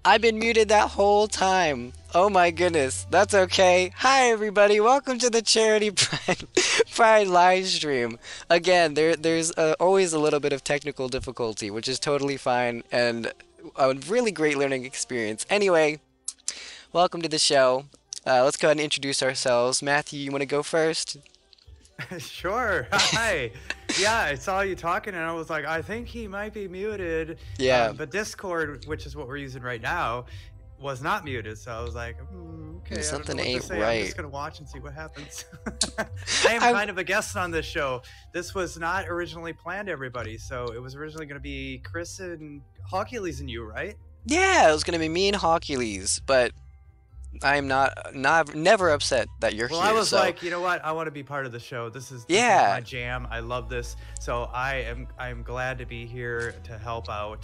I've been muted that whole time. Oh my goodness. That's okay. Hi everybody. Welcome to the Charity Pride live stream. Again, there's always a little bit of technical difficulty, which is totally fine and a really great learning experience. Anyway, welcome to the show. Let's go ahead and introduce ourselves. Matthew, you want to go first? Sure. Hi. Yeah, I saw you talking and I was like, I think he might be muted. Yeah. But Discord, which is what we're using right now, was not muted. So I was like, okay, Something I don't know what ain't to say. right. I'm just going to watch and see what happens. I am kind of a guest on this show. This was not originally planned, everybody. So it was originally going to be Chris and Hawkules and you, right? Yeah, it was gonna be me and Hawkules, but I'm never upset that you're Well, here. I was so. like, you know what? I want to be part of the show. This is Yeah. my jam. I love this. So I'm glad to be here to help out.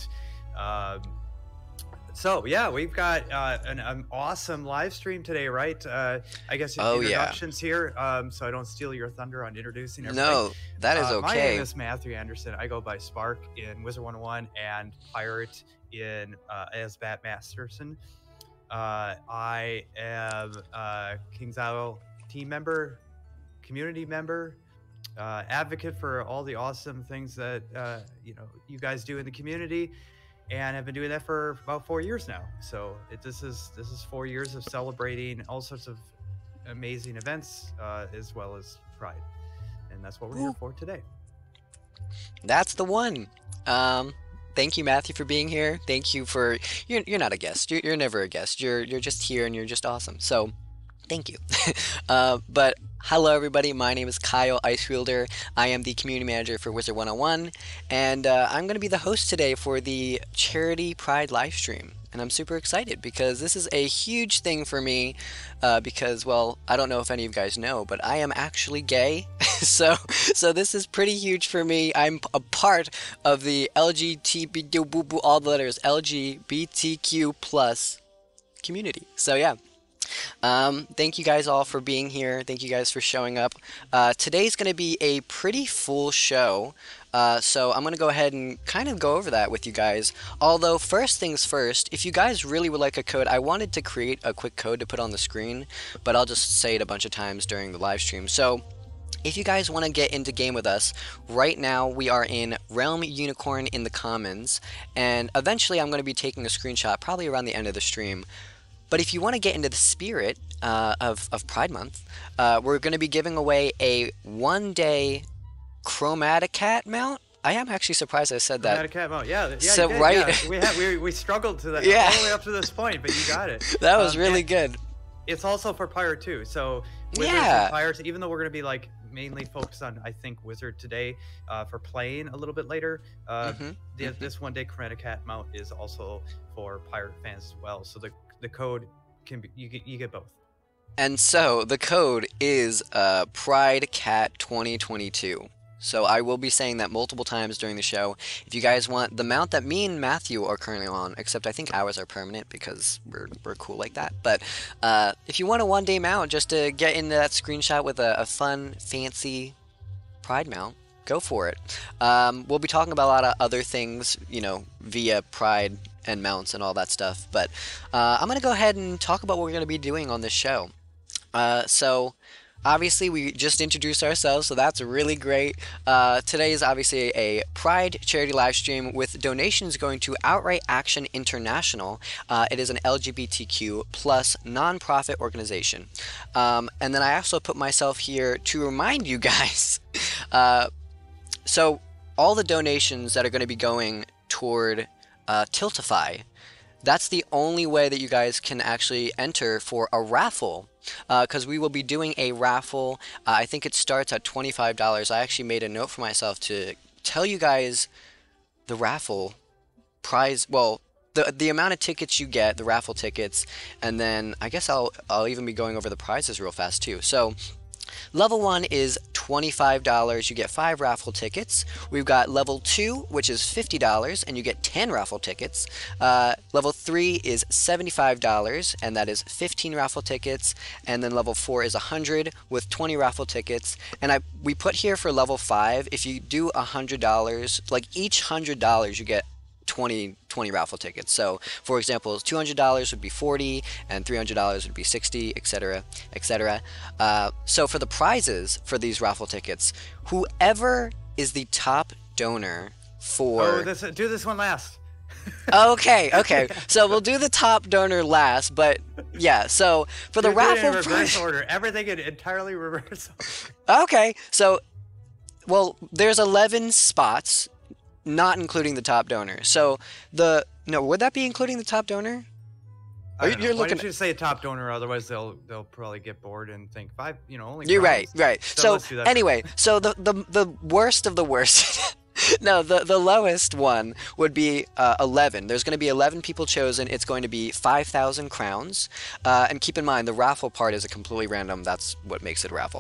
So yeah, we've got an awesome live stream today, right? I guess introductions here, so I don't steal your thunder on introducing everybody. No, that is okay. My name is Matthew Anderson. I go by Spark in Wizard101 and Pirate in as Bat Masterson. I am KingsIsle team member, community member, advocate for all the awesome things that you guys do in the community, and I've been doing that for about 4 years now. So this is 4 years of celebrating all sorts of amazing events, as well as Pride, and that's what we're here for today. That's the one. Thank you, Matthew, for being here. Thank you for you're not a guest. You're never a guest. You're just here and you're just awesome. So, thank you. But hello, everybody. My name is Kyle Icefielder. I am the community manager for Wizard101, and I'm going to be the host today for the Charity Pride livestream. And I'm super excited because this is a huge thing for me. Because, well, I don't know if any of you guys know, but I am actually gay. So this is pretty huge for me. I'm a part of the LGBTQ, all the letters, LGBTQ plus community. So yeah. Thank you guys all for being here. Thank you guys for showing up. Today's going to be a pretty full show. So I'm going to go ahead and kind of go over that with you guys. Although, first things first, if you guys really would like a code, I wanted to create a quick code to put on the screen, but I'll just say it a bunch of times during the live stream. So if you guys want to get into game with us, right now we are in Realm Unicorn in the Commons, and eventually I'm going to be taking a screenshot probably around the end of the stream. But if you want to get into the spirit of Pride Month, we're going to be giving away a one-day Chromaticat mount. I am actually surprised I said that. Chromaticat mount, yeah. So, you did. right? Yeah, we struggled to that Yeah. all the way up to this point, but you got it. That was really good. It's also for Pirate too. So Wizards and Pirates, even though we're going to be like mainly focused on, I think, Wizard today for playing a little bit later, this one-day Chromaticat mount is also for Pirate fans as well. So the code can be you get both. And so the code is PrideCat 2022. So I will be saying that multiple times during the show. If you guys want the mount that me and Matthew are currently on, except I think ours are permanent because we're cool like that. But if you want a one-day mount just to get into that screenshot with a fun, fancy Pride mount, go for it. We'll be talking about a lot of other things, via Pride and mounts and all that stuff. But I'm going to go ahead and talk about what we're going to be doing on this show. So obviously we just introduced ourselves, so that's really great. Today is obviously a Pride charity live stream with donations going to Outright Action International. It is an LGBTQ plus non-profit organization. And then I also put myself here to remind you guys. So all the donations that are going to be going toward Tiltify, that's the only way that you guys can actually enter for a raffle, because we will be doing a raffle. I think it starts at $25. I actually made a note for myself to tell you guys the raffle prize, well, the amount of tickets you get, the raffle tickets, and then I guess I'll even be going over the prizes real fast too. So level 1 is $25. You get 5 raffle tickets. We've got level 2, which is $50, and you get 10 raffle tickets. Level 3 is $75, and that is 15 raffle tickets. And then level 4 is $100 with 20 raffle tickets. And we put here for level 5, if you do $100, like each $100 you get 20 raffle tickets. So, for example, $200 would be 40, and $300 would be 60, etc., etc. So for the prizes for these raffle tickets, whoever is the top donor for... do this one last. Okay. So we'll do the top donor last, but yeah. So for the raffle in reverse order, everything in entirely reverse order. Okay. So, well, there's 11 spots, not including the top donor. So would that be including the top donor? Why did you say top donor? Otherwise, they'll probably get bored and think only. You're right. So anyway, so the worst of the worst. No, the lowest one would be 11. There's going to be 11 people chosen. It's going to be 5,000 crowns. And keep in mind, the raffle part is a completely random. That's what makes it a raffle.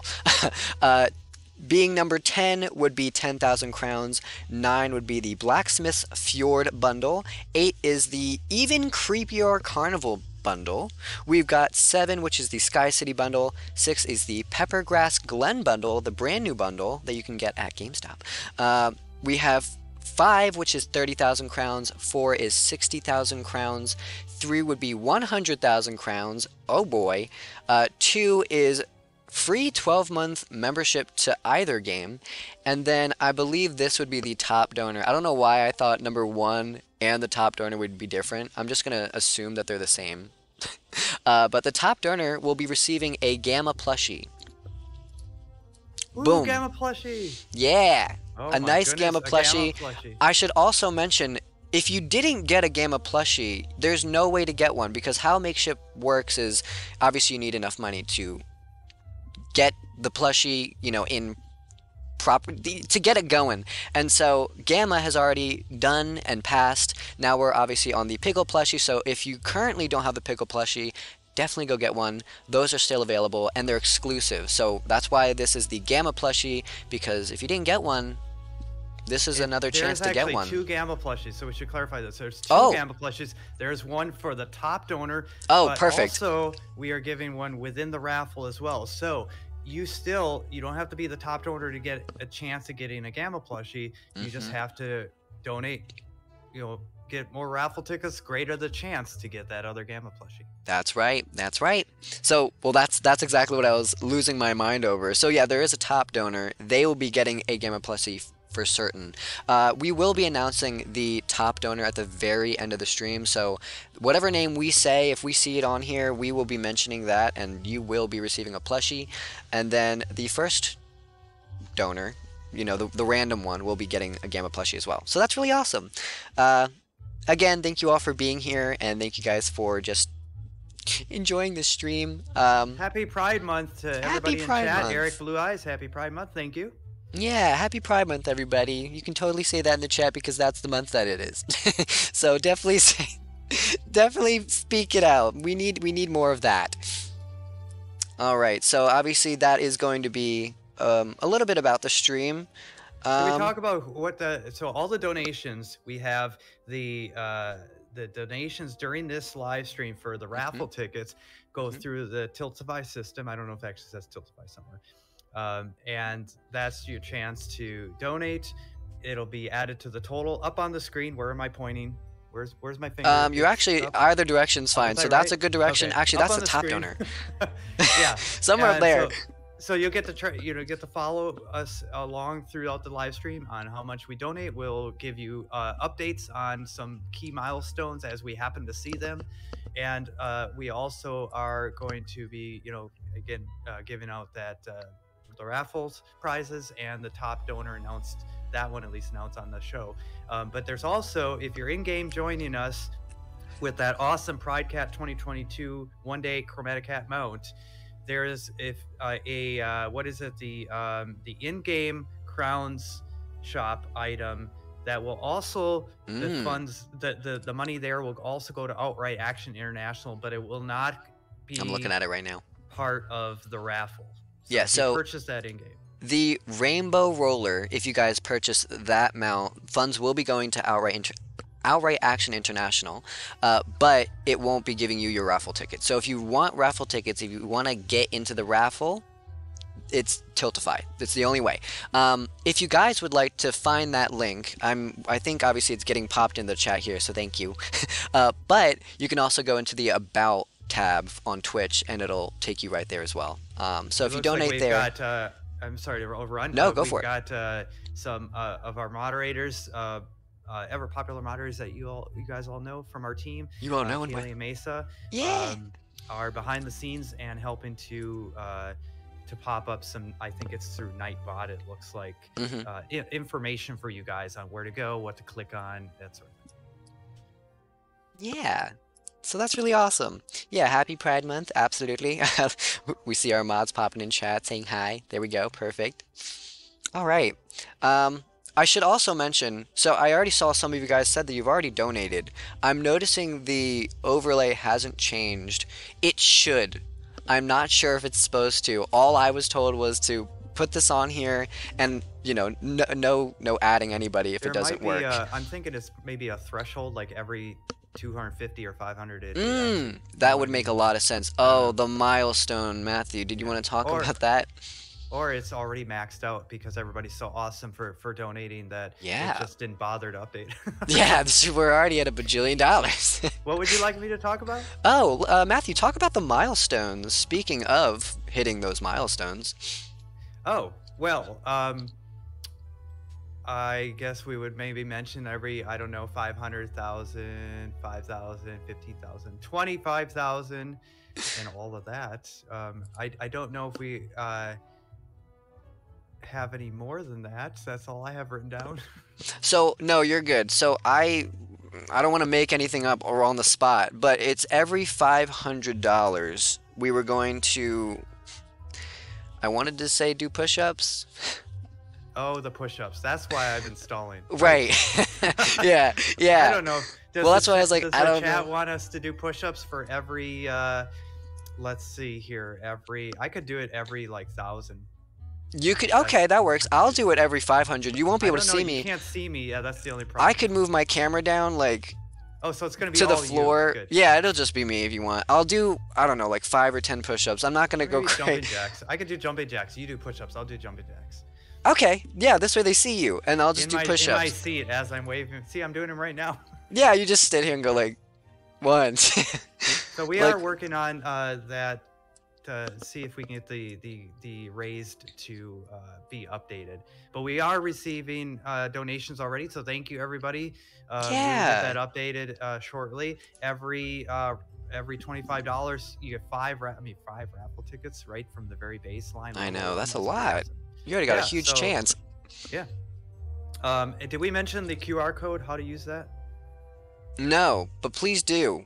Being number 10 would be 10,000 crowns. 9 would be the Blacksmith's Fjord bundle. 8 is the Even Creepier Carnival bundle. We've got 7, which is the Sky City bundle. 6 is the Peppergrass Glen bundle, the brand new bundle that you can get at GameStop. We have 5, which is 30,000 crowns. 4 is 60,000 crowns. 3 would be 100,000 crowns. Oh boy. 2 is free 12-month membership to either game. And then I believe this would be the top donor. I don't know why I thought number 1 and the top donor would be different. I'm just going to assume that they're the same. But the top donor will be receiving a Gamma plushie. Ooh, boom. Gamma plushie. Yeah. Oh a nice Gamma plushie. Gamma plushie. I should also mention, if you didn't get a Gamma plushie, there's no way to get one, because how Makeship works is obviously you need enough money to get the plushie, in proper to get it going. And so Gamma has already done and passed. Now we're obviously on the Pickle plushie. So if you currently don't have the Pickle plushie, definitely go get one. Those are still available and they're exclusive. So that's why this is the Gamma plushie, because if you didn't get one, this is another chance to get one. There's actually 2 Gamma plushies, so we should clarify this. There's 2 Gamma plushies. There's one for the top donor. Oh, but perfect. Also, we are giving one within the raffle as well. So you don't have to be the top donor to get a chance of getting a Gamma plushie. You just have to donate, get more raffle tickets, greater the chance to get that other Gamma plushie. That's right. So, well, that's exactly what I was losing my mind over. So yeah, there is a top donor. They will be getting a Gamma plushie for certain. We will be announcing the top donor at the very end of the stream, so whatever name we say, if we see it on here, we will be mentioning that, and you will be receiving a plushie. And then the first donor, the random one, will be getting a Gamma plushie as well. So that's really awesome. Again, thank you all for being here, and thank you guys for just enjoying the stream. Happy Pride Month to everybody in chat. Month. Eric Blue Eyes, Happy Pride Month. Thank you. Yeah, happy Pride Month, everybody. You can totally say that in the chat because that's the month that it is. So definitely speak it out. We need more of that. All right, so obviously that is going to be a little bit about the stream. Can we talk about so all the donations we have, the donations during this live stream for the raffle tickets go through the Tiltify system. I don't know if it actually says Tiltify somewhere. And that's your chance to donate. It'll be added to the total up on the screen. Where am I pointing? Where's my finger? You're actually either direction's fine. So that's a good direction. Okay. Actually, that's the top donor. Yeah, somewhere up there. So you'll get to get to follow us along throughout the live stream on how much we donate. We'll give you updates on some key milestones as we happen to see them, and we also are going to be, again, giving out that the raffles prizes, and the top donor announced at least announced on the show. But there's also, if you're in game joining us with that awesome Pride Cat 2022 one-day Chromatic Cat mount, there is the in-game crowns shop item that will also the funds the money there will also go to Outright Action International, but it will not be, I'm looking at it right now, part of the raffle. So purchase that in game. The Rainbow Roller, if you guys purchase that mount, funds will be going to Outright Action International, but it won't be giving you your raffle tickets. So if you want raffle tickets, if you want to get into the raffle, it's Tiltify. It's the only way. If you guys would like to find that link, I think obviously it's getting popped in the chat here, so thank you. But you can also go into the About tab on Twitch, and it'll take you right there as well. So if you donate we've there, got, I'm sorry to overrun. No, go for it. We've got some of our moderators, ever popular moderators that you guys all know from our team. You all know Kaylee and Mesa. Yeah. Are behind the scenes and helping to pop up some, I think it's through Nightbot, it looks like, information for you guys on where to go, what to click on, that sort of thing. Yeah. So that's really awesome. Yeah, happy Pride Month, absolutely. We see our mods popping in chat saying hi. There we go, perfect. All right. I should also mention, so I already saw some of you guys said that you've already donated. I'm noticing the overlay hasn't changed. It should. I'm not sure if it's supposed to. All I was told was to put this on here and, you know, no adding anybody if it doesn't work. I'm thinking it's maybe a threshold, like every 250 or 500. That would make a lot of sense. Oh, the milestone, Matthew. Did you want to talk about that? Or it's already maxed out because everybody's so awesome for donating that it just didn't bother to update. Yeah, we're already at $1 bajillion. What would you like me to talk about? Oh, Matthew, talk about the milestones. Speaking of hitting those milestones. Oh, well, I guess we would maybe mention every, I don't know, 500,000, 5,000, 15,000, 25,000, and all of that. I don't know if we have any more than that. That's all I have written down. So no, you're good. So I don't want to make anything up or on the spot, but it's every $500 we were going to, I wanted to say do push-ups. Oh, the push-ups. That's why I've been stalling. Right. yeah. I don't know. Well, that's why I was like, I don't know. Does the chat want us to do push-ups for every, let's see here, I could do it every, like, 1,000. You could, okay, that works. I'll do it every 500. You won't be able to see me. You can't see me. Yeah, that's the only problem. I could move my camera down, like, oh, so it's going to be to the all floor. You. Yeah, it'll just be me if you want. I'll do, I don't know, like 5 or 10 push-ups. I'm not going to go crazy. Jumping jacks. I could do jumping jacks. You do push-ups. I'll do jumping jacks. Okay, yeah, this way they see you, and I'll just do push-ups. In my seat as I'm waving. See, I'm doing them right now. Yeah, you just sit here and go like, once. So we are working on that to see if we can get the raised to be updated. But we are receiving donations already, so thank you everybody. Yeah. We'll get that updated shortly. Every $25, you get five raffle tickets right from the very baseline. I know, that's a lot. You already got a huge chance. Yeah. Did we mention the QR code? How to use that? No, but please do.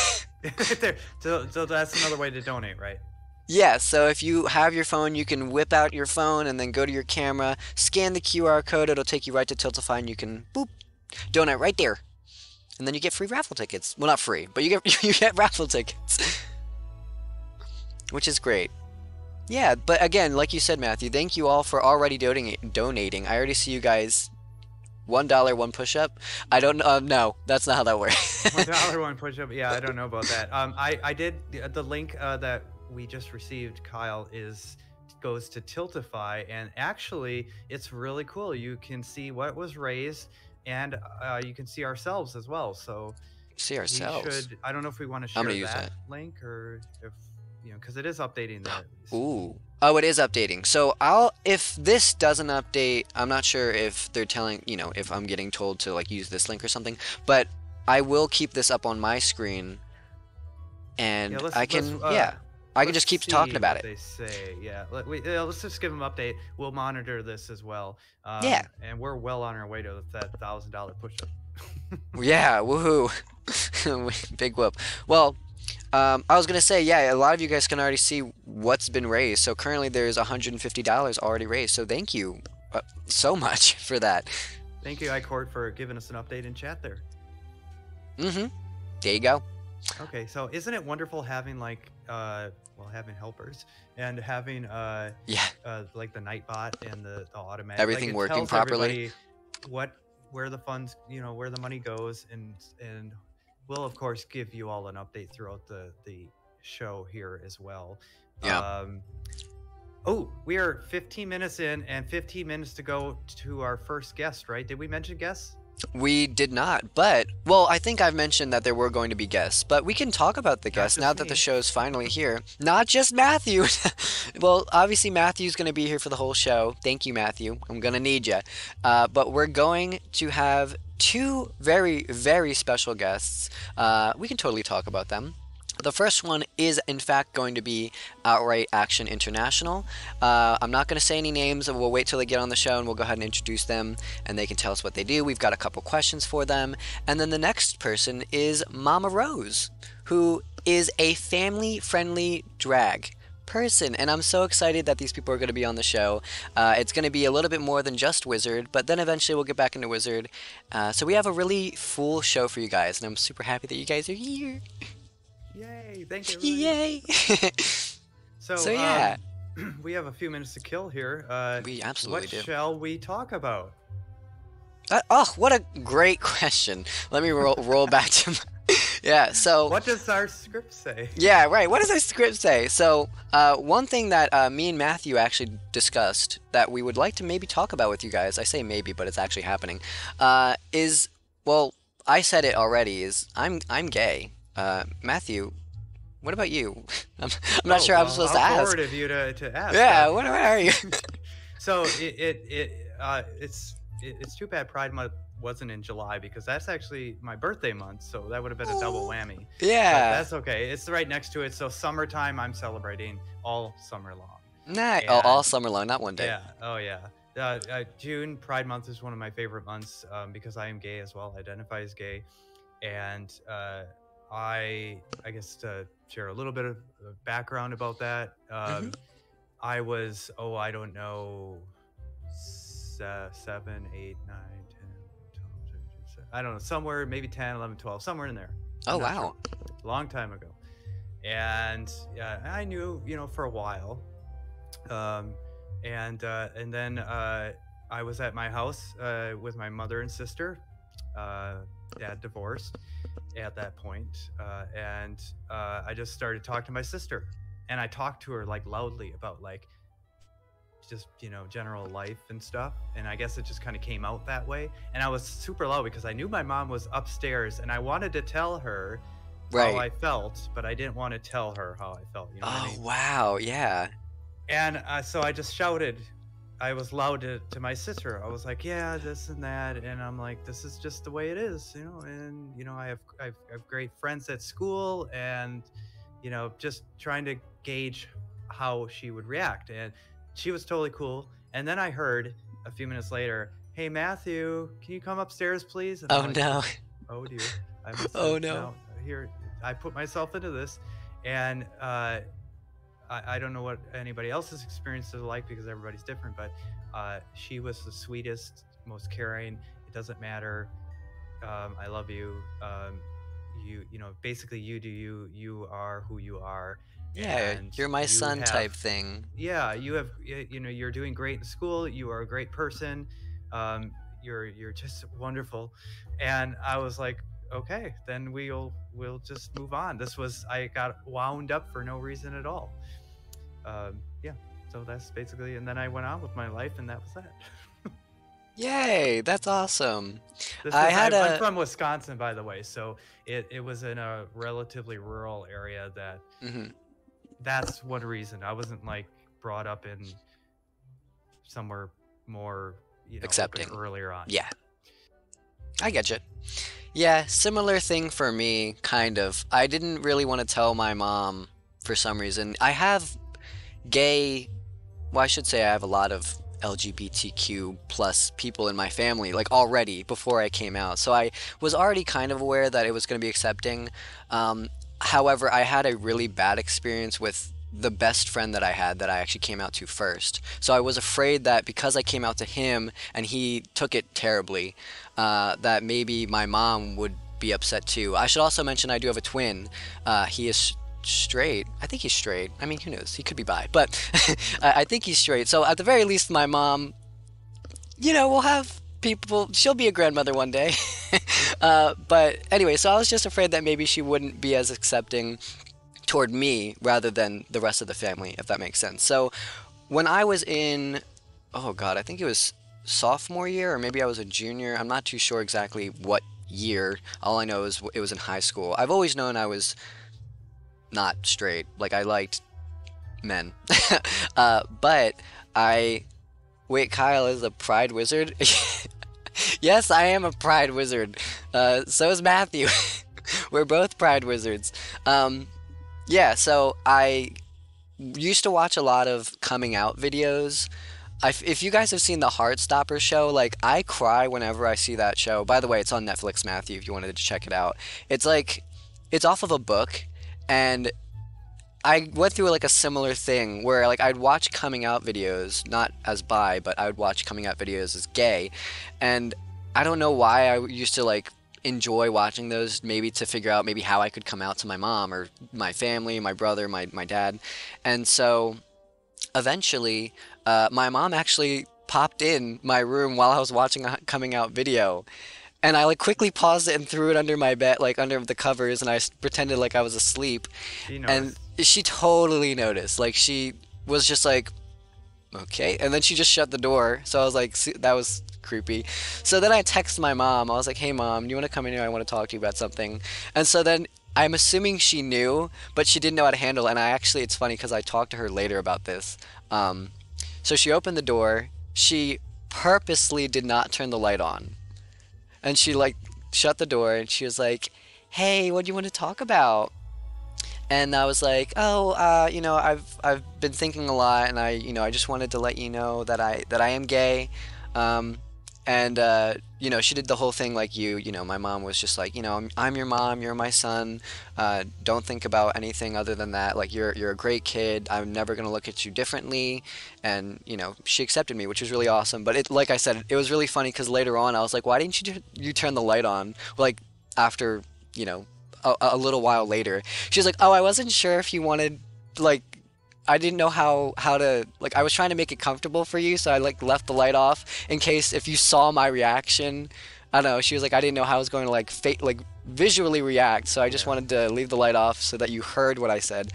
So that's another way to donate, right? Yeah, so if you have your phone, you can whip out your phone and then go to your camera, scan the QR code, it'll take you right to Tiltify, and you can, boop, donate right there. And then you get free raffle tickets. Well, not free, but you get raffle tickets. Which is great. Yeah, but again, like you said, Matthew, thank you all for already donating. I already see you guys. $1, 1 push-up. I don't know. No, that's not how that works. $1, 1 push-up. Yeah, I don't know about that. I did the link that we just received, Kyle, goes to Tiltify, and actually, it's really cool. You can see what was raised, and you can see ourselves as well. So see ourselves. I don't know if we want to share that link or if. You know, because it is updating there. Ooh. Oh, it is updating. So if this doesn't update, I'm not sure if they're telling, you know, if I'm getting told to like use this link or something, but I will keep this up on my screen, and I can just keep talking about it. They say, yeah. Let's just give them an update. We'll monitor this as well. Yeah. And we're well on our way to that $1,000 push-up. Yeah. Woohoo! Big whoop. Well. I was going to say, yeah, a lot of you guys can already see what's been raised. So currently there's $150 already raised. So thank you so much for that. Thank you, iCourt, for giving us an update in chat there. Mm-hmm. There you go. Okay, so isn't it wonderful having like, having helpers and having like the Nightbot and the automatic everything working properly. Where the funds, where the money goes, and we'll of course give you all an update throughout the show here as well. Yeah. Oh, we are 15 minutes in and 15 minutes to go to our first guest, right? Did we mention guests? We did not, but, well, I think I've mentioned that there were going to be guests, but we can talk about the Not guests now just that the me. show's finally here. Not just Matthew. Well, obviously Matthew's going to be here for the whole show. Thank you, Matthew. I'm going to need you. But we're going to have two very, very special guests. We can totally talk about them. The first one is, in fact, going to be Outright Action International. I'm not going to say any names, and we'll wait till they get on the show, and we'll go ahead and introduce them, and they can tell us what they do. We've got a couple questions for them. And then the next person is Momma Rose, who is a family-friendly drag person, and I'm so excited that these people are going to be on the show. It's going to be a little bit more than just Wizard, but then eventually we'll get back into Wizard. So we have a really full show for you guys, and I'm super happy that you guys are here. Yay! Thank you, everybody. Yay! So yeah, we have a few minutes to kill here. we absolutely do. What shall we talk about? Oh, what a great question. Let me roll back to my... Yeah, so... What does our script say? Yeah, right. What does our script say? So, one thing that me and Matthew actually discussed that we would like to maybe talk about with you guys, I say maybe, but it's actually happening, is, well, I said it already, is I'm gay. Matthew, what about you? I'm not sure I'm supposed to ask. How forward of you to ask. Yeah, what are you? So it's too bad Pride Month wasn't in July, because that's actually my birthday month, so that would have been a double whammy. Yeah. But that's okay. It's right next to it, so summertime I'm celebrating all summer long. Nice. Oh, all summer long, not one day. Yeah. Oh yeah. June Pride Month is one of my favorite months, because I am gay as well. I identify as gay, and I guess to share a little bit of background about that. I was, I don't know, 7, 8, 9, 10, 12, 13, I don't know, somewhere, maybe 10, 11, 12, somewhere in there. Oh, wow. Sure. Long time ago. And I knew, for a while. And then I was at my house with my mother and sister. Dad divorced at that point, and I just started talking to my sister, and I talked to her like loudly about like just general life and stuff, and I guess it just kind of came out that way. And I was super loud because I knew my mom was upstairs, and I wanted to tell her how I felt, but I didn't want to tell her how I felt. You know what I mean? Wow, yeah. And so I just shouted. I was loud to my sister. I was like, yeah, this and that, and I'm like, this is just the way it is, and I have great friends at school, and just trying to gauge how she would react. And she was totally cool. And then I heard a few minutes later, hey Matthew, can you come upstairs please? And oh no. Oh dear. Oh no. Here, I put myself into this, and I don't know what anybody else's experience is like, because everybody's different, but she was the sweetest, most caring. It doesn't matter. I love you. Basically you do you are who you are. Yeah, you're my son type thing. Yeah, you're doing great in school. You are a great person. You're just wonderful. And I was like, okay, then we'll just move on. I got wound up for no reason at all. Yeah, so that's basically, and then I went on with my life, and that was that. Yay, that's awesome. I'm from Wisconsin, by the way, so it was in a relatively rural area. That's one reason I wasn't like brought up in somewhere more accepting earlier on. Yeah, I get you. Yeah, similar thing for me, kind of. I didn't really want to tell my mom for some reason. I have I have a lot of LGBTQ plus people in my family, like already before I came out. So I was already kind of aware that it was going to be accepting. However, I had a really bad experience with the best friend that I had that I actually came out to first. So I was afraid that because I came out to him and he took it terribly, that maybe my mom would be upset too. I should also mention I do have a twin. He is straight. I think he's straight. I mean, who knows? He could be bi, but I think he's straight. So at the very least, my mom, we'll have people. She'll be a grandmother one day. But anyway, so I was just afraid that maybe she wouldn't be as accepting toward me rather than the rest of the family, if that makes sense. So when I was in, oh God, I think it was sophomore year or maybe I was a junior. I'm not too sure exactly what year. All I know is it was in high school. I've always known I was not straight. Like I liked men. But I wait, Kyle is a pride wizard. Yes, I am a pride wizard. So is Matthew. We're both pride wizards. Yeah, so I used to watch a lot of coming out videos. If you guys have seen the Heartstopper show, like I cry whenever I see that show. By the way, it's on Netflix, Matthew, if you wanted to check it out. It's like it's off of a book, and I went through like a similar thing where like I'd watch coming out videos, not as bi, but I would watch coming out videos as gay, and I don't know why I used to like enjoy watching those, maybe to figure out maybe how I could come out to my mom or my family, my brother, my dad, and so eventually, my mom actually popped in my room while I was watching a coming out video, and I like quickly paused it and threw it under my bed, like under the covers, and pretended like I was asleep. She And noticed. she totally noticed. Like she was just like, okay, and then she just shut the door. So I was like, "See, that was creepy." So then I texted my mom. I was like, "Hey mom, you want to come in here? I want to talk to you about something." And so then I'm assuming she knew, but she didn't know how to handle it. And I actually, it's funny because I talked to her later about this. Um, so she opened the door. She purposely did not turn the light on, and she like shut the door. And she was like, "Hey, what do you want to talk about?" And I was like, "Oh, I've been thinking a lot, and I just wanted to let you know that I am gay." Um, and she did the whole thing like you. My mom was just like, I'm your mom, you're my son. Don't think about anything other than that. Like you're a great kid. I'm never gonna look at you differently. And she accepted me, which was really awesome. But like I said, it was really funny because later on I was like, why didn't you turn the light on? Like after you know a little while later. She was like, "Oh, I wasn't sure if you wanted like I didn't know how to like I was trying to make it comfortable for you, so I like left the light off in case if you saw my reaction." I don't know. She was like, "I didn't know how I was going to like visually react, so I just Yeah. wanted to leave the light off so that you heard what I said."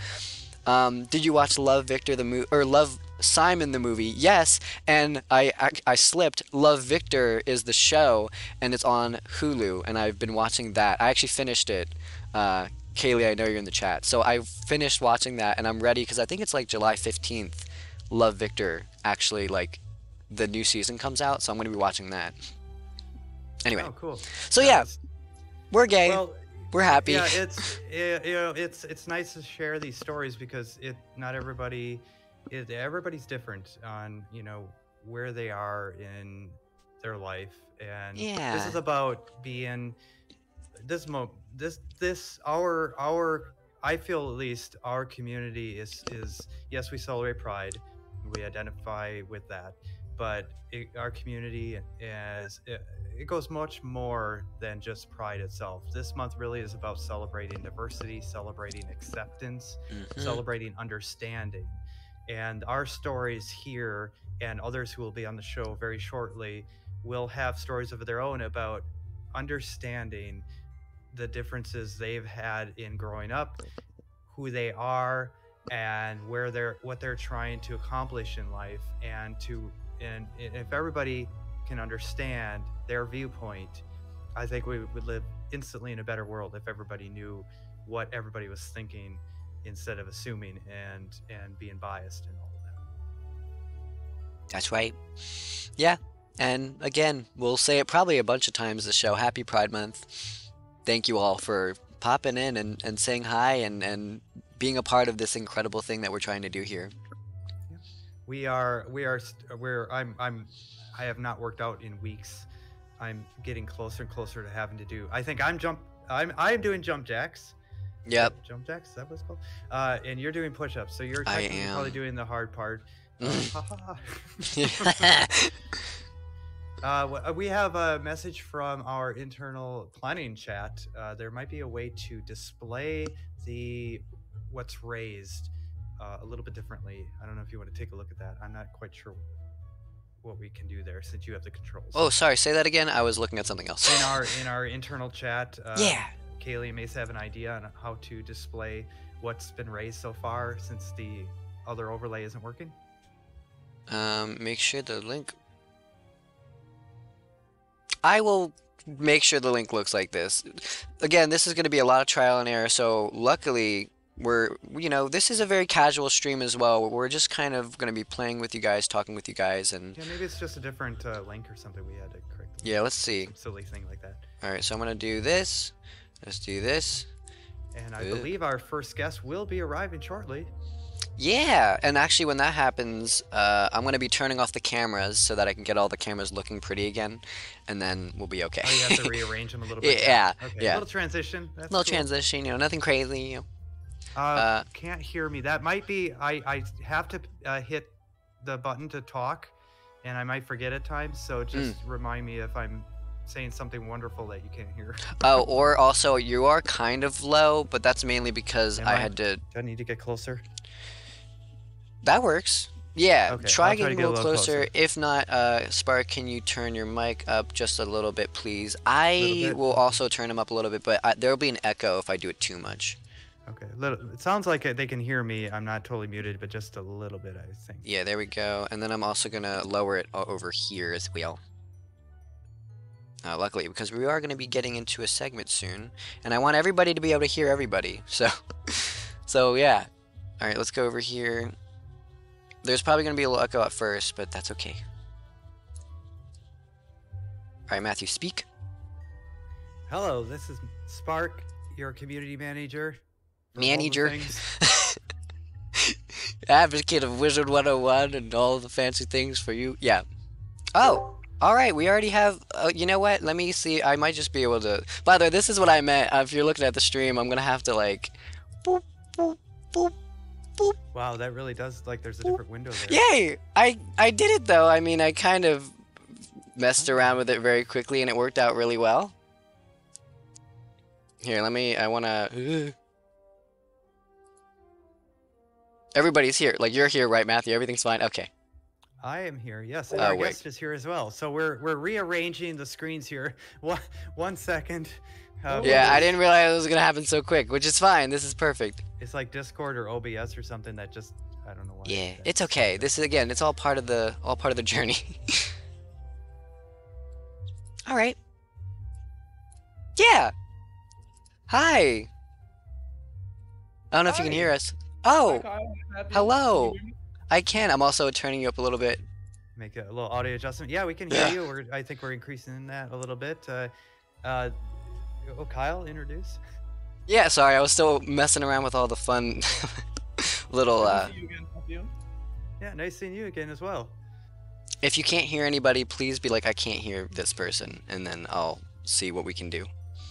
Did you watch Love Victor the movie or Love Simon the movie? Yes, and I slipped. Love Victor is the show, and it's on Hulu, and I've been watching that. I actually finished it. Uh, Kaylee, I know you're in the chat, so I finished watching that, and I'm ready because I think it's like July 15th. Love Victor actually like the new season comes out, so I'm going to be watching that. Anyway, Oh, cool. so Yeah, yeah, we're gay. well, We're happy. yeah, it's nice to share these stories because not everybody everybody's different on where they are in their life, and this Yeah. is about being this mo this our I feel at least our community is yes, we celebrate Pride, we identify with that, but our community it goes much more than just Pride itself. This month really is about celebrating diversity, celebrating acceptance, Hmm. celebrating understanding, and our stories here and others who will be on the show very shortly will have stories of their own about understanding the differences they've had in growing up, who they are, and what they're trying to accomplish in life, and if everybody can understand their viewpoint, I think we would live instantly in a better world if everybody knew what everybody was thinking instead of assuming and being biased and all of that. That's right. Yeah. And again, we'll say it probably a bunch of times this show. Happy Pride Month. Thank you all for popping in and saying hi and being a part of this incredible thing that we're trying to do here. Yeah. I have not worked out in weeks. I'm getting closer and closer to having to do. I think I'm doing jump jacks. Yep, Jump jacks, is that what it's called? And you're doing push-ups, so you're I technically probably am. doing the hard part. Ha ha Yeah. ha. We have a message from our internal planning chat. There might be a way to display what's raised a little bit differently. I don't know if you want to take a look at that. I'm not quite sure what we can do there since you have the controls. Oh, sorry, say that again. I was looking at something else. In our internal chat, Yeah. Kaylee may have an idea on how to display what's been raised so far since the other overlay isn't working. Make sure the link. I will make sure the link looks like this. Again, this is going to be a lot of trial and error, so luckily this is a very casual stream as well. We're just kind of going to be playing with you guys, talking with you guys, and yeah, maybe it's just a different link or something we had to correct. Yeah, let's see. Some silly thing like that. All right, so I'm going to do this. Let's do this. And I believe our first guest will be arriving shortly. Yeah, and actually when that happens, I'm going to be turning off the cameras so that I can get all the cameras looking pretty again, and then we'll be okay. Oh, you have to rearrange them a little bit? Yeah, okay. Yeah. A little transition. That's a little cool. transition, nothing crazy. Can't hear me. That might be, I have to hit the button to talk, and I might forget at times, so just remind me if I'm saying something wonderful that you can't hear. Oh, or also, you are kind of low, but that's mainly because I had to... Do I need to get closer? That works. Yeah, okay, try to getting get a little closer. If not, Spark, can you turn your mic up just a little bit, please? I will also turn them up a little bit, but there will be an echo if I do it too much. Okay, it sounds like they can hear me. I'm not totally muted, but just a little bit, I think. Yeah, there we go. And then I'm also going to lower it over here as well. Luckily, because we are going to be getting into a segment soon, and I want everybody to be able to hear everybody. So yeah. All right, let's go over here. There's probably going to be a little echo at first, but that's okay. All right, Matthew, speak. Hello, this is Spark, your community manager. Advocate of Wizard101 and all the fancy things for you. Yeah. Oh. Alright, we already have, you know what, let me see, I might just be able to, by the way, this is what I meant, if you're looking at the stream, I'm gonna have to like, boop, boop, boop, boop. Wow, that really does, like, there's a different window there. Yay! I did it though, I mean, I kind of messed around with it very quickly and it worked out really well. Here, I wanna, everybody's here, like, you're here, right, Matthew, everything's fine, okay. I am here, yes, and our guest is here as well. So we're rearranging the screens here. 1 second. Yeah, I didn't realize it was gonna happen so quick, which is fine. This is perfect. It's like Discord or OBS or something that just I don't know why. Yeah, it's okay. This is again, it's all part of the journey. All right. Yeah. Hi. I don't know if you can hear us. Oh. Hello. I can. I'm also turning you up a little bit. Make a little audio adjustment. Yeah, we can hear you. I think we're increasing that a little bit. Kyle, introduce. Yeah, sorry. I was still messing around with all the fun little... Nice to see you again, Matthew. Yeah, nice seeing you again as well. If you can't hear anybody, please be like, I can't hear this person, and then I'll see what we can do.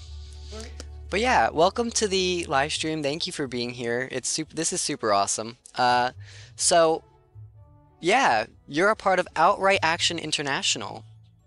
But yeah, welcome to the live stream. Thank you for being here. This is super awesome. So, yeah, you're a part of Outright Action International.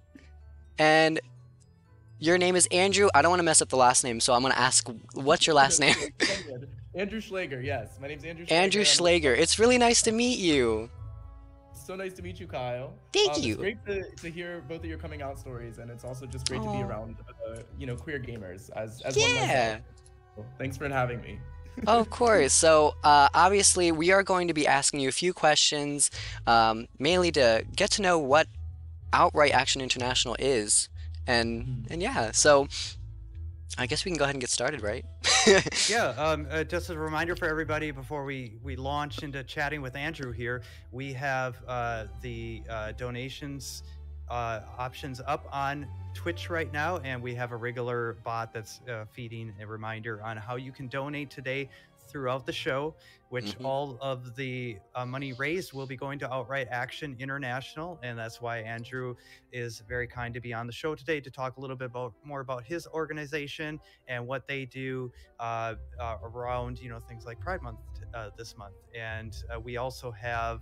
And your name is Andrew. I don't want to mess up the last name, so I'm going to ask, what's your last name? Andrew Schlager, yes. My name's Andrew Schlager. Andrew Schlager. It's really nice to meet you. So nice to meet you, Kyle. Thank you. It's great to hear both of your coming out stories, and it's also just great to be around, queer gamers as one myself. So thanks for having me. Of course. So, obviously, we are going to be asking you a few questions, mainly to get to know what Outright Action International is. And yeah, so I guess we can go ahead and get started, right? Yeah, just as a reminder for everybody before we launch into chatting with Andrew here, we have the donations options up on Twitch right now, and we have a regular bot that's feeding a reminder on how you can donate today throughout the show, which all of the money raised will be going to Outright Action International, and that's why Andrew is very kind to be on the show today to talk a little bit more about his organization and what they do around things like Pride Month this month. And we also have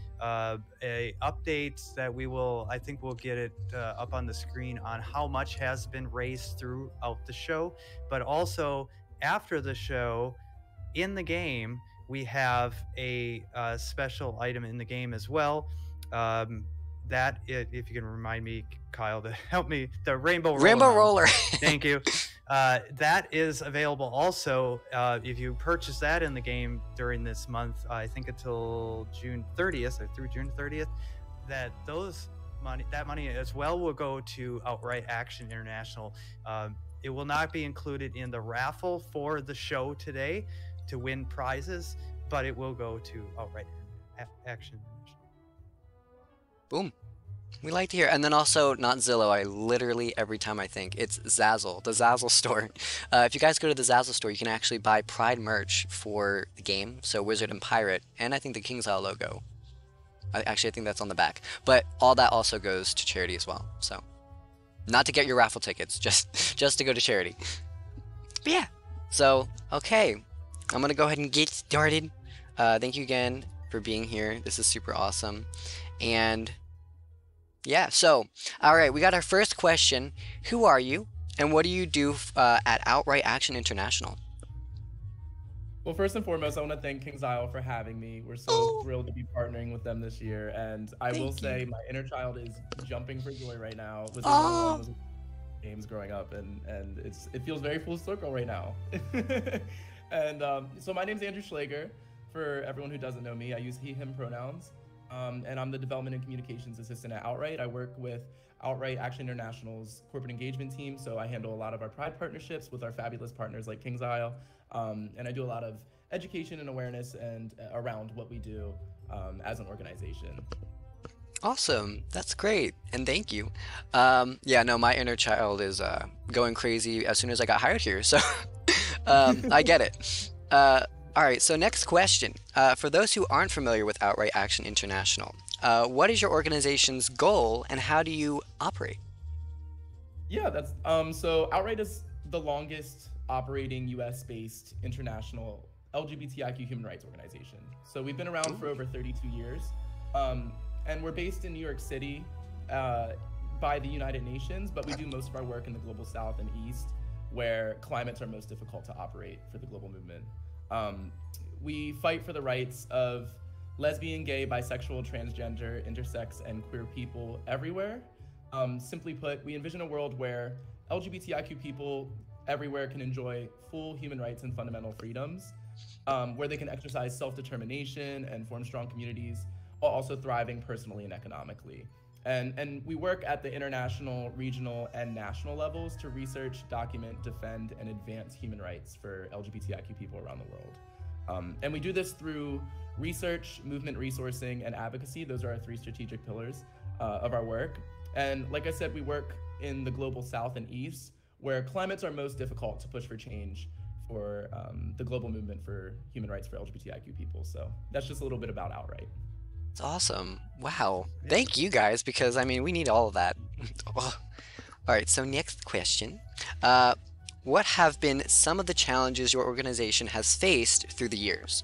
a update that I think we'll get it up on the screen on how much has been raised throughout the show, but also after the show in the game we have a special item in the game as well. That if you can remind me, Kyle, to help me, the Rainbow Roller. Thank you. That is available also if you purchase that in the game during this month, I think until June 30th or through June 30th. that that money as well will go to Outright Action International. It will not be included in the raffle for the show today to win prizes, but it will go to Outright Action International. Boom. We like to hear. And then also, not Zillow, I literally, every time I think, it's Zazzle, the Zazzle store. If you guys go to the Zazzle store, you can actually buy Pride merch for the game, so Wizard and Pirate, and I think the KingsIsle logo. I think that's on the back. But all that also goes to charity as well, so. Not to get your raffle tickets, just to go to charity. But yeah, so, okay. I'm gonna go ahead and get started. Thank you again for being here. This is super awesome. And yeah, so, alright, we got our first question. Who are you, and what do you do at Outright Action International? Well, first and foremost, I want to thank KingsIsle for having me. We're so thrilled to be partnering with them this year, and I will say my inner child is jumping for joy right now. Wizard101 was games growing up, and it feels very full circle right now. And so my name's Andrew Schlager. For everyone who doesn't know me, I use he/him pronouns. And I'm the Development and Communications Assistant at Outright. I work with Outright Action International's corporate engagement team, so I handle a lot of our Pride partnerships with our fabulous partners like KingsIsle, and I do a lot of education and awareness and around what we do as an organization. Awesome, that's great, and thank you. Yeah, no, my inner child is going crazy as soon as I got hired here, so I get it. Alright, so next question. For those who aren't familiar with Outright Action International, what is your organization's goal and how do you operate? Yeah, that's so Outright is the longest operating US-based international LGBTQ human rights organization. So we've been around for over 32 years, and we're based in New York City by the United Nations, but we do most of our work in the global South and East, where climates are most difficult to operate for the global movement. We fight for the rights of lesbian, gay, bisexual, transgender, intersex, and queer people everywhere. Simply put, we envision a world where LGBTIQ people everywhere can enjoy full human rights and fundamental freedoms, where they can exercise self-determination and form strong communities while also thriving personally and economically. And we work at the international, regional, and national levels to research, document, defend, and advance human rights for LGBTIQ people around the world. And we do this through research, movement resourcing, and advocacy. Those are our three strategic pillars of our work. And like I said, we work in the global South and East, where climates are most difficult to push for change for the global movement for human rights for LGBTIQ people. So that's just a little bit about Outright. It's awesome. Wow. Thank you guys, because I mean, we need all of that. Alright, so next question. What have been some of the challenges your organization has faced through the years?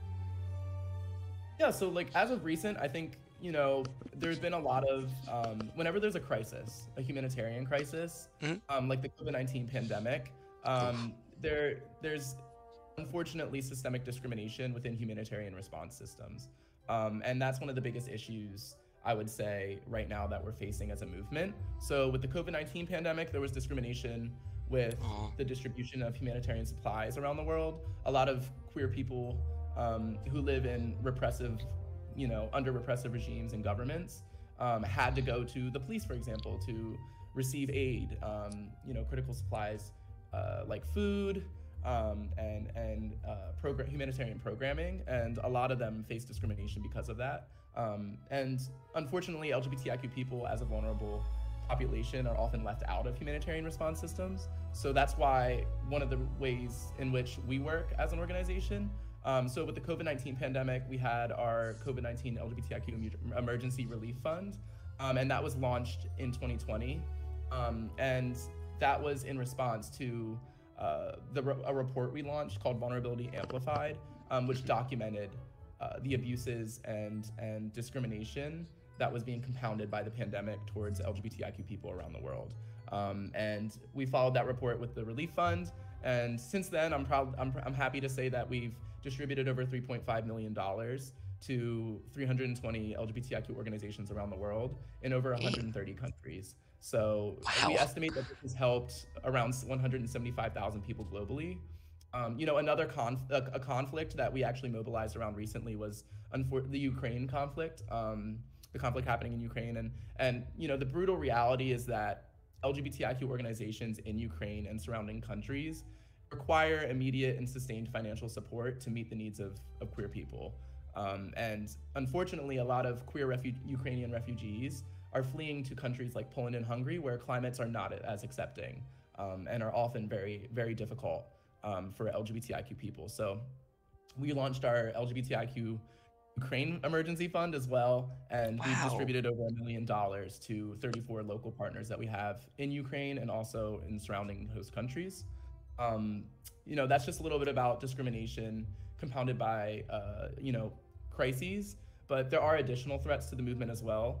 Yeah, so like as of recent, I think, you know, there's been a lot of, whenever there's a crisis, a humanitarian crisis, like the COVID-19 pandemic, there's unfortunately systemic discrimination within humanitarian response systems. And that's one of the biggest issues, I would say, right now that we're facing as a movement. So with the COVID-19 pandemic, there was discrimination with the distribution of humanitarian supplies around the world. A lot of queer people who live in repressive, you know, under repressive regimes and governments had to go to the police, for example, to receive aid, you know, critical supplies like food, and humanitarian programming, and a lot of them face discrimination because of that. And unfortunately, LGBTIQ people as a vulnerable population are often left out of humanitarian response systems. So that's why one of the ways in which we work as an organization. So with the COVID-19 pandemic, we had our COVID-19 LGBTIQ Emergency Relief Fund, and that was launched in 2020. And that was in response to a report we launched called Vulnerability Amplified, which documented the abuses and discrimination that was being compounded by the pandemic towards LGBTIQ people around the world. And we followed that report with the Relief Fund, and since then, I'm happy to say that we've distributed over $3.5 million to 320 LGBTIQ organizations around the world in over 130 countries. So we estimate that this has helped around 175,000 people globally. You know, another conflict that we actually mobilized around recently was the Ukraine conflict. the conflict happening in Ukraine. And you know, the brutal reality is that LGBTIQ organizations in Ukraine and surrounding countries require immediate and sustained financial support to meet the needs of queer people. And unfortunately, a lot of queer Ukrainian refugees are fleeing to countries like Poland and Hungary, where climates are not as accepting and are often very, very difficult for LGBTIQ people. So we launched our LGBTIQ Ukraine Emergency Fund as well, and we've distributed over $1 million to 34 local partners that we have in Ukraine and also in surrounding host countries. You know, that's just a little bit about discrimination compounded by, you know, crises, but there are additional threats to the movement as well.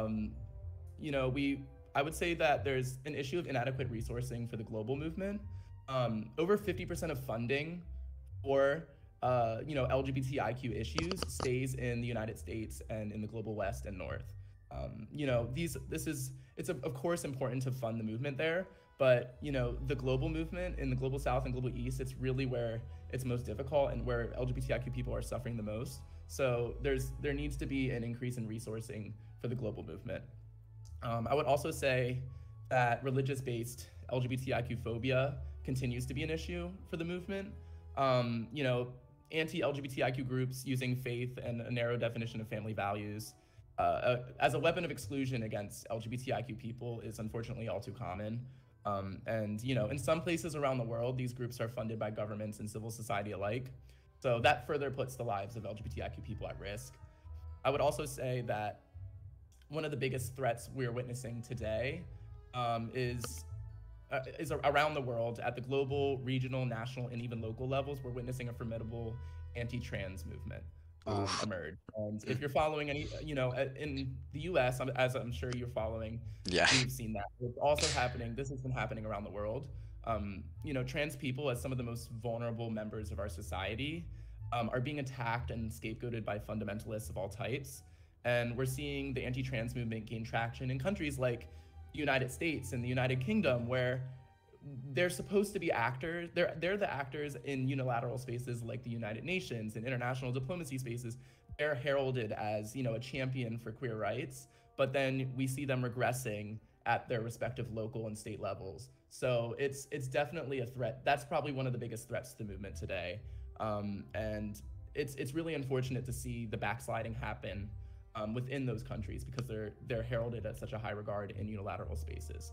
You know, I would say that there's an issue of inadequate resourcing for the global movement. Over 50% of funding for you know, LGBTIQ issues stays in the United States and in the global West and North. You know, it's of course important to fund the movement there, but you know, the global movement in the global South and global East, it's really where it's most difficult and where LGBTIQ people are suffering the most. So there needs to be an increase in resourcing for the global movement. I would also say that religious-based LGBTIQ phobia continues to be an issue for the movement. You know, anti-LGBTIQ groups using faith and a narrow definition of family values as a weapon of exclusion against LGBTIQ people is unfortunately all too common. And you know, in some places around the world, these groups are funded by governments and civil society alike. So that further puts the lives of LGBTIQ people at risk. I would also say that one of the biggest threats we're witnessing today is around the world at the global, regional, national, and even local levels. We're witnessing a formidable anti-trans movement emerge. And if you're following any, you know, in the US, as I'm sure you're following, you've seen that. It's also happening, this has been happening around the world. You know, trans people, as some of the most vulnerable members of our society, are being attacked and scapegoated by fundamentalists of all types. And we're seeing the anti-trans movement gain traction in countries like the United States and the United Kingdom, where they're supposed to be actors. They're the actors in unilateral spaces like the United Nations and international diplomacy spaces. They're heralded as, you know, a champion for queer rights, but then we see them regressing at their respective local and state levels. So it's definitely a threat. That's probably one of the biggest threats to the movement today. And it's really unfortunate to see the backsliding happen within those countries because they're heralded at such a high regard in unilateral spaces.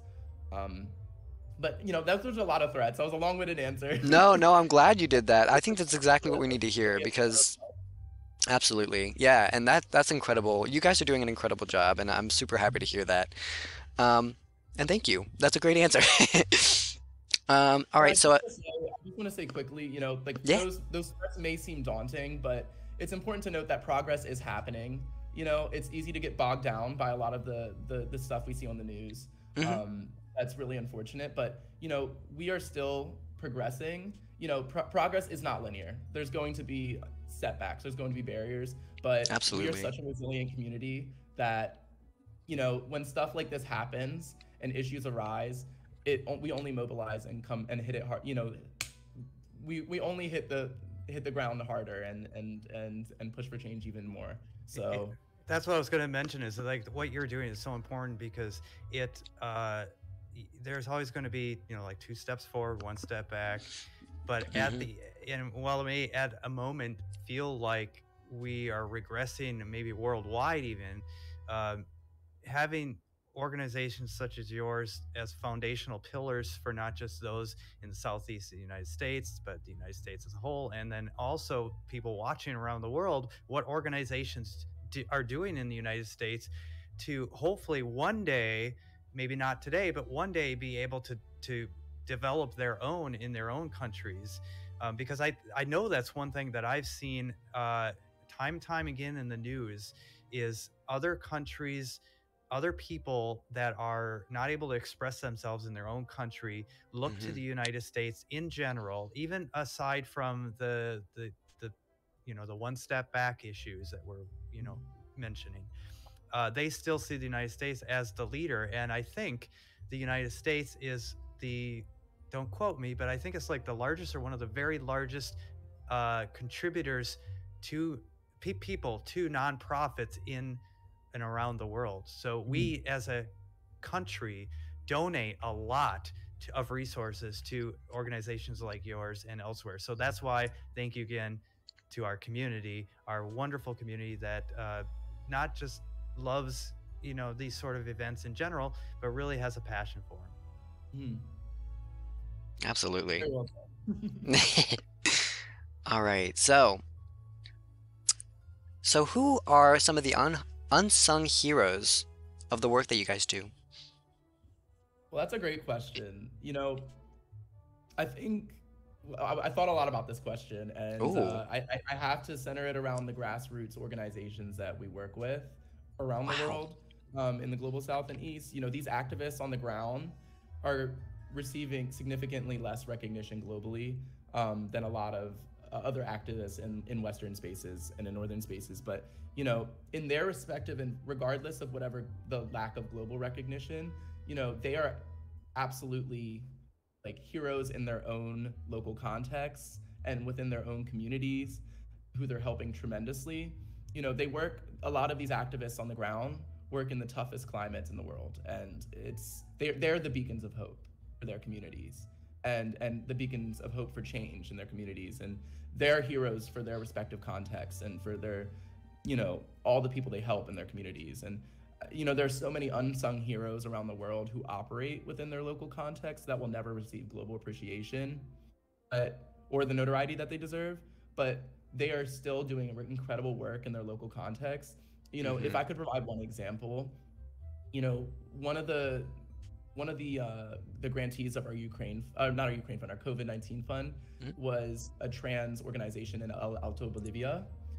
But you know, those are a lot of threats. That was a long-winded answer. No, I'm glad you did that. I think that's exactly what we need to hear because absolutely. Yeah, and that's incredible. You guys are doing an incredible job and I'm super happy to hear that. And thank you. That's a great answer. All right, so I just want to say quickly, you know, like those threats may seem daunting, but it's important to note that progress is happening. You know, it's easy to get bogged down by a lot of the stuff we see on the news. That's really unfortunate, but you know, we are still progressing. You know, progress is not linear. There's going to be setbacks, there's going to be barriers, but we are such a resilient community that, you know, when stuff like this happens and issues arise, we only mobilize and come and hit it hard. You know, we only hit the ground harder and push for change even more. So that's what I was going to mention is like what you're doing is so important because there's always going to be, you know, like 2 steps forward, 1 step back, but while it may at a moment feel like we are regressing maybe worldwide even, having organizations such as yours as foundational pillars for not just those in the southeast of the United States, but the United States as a whole, and then also people watching around the world, what organizations are doing in the United States to hopefully one day, maybe not today, but one day be able to develop their own in their own countries. Because I know that's one thing that I've seen time again in the news is other countries, other people that are not able to express themselves in their own country look to the United States in general, even aside from the you know, the 1 step back issues that we're, you know, mentioning. They still see the United States as the leader. And I think the United States is don't quote me, but I think it's like the largest or one of the very largest contributors to people, to nonprofits in and around the world. So we as a country donate a lot of resources to organizations like yours and elsewhere. So that's why thank you again to our community, our wonderful community that not just loves, you know, these sort of events in general, but really has a passion for them. Absolutely. Very well said. All right, so who are some of the unsung heroes of the work that you guys do? Well, that's a great question. You know, I think I thought a lot about this question, and I have to center it around the grassroots organizations that we work with around the world, in the global South and East. You know, these activists on the ground are receiving significantly less recognition globally than a lot of other activists in Western spaces and in Northern spaces. But, you know, in their respective, and regardless of whatever the lack of global recognition, you know, they are absolutely like heroes in their own local contexts and within their own communities who they're helping tremendously. You know, they work, a lot of these activists on the ground work in the toughest climates in the world, and they're the beacons of hope for their communities and the beacons of hope for change in their communities, and they're heroes for their respective contexts and for their, you know, all the people they help in their communities. And you know, there's so many unsung heroes around the world who operate within their local context that will never receive global appreciation or the notoriety that they deserve, but they are still doing incredible work in their local context. You know, if I could provide one example, you know, one of the grantees of our not our Ukraine fund, our COVID-19 fund, was a trans organization in El Alto, Bolivia,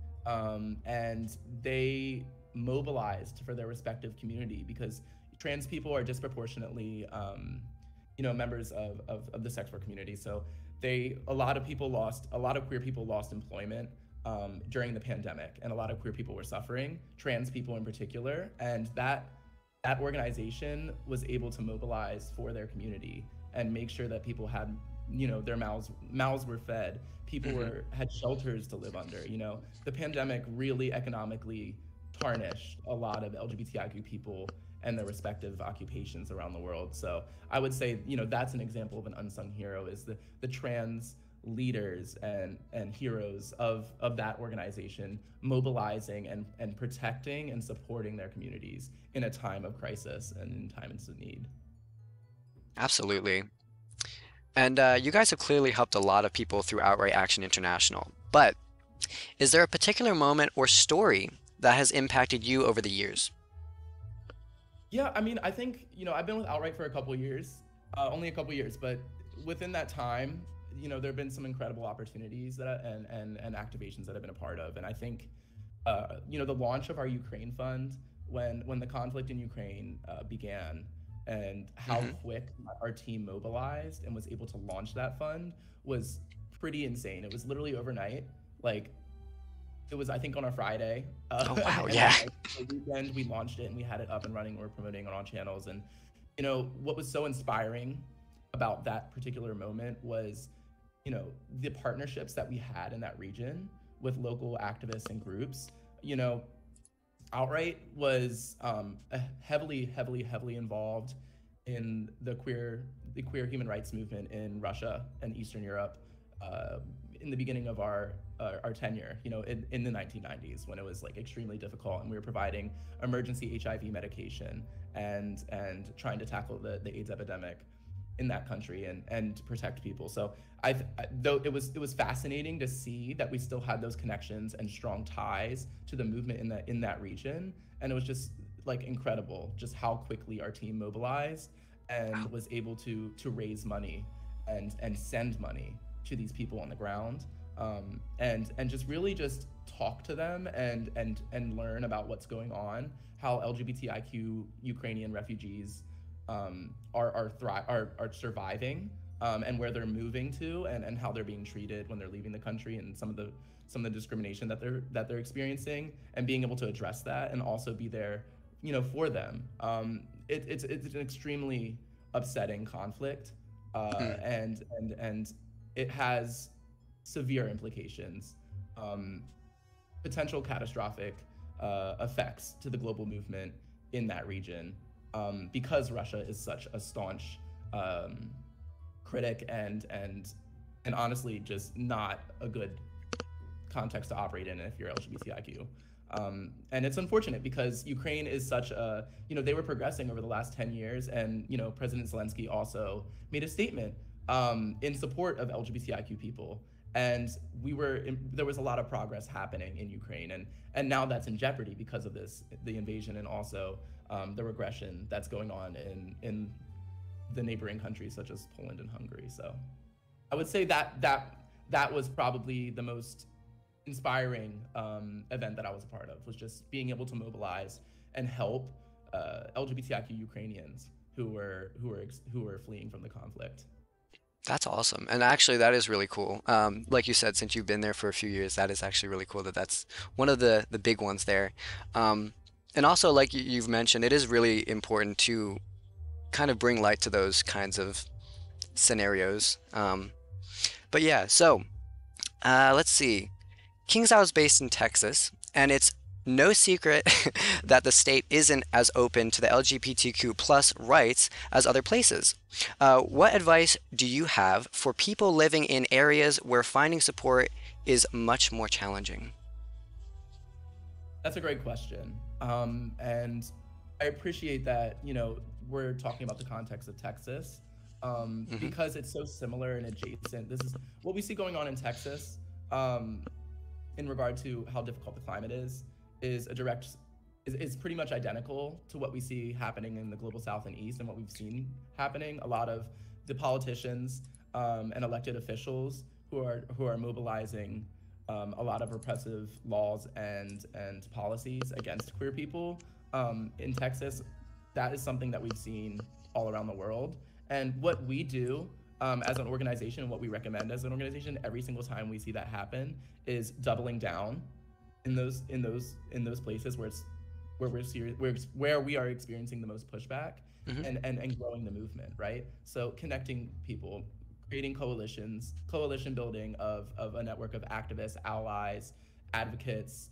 and they mobilized for their respective community because trans people are disproportionately, you know, members of the sex work community. So a lot of queer people lost employment during the pandemic, and a lot of queer people were suffering, trans people in particular, and that organization was able to mobilize for their community and make sure that people had, you know, their mouths were fed, people had shelters to live under. You know, the pandemic really economically tarnished a lot of LGBTIQ people and their respective occupations around the world. So I would say, you know, that's an example of an unsung hero, is the trans leaders and heroes of that organization mobilizing and protecting and supporting their communities in a time of crisis and in times of need. Absolutely. And you guys have clearly helped a lot of people through Outright Action International, but is there a particular moment or story that has impacted you over the years? Yeah, I mean, I think, you know, I've been with Outright for a couple years, only a couple years, but within that time, you know, there have been some incredible opportunities and activations that I've been a part of. And I think, you know, the launch of our Ukraine fund, when the conflict in Ukraine began, and how quick our team mobilized and was able to launch that fund was pretty insane. It was literally overnight. Like, it was, I think, on a Friday. Oh, wow, yeah. The weekend, we launched it and we had it up and running. We were promoting on all channels. And, you know, what was so inspiring about that particular moment was, you know, the partnerships that we had in that region with local activists and groups. You know, Outright was heavily involved in the queer human rights movement in Russia and Eastern Europe in the beginning of our tenure, you know, in the 1990s, when it was like extremely difficult, and we were providing emergency HIV medication and trying to tackle the AIDS epidemic in that country and protect people. So though it was fascinating to see that we still had those connections and strong ties to the movement in that region, and it was just like incredible just how quickly our team mobilized and was able to raise money and send money to these people on the ground, and just really just talk to them and learn about what's going on, how LGBTIQ Ukrainian refugees are surviving, and where they're moving to, and how they're being treated when they're leaving the country, and some of the discrimination that they're experiencing, and being able to address that and also be there, you know, for them. It's an extremely upsetting conflict, and it has severe implications, potential catastrophic effects to the global movement in that region, because Russia is such a staunch critic and honestly just not a good context to operate in if you're LGBTIQ. And it's unfortunate because Ukraine is such a, they were progressing over the last 10 years, and President Zelensky also made a statement in support of LGBTIQ people, and there was a lot of progress happening in Ukraine, and now that's in jeopardy because of the invasion, and also the regression that's going on in the neighboring countries such as Poland and Hungary. So I would say that was probably the most inspiring event that I was a part of, was just being able to mobilize and help LGBTIQ Ukrainians who were fleeing from the conflict. That's awesome. And actually, that is really cool. Like you said, since you've been there for a few years, that is actually really cool that that's one of the big ones there. And also, like you've mentioned, it is really important to kind of bring light to those kinds of scenarios. But yeah, so let's see. KingsIsle is based in Texas, and it's no secret that the state isn't as open to the LGBTQ plus rights as other places. What advice do you have for people living in areas where finding support is much more challenging? That's a great question. And I appreciate that, we're talking about the context of Texas, because it's so similar and adjacent. This is what we see going on in Texas. In regard to how difficult the climate is pretty much identical to what we see happening in the global South and East, and what we've seen happening. A lot of the politicians and elected officials who are mobilizing a lot of repressive laws and policies against queer people in Texas. That is something that we've seen all around the world. And what we do as an organization, what we recommend as an organization every single time we see that happen, is doubling down in those places where we are experiencing the most pushback, and growing the movement, right? So connecting people, creating coalition building of a network of activists, allies, advocates,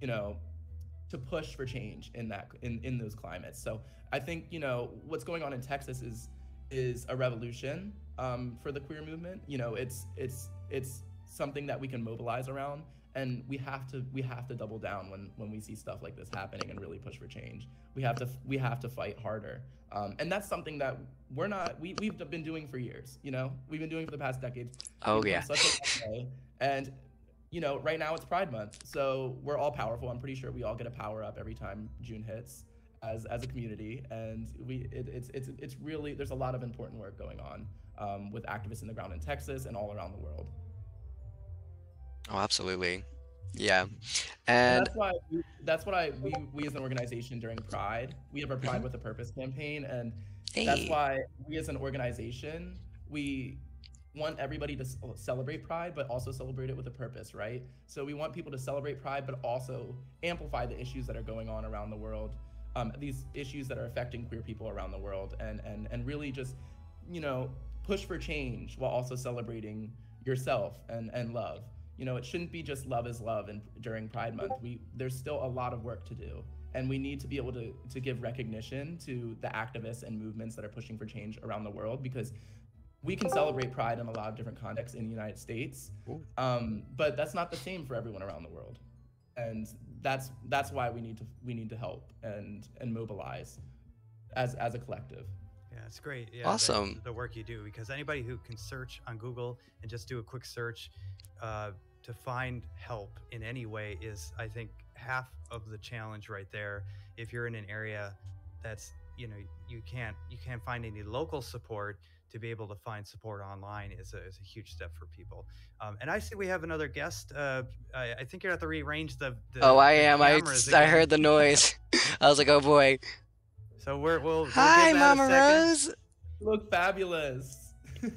to push for change in those climates. So I think what's going on in Texas is a revolution for the queer movement. It's something that we can mobilize around, and we have to double down when we see stuff like this happening and really push for change. We have to fight harder, and that's something that we've been doing for years. We've been doing for the past decades. Oh yeah. Such a long way. And right now it's Pride Month, so we're all powerful. I'm pretty sure we all get a power up every time June hits as a community, and it's really, there's a lot of important work going on with activists in the ground in Texas and all around the world. Oh, absolutely. Yeah. And that's why we as an organization during Pride, we have our Pride with a Purpose campaign, and hey, that's why we as an organization, we want everybody to celebrate Pride, but also celebrate it with a purpose, right? So we want people to celebrate Pride, but also amplify the issues that are going on around the world, these issues that are affecting queer people around the world, and really just, push for change while also celebrating yourself and love. It shouldn't be just love is love during Pride Month. There's still a lot of work to do, and we need to be able to give recognition to the activists and movements that are pushing for change around the world, because we can celebrate Pride in a lot of different contexts in the United States, but that's not the same for everyone around the world, and that's why we need to help and mobilize as a collective. Yeah, it's great. Yeah, awesome. The work you do, because anybody who can search on Google and just do a quick search to find help in any way is, I think, half of the challenge right there. If you're in an area that's, you can't find any local support, to be able to find support online is a huge step for people. And I see we have another guest. I think you have to rearrange the oh, I am. I again. heard the noise. I was like, oh boy. So we'll Hi, give that Mama a second. Rose. You look fabulous. You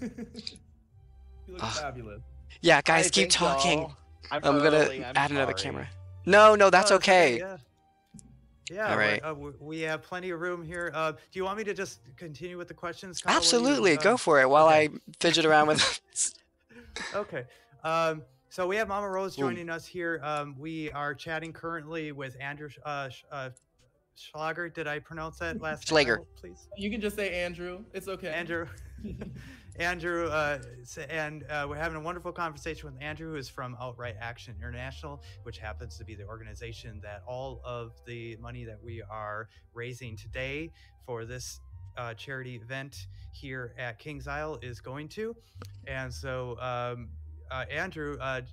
look fabulous. Yeah, guys, Hi, keep thanks, talking. y'all. I'm gonna early, I'm add another sorry. camera. No, that's Oh, okay. Yeah. Yeah, All right. We have plenty of room here. Do you want me to just continue with the questions? Kyle? Absolutely, go for it while okay. I fidget around with. Okay. So we have Mama Rose joining us here. We are chatting currently with Andrew Schlager. Did I pronounce that last name? Schlager. Please. You can just say Andrew. It's okay. Andrew. Andrew, and we're having a wonderful conversation with Andrew, who is from Outright Action International, which happens to be the organization that all of the money that we are raising today for this charity event here at KingsIsle is going to. And so, Andrew,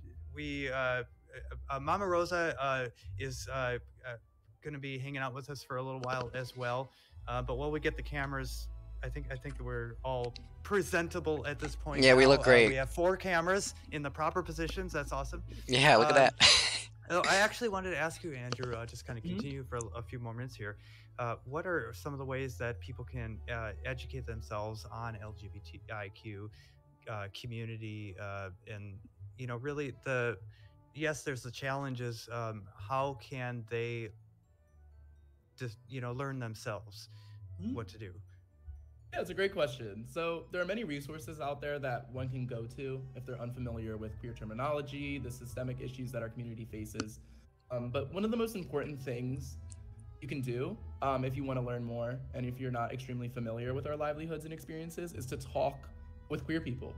Mama Rosa is going to be hanging out with us for a little while as well. But while we get the cameras, I think we're all presentable at this point. Yeah, we look great. We have 4 cameras in the proper positions. That's awesome. Yeah, look at that. I actually wanted to ask you, Andrew, just kind of continue for a few more minutes here. What are some of the ways that people can educate themselves on LGBTIQ community, and really yes, there's the challenges. How can they just learn themselves what to do? Yeah, it's a great question. So there are many resources out there that one can go to if they're unfamiliar with queer terminology, the systemic issues that our community faces. But one of the most important things you can do if you want to learn more, and if you're not extremely familiar with our livelihoods and experiences, is to talk with queer people.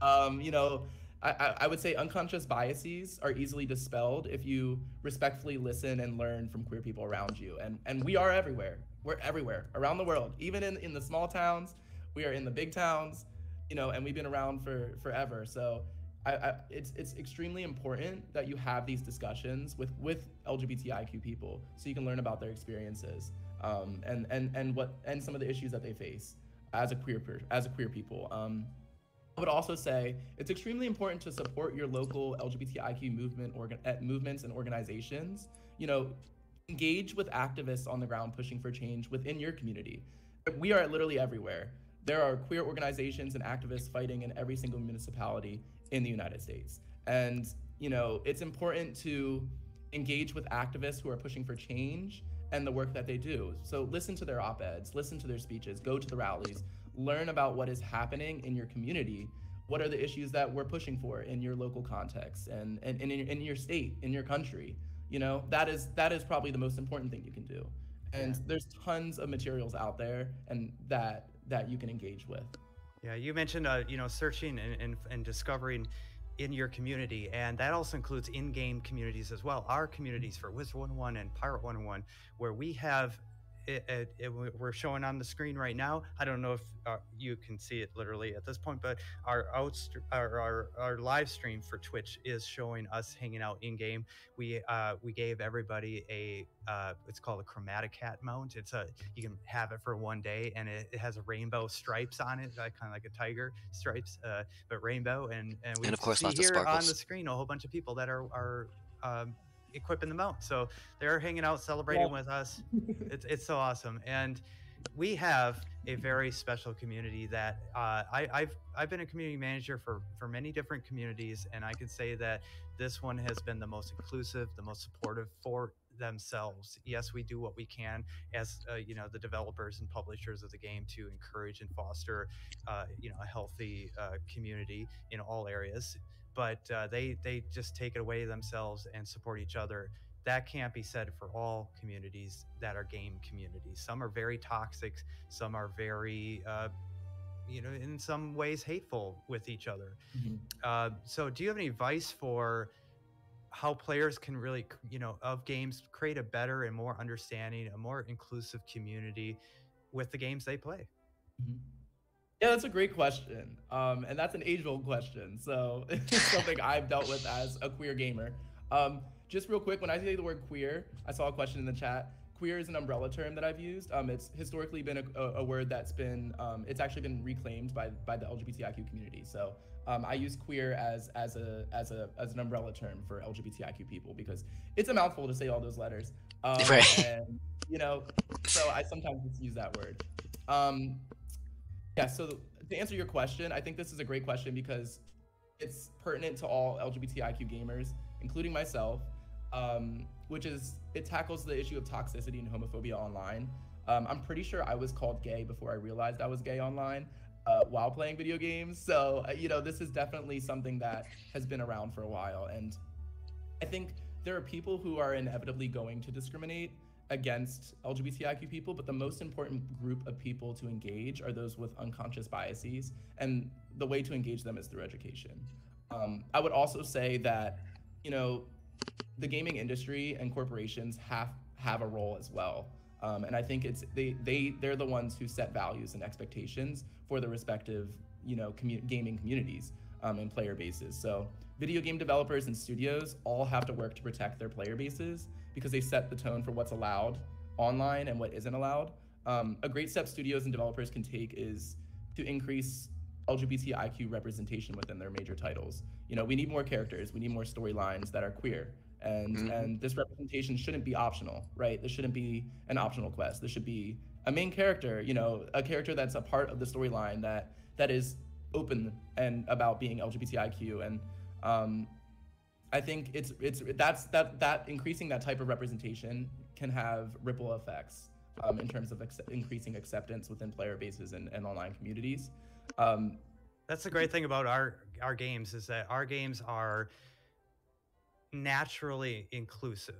I would say unconscious biases are easily dispelled if you respectfully listen and learn from queer people around you. And we are everywhere. We're everywhere around the world, even in the small towns. We are in the big towns, and we've been around for forever. So it's extremely important that you have these discussions with LGBTIQ people, so you can learn about their experiences and some of the issues that they face as a queer people. I would also say it's extremely important to support your local LGBTIQ movements and organizations. Engage with activists on the ground pushing for change within your community. We are literally everywhere. There are queer organizations and activists fighting in every single municipality in the United States. And, it's important to engage with activists who are pushing for change and the work that they do. So listen to their op-eds, listen to their speeches, go to the rallies, learn about what is happening in your community. What are the issues that we're pushing for in your local context and in your state, in your country? That is probably the most important thing you can do. And there's tons of materials out there and that you can engage with. Yeah, you mentioned searching and discovering in your community, and that also includes in-game communities as well. Our communities for Wizard101 and Pirate101, where we have we're showing on the screen right now. I don't know if you can see it literally at this point, but our live stream for Twitch is showing us hanging out in game. We gave everybody it's called a chromatic cat mount. You can have it for one day, and it has a rainbow stripes on it, kind of like a tiger stripes, but rainbow. And of course, see lots of here sparkles on the screen a whole bunch of people that are equipping the mount, so they're hanging out celebrating with us. It's so awesome. And we have a very special community that I've been a community manager for many different communities, and I can say that this one has been the most inclusive, the most supportive for themselves. Yes, we do what we can as the developers and publishers of the game to encourage and foster a healthy community in all areas. But they just take it away themselves and support each other. That can't be said for all communities that are game communities. Some are very toxic. Some are very, in some ways hateful with each other. Mm-hmm. So do you have any advice for how players can really, of games, create a better and more understanding, a more inclusive community with the games they play? Mm-hmm. Yeah, that's a great question. And that's an age-old question. So it's something I've dealt with as a queer gamer. Just real quick, when I say the word queer, I saw a question in the chat. Queer is an umbrella term that I've used. It's historically been a word that's been, it's actually been reclaimed by the LGBTIQ community. So I use queer as an umbrella term for LGBTIQ people because it's a mouthful to say all those letters. Right. And, so I sometimes just use that word. Yeah, so to answer your question, I think this is a great question because it's pertinent to all LGBTIQ gamers, including myself, which is, it tackles the issue of toxicity and homophobia online. I'm pretty sure I was called gay before I realized I was gay online. while playing video games. So, you know, this is definitely something that has been around for a while. And I think there are people who are inevitably going to discriminate against LGBTIQ people, but the most important group of people to engage are those with unconscious biases. And the way to engage them is through education. I would also say that, you know, the gaming industry and corporations have a role as well. And I think they're the ones who set values and expectations for the respective, you know, gaming communities and player bases. So video game developers and studios all have to work to protect their player bases because they set the tone for what's allowed online and what isn't allowed. A great step studios and developers can take is to increase LGBTIQ representation within their major titles. You know, we need more characters, we need more storylines that are queer. And this representation shouldn't be optional, right? This shouldn't be an optional quest. This should be a main character, you know, a character that's a part of the storyline that is open and about being LGBTIQ. And I think that increasing that type of representation can have ripple effects in terms of increasing acceptance within player bases and online communities. That's the great thing about our games is that our games are naturally inclusive.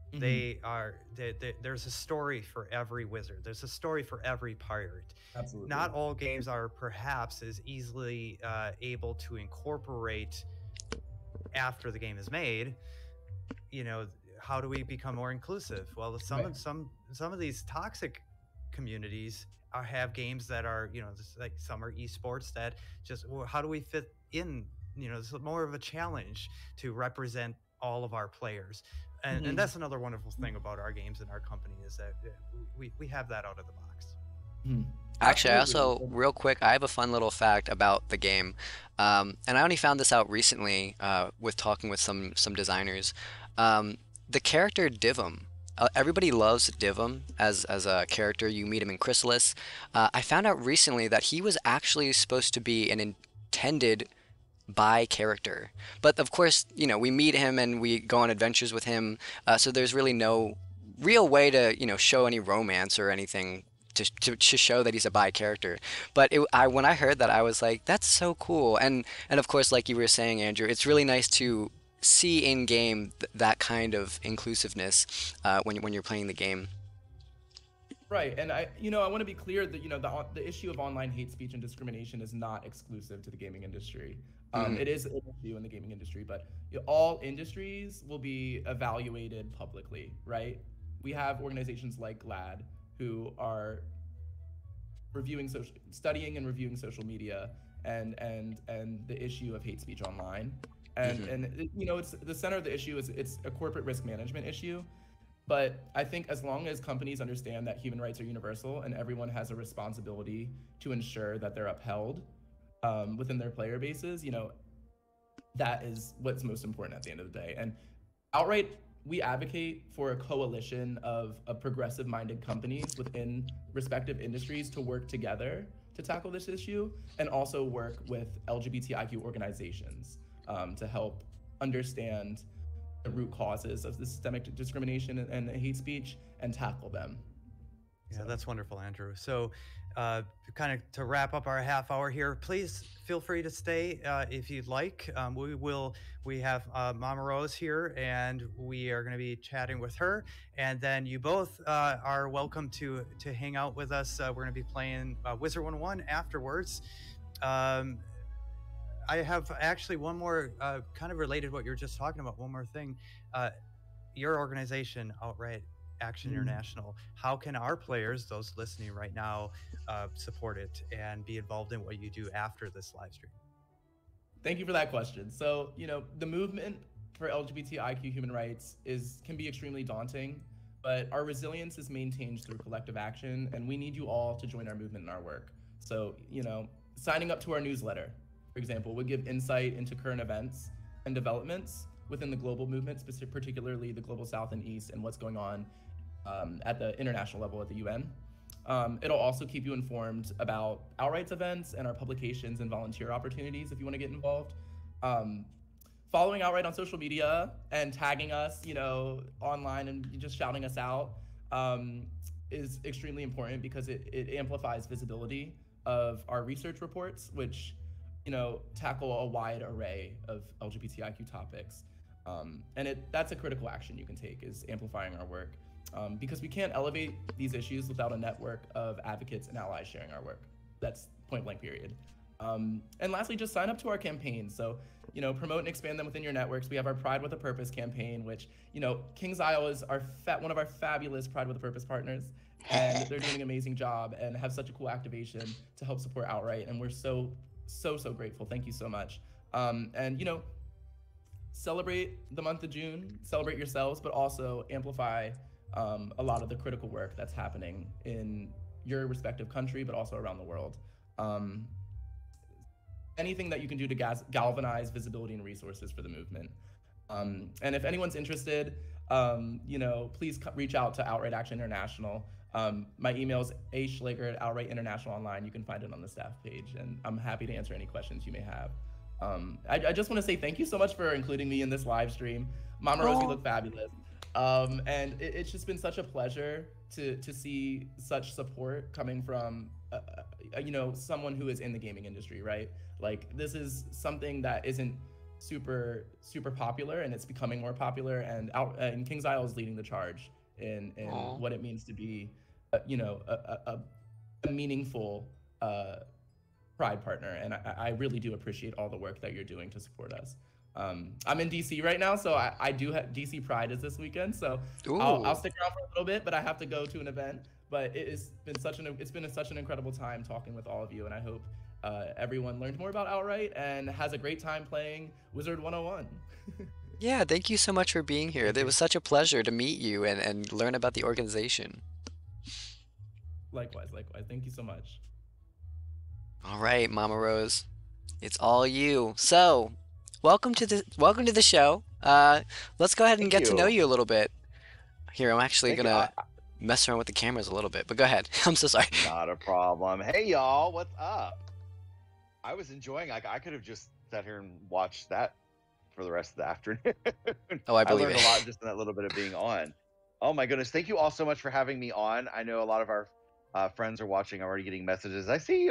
There's a story for every wizard. There's a story for every pirate. Absolutely. Not all games are perhaps as easily able to incorporate after the game is made. You know, how do we become more inclusive? Well, some of these toxic communities have games that are, you know, like some are esports that just, well, how do we fit in? You know, it's more of a challenge to represent all of our players. And that's another wonderful thing about our games and our company is that we have that out of the box. Actually, I also, real quick, I have a fun little fact about the game. And I only found this out recently with talking with some designers. The character Divum, everybody loves Divum as a character. You meet him in Chrysalis. I found out recently that he was actually supposed to be an intended bi character, but of course, you know, we meet him and we go on adventures with him, so there's really no real way to, you know, show any romance or anything to show that he's a bi character. But when I heard that, I was like, that's so cool. And of course, like you were saying, Andrew, it's really nice to see in game that kind of inclusiveness when you're playing the game. Right, and I want to be clear that, you know, the issue of online hate speech and discrimination is not exclusive to the gaming industry. It is an issue in the gaming industry, but all industries will be evaluated publicly, right? We have organizations like GLAAD who are studying and reviewing social media and the issue of hate speech online. And you know, it's the center of the issue is it's a corporate risk management issue. But I think as long as companies understand that human rights are universal and everyone has a responsibility to ensure that they're upheld within their player bases, you know, that is what's most important at the end of the day. And outright, we advocate for a coalition of progressive-minded companies within respective industries to work together to tackle this issue, and also work with LGBTIQ organizations to help understand the root causes of the systemic discrimination and hate speech and tackle them. Yeah, that's wonderful, Andrew. So kind of to wrap up our half hour here, please feel free to stay if you'd like. We have Mama Rose here, and we are going to be chatting with her. And then you both are welcome to hang out with us. We're going to be playing Wizard101 afterwards. I have actually one more kind of related to what you were just talking about, one more thing. Your organization, Outright Action International, how can our players, those listening right now, support it and be involved in what you do after this live stream? Thank you for that question. So, you know, the movement for LGBTIQ human rights can be extremely daunting, but our resilience is maintained through collective action, and we need you all to join our movement and our work. So, you know, signing up to our newsletter, for example, would give insight into current events and developments within the global movement, particularly the Global South and East, and what's going on at the international level at the UN. It'll also keep you informed about Outright's events and our publications and volunteer opportunities if you want to get involved. Following Outright on social media and tagging us, you know, online and just shouting us out is extremely important because it amplifies visibility of our research reports, which, you know, tackle a wide array of LGBTIQ topics. And that's a critical action you can take, is amplifying our work, because we can't elevate these issues without a network of advocates and allies sharing our work. That's point blank period. And lastly, just sign up to our campaign. So, you know, promote and expand them within your networks. We have our Pride with a Purpose campaign, which, you know, KingsIsle is one of our fabulous Pride with a Purpose partners, and they're doing an amazing job and have such a cool activation to help support Outright. And we're so grateful. Thank you so much. And, you know, celebrate the month of June, celebrate yourselves, but also amplify a lot of the critical work that's happening in your respective country, but also around the world. Anything that you can do to galvanize visibility and resources for the movement. And if anyone's interested, you know, please reach out to Outright Action International. My email is aschlager@Outright International Online. You can find it on the staff page, and I'm happy to answer any questions you may have. I just want to say thank you so much for including me in this live stream. Mama Rose, you look fabulous. And it's just been such a pleasure to see such support coming from, you know, someone who is in the gaming industry, right? Like, this is something that isn't super popular, and it's becoming more popular, and KingsIsle is leading the charge in what it means to be, you know, a meaningful Pride partner. And I really do appreciate all the work that you're doing to support us. I'm in DC right now, so I do have DC Pride is this weekend, so I'll stick around for a little bit, but I have to go to an event. But it's been such an incredible time talking with all of you, and I hope everyone learned more about Outright and has a great time playing Wizard101. Yeah, thank you so much for being here. It was such a pleasure to meet you and learn about the organization. Likewise. Thank you so much. All right, Mama Rose, it's all you. So, welcome to the show. Let's go ahead and get to know you a little bit. Here, I'm actually gonna mess around with the cameras a little bit, but go ahead. I'm so sorry. Not a problem. Hey, y'all, what's up? I was enjoying. I could have just sat here and watched that for the rest of the afternoon. Oh, I believe learned it. a lot just in that little bit of being on. Oh my goodness! Thank you all so much for having me on. I know a lot of our friends are watching. I'm already getting messages. I see you.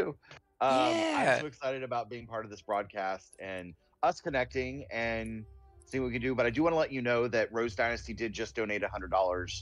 Yeah. I'm so excited about being part of this broadcast and us connecting and seeing what we can do. But I do want to let you know that Rose Dynasty did just donate $100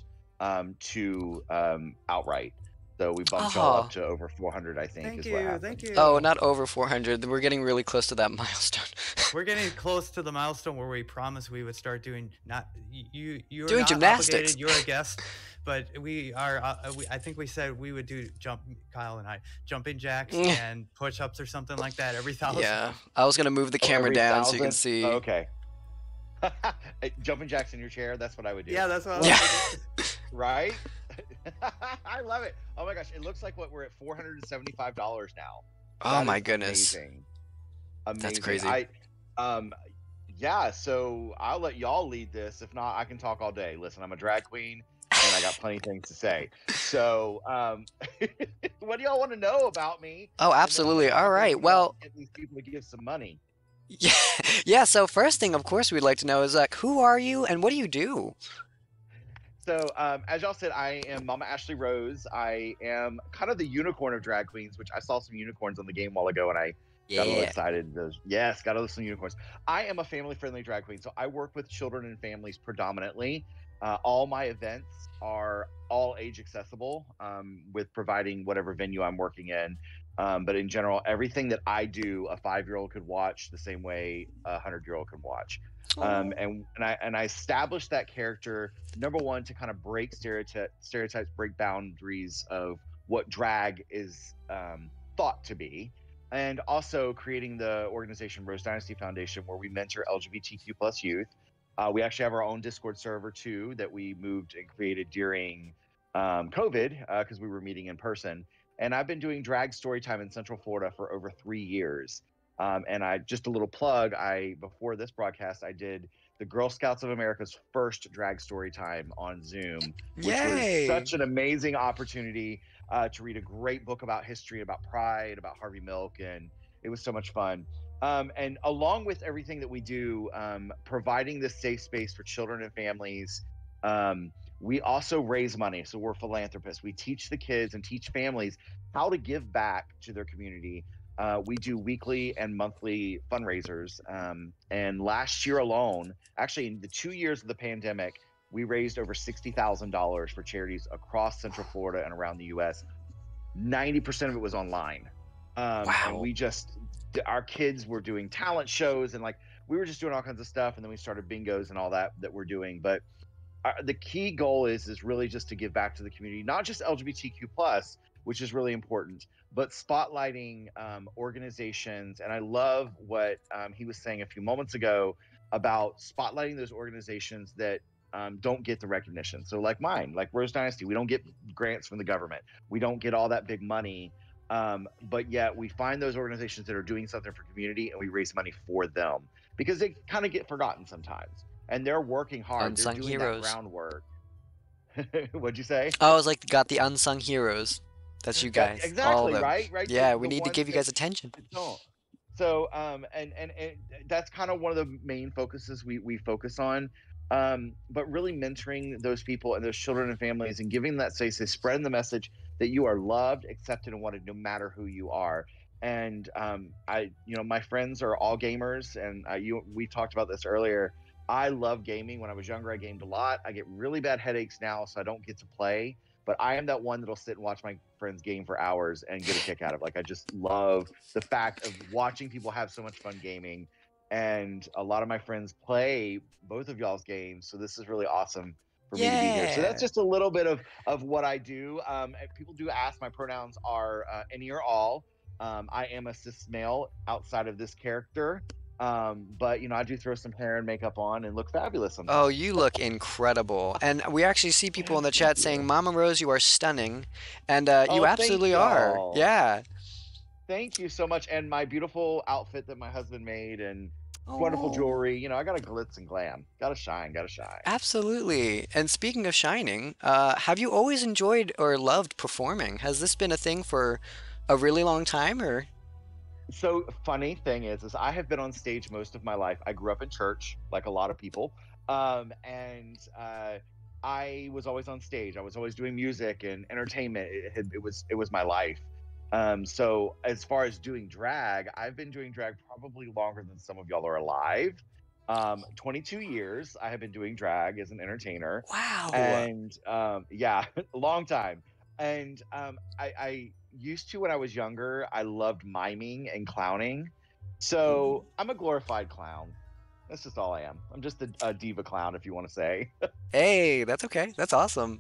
to Outright. So we bumped y'all up to over 400, I think. Thank you. Oh, not over 400. We're getting really close to that milestone. We're getting close to the milestone where we promised we would start doing you're doing not gymnastics. Obligated, you're a guest, but we are. I think we said we would do Kyle and I jumping jacks and push-ups or something like that every 1,000. Yeah, I was gonna move the camera down so you can see. Okay. Jumping jacks in your chair. That's what I would do. Yeah, that's what I was doing. Right? I love it. Oh my gosh, it looks like we're at $475 now. Oh my goodness. Amazing. That's crazy. Yeah, so I'll let y'all lead this. If not, I can talk all day. Listen, I'm a drag queen and I got plenty of things to say. So, what do y'all want to know about me? Oh, absolutely. All right. Well, get these people to give some money. Yeah. So first thing, of course, we'd like to know is like, who are you and what do you do? So, as y'all said, I am Mama Ashley Rose. I am kind of the unicorn of drag queens, which I saw some unicorns on the game a while ago, and I got a little excited. Got to listen to unicorns. I am a family-friendly drag queen, so I work with children and families predominantly. All my events are all age accessible, with providing whatever venue I'm working in. But in general, everything that I do, a 5-year-old could watch the same way a 100-year-old can watch. And I established that character, number one, to kind of break stereotypes, break boundaries of what drag is thought to be, and also creating the organization Rose Dynasty Foundation, where we mentor LGBTQ plus youth. We actually have our own Discord server too that we moved and created during COVID because we were meeting in person. And I've been doing drag storytime in Central Florida for over 3 years. And just a little plug, before this broadcast, I did the Girl Scouts of America's first drag story time on Zoom, which was such an amazing opportunity to read a great book about history, about pride, about Harvey Milk, and it was so much fun. And along with everything that we do, providing this safe space for children and families, we also raise money. So we're philanthropists. We teach the kids and teach families how to give back to their community. We do weekly and monthly fundraisers. And last year alone, actually in the 2 years of the pandemic, we raised over $60,000 for charities across Central Florida and around the U.S. 90% of it was online. And Wow. our kids were doing talent shows, and like we were just doing all kinds of stuff. And then we started bingos and all that we're doing. But the key goal is really just to give back to the community, not just LGBTQ plus, which is really important, but spotlighting organizations. And I love what he was saying a few moments ago about spotlighting those organizations that don't get the recognition. So like mine, like Rose Dynasty, we don't get grants from the government. We don't get all that big money. But yet we find those organizations that are doing something for community, and we raise money for them because they kind of get forgotten sometimes. And they're working hard. Unsung They're doing heroes. that groundwork. What'd you say? Oh, I was like, got the unsung heroes. That's you guys. All of Exactly, them. right? Yeah, The we need to ones give you that guys attention. don't. So, and that's kind of one of the main focuses we focus on. But really mentoring those people and those children and families, and giving that space, to spreading the message that you are loved, accepted, and wanted, no matter who you are. And my friends are all gamers, and we talked about this earlier. I love gaming. When I was younger, I gamed a lot. I get really bad headaches now, so I don't get to play. But I am that one that'll sit and watch my friends game for hours and get a kick out of it. Like, I just love the fact of watching people have so much fun gaming. And a lot of my friends play both of y'all's games, so this is really awesome for me to be here. So that's just a little bit of what I do. People do ask. My pronouns are any or all. I am a cis male outside of this character. But I do throw some hair and makeup on and look fabulous sometimes. Oh, you look incredible. And we actually see people in the chat saying, Mama Rose, you are stunning. And you absolutely are. Yeah. Thank you so much. And my beautiful outfit that my husband made, and wonderful jewelry. I got to glitz and glam. Got to shine. Absolutely. And speaking of shining, have you always enjoyed or loved performing? Has this been a thing for a really long time, or? So funny thing is I have been on stage most of my life. I grew up in church, like a lot of people. And I was always on stage. I was always doing music and entertainment. It was my life. So as far as doing drag, I've been doing drag probably longer than some of y'all are alive. 22 years I have been doing drag as an entertainer. Wow. And yeah, a long time. And I used to, when I was younger, I loved miming and clowning. So I'm a glorified clown. That's just all I am. I'm just a diva clown, if you want to say. Hey, that's okay. That's awesome.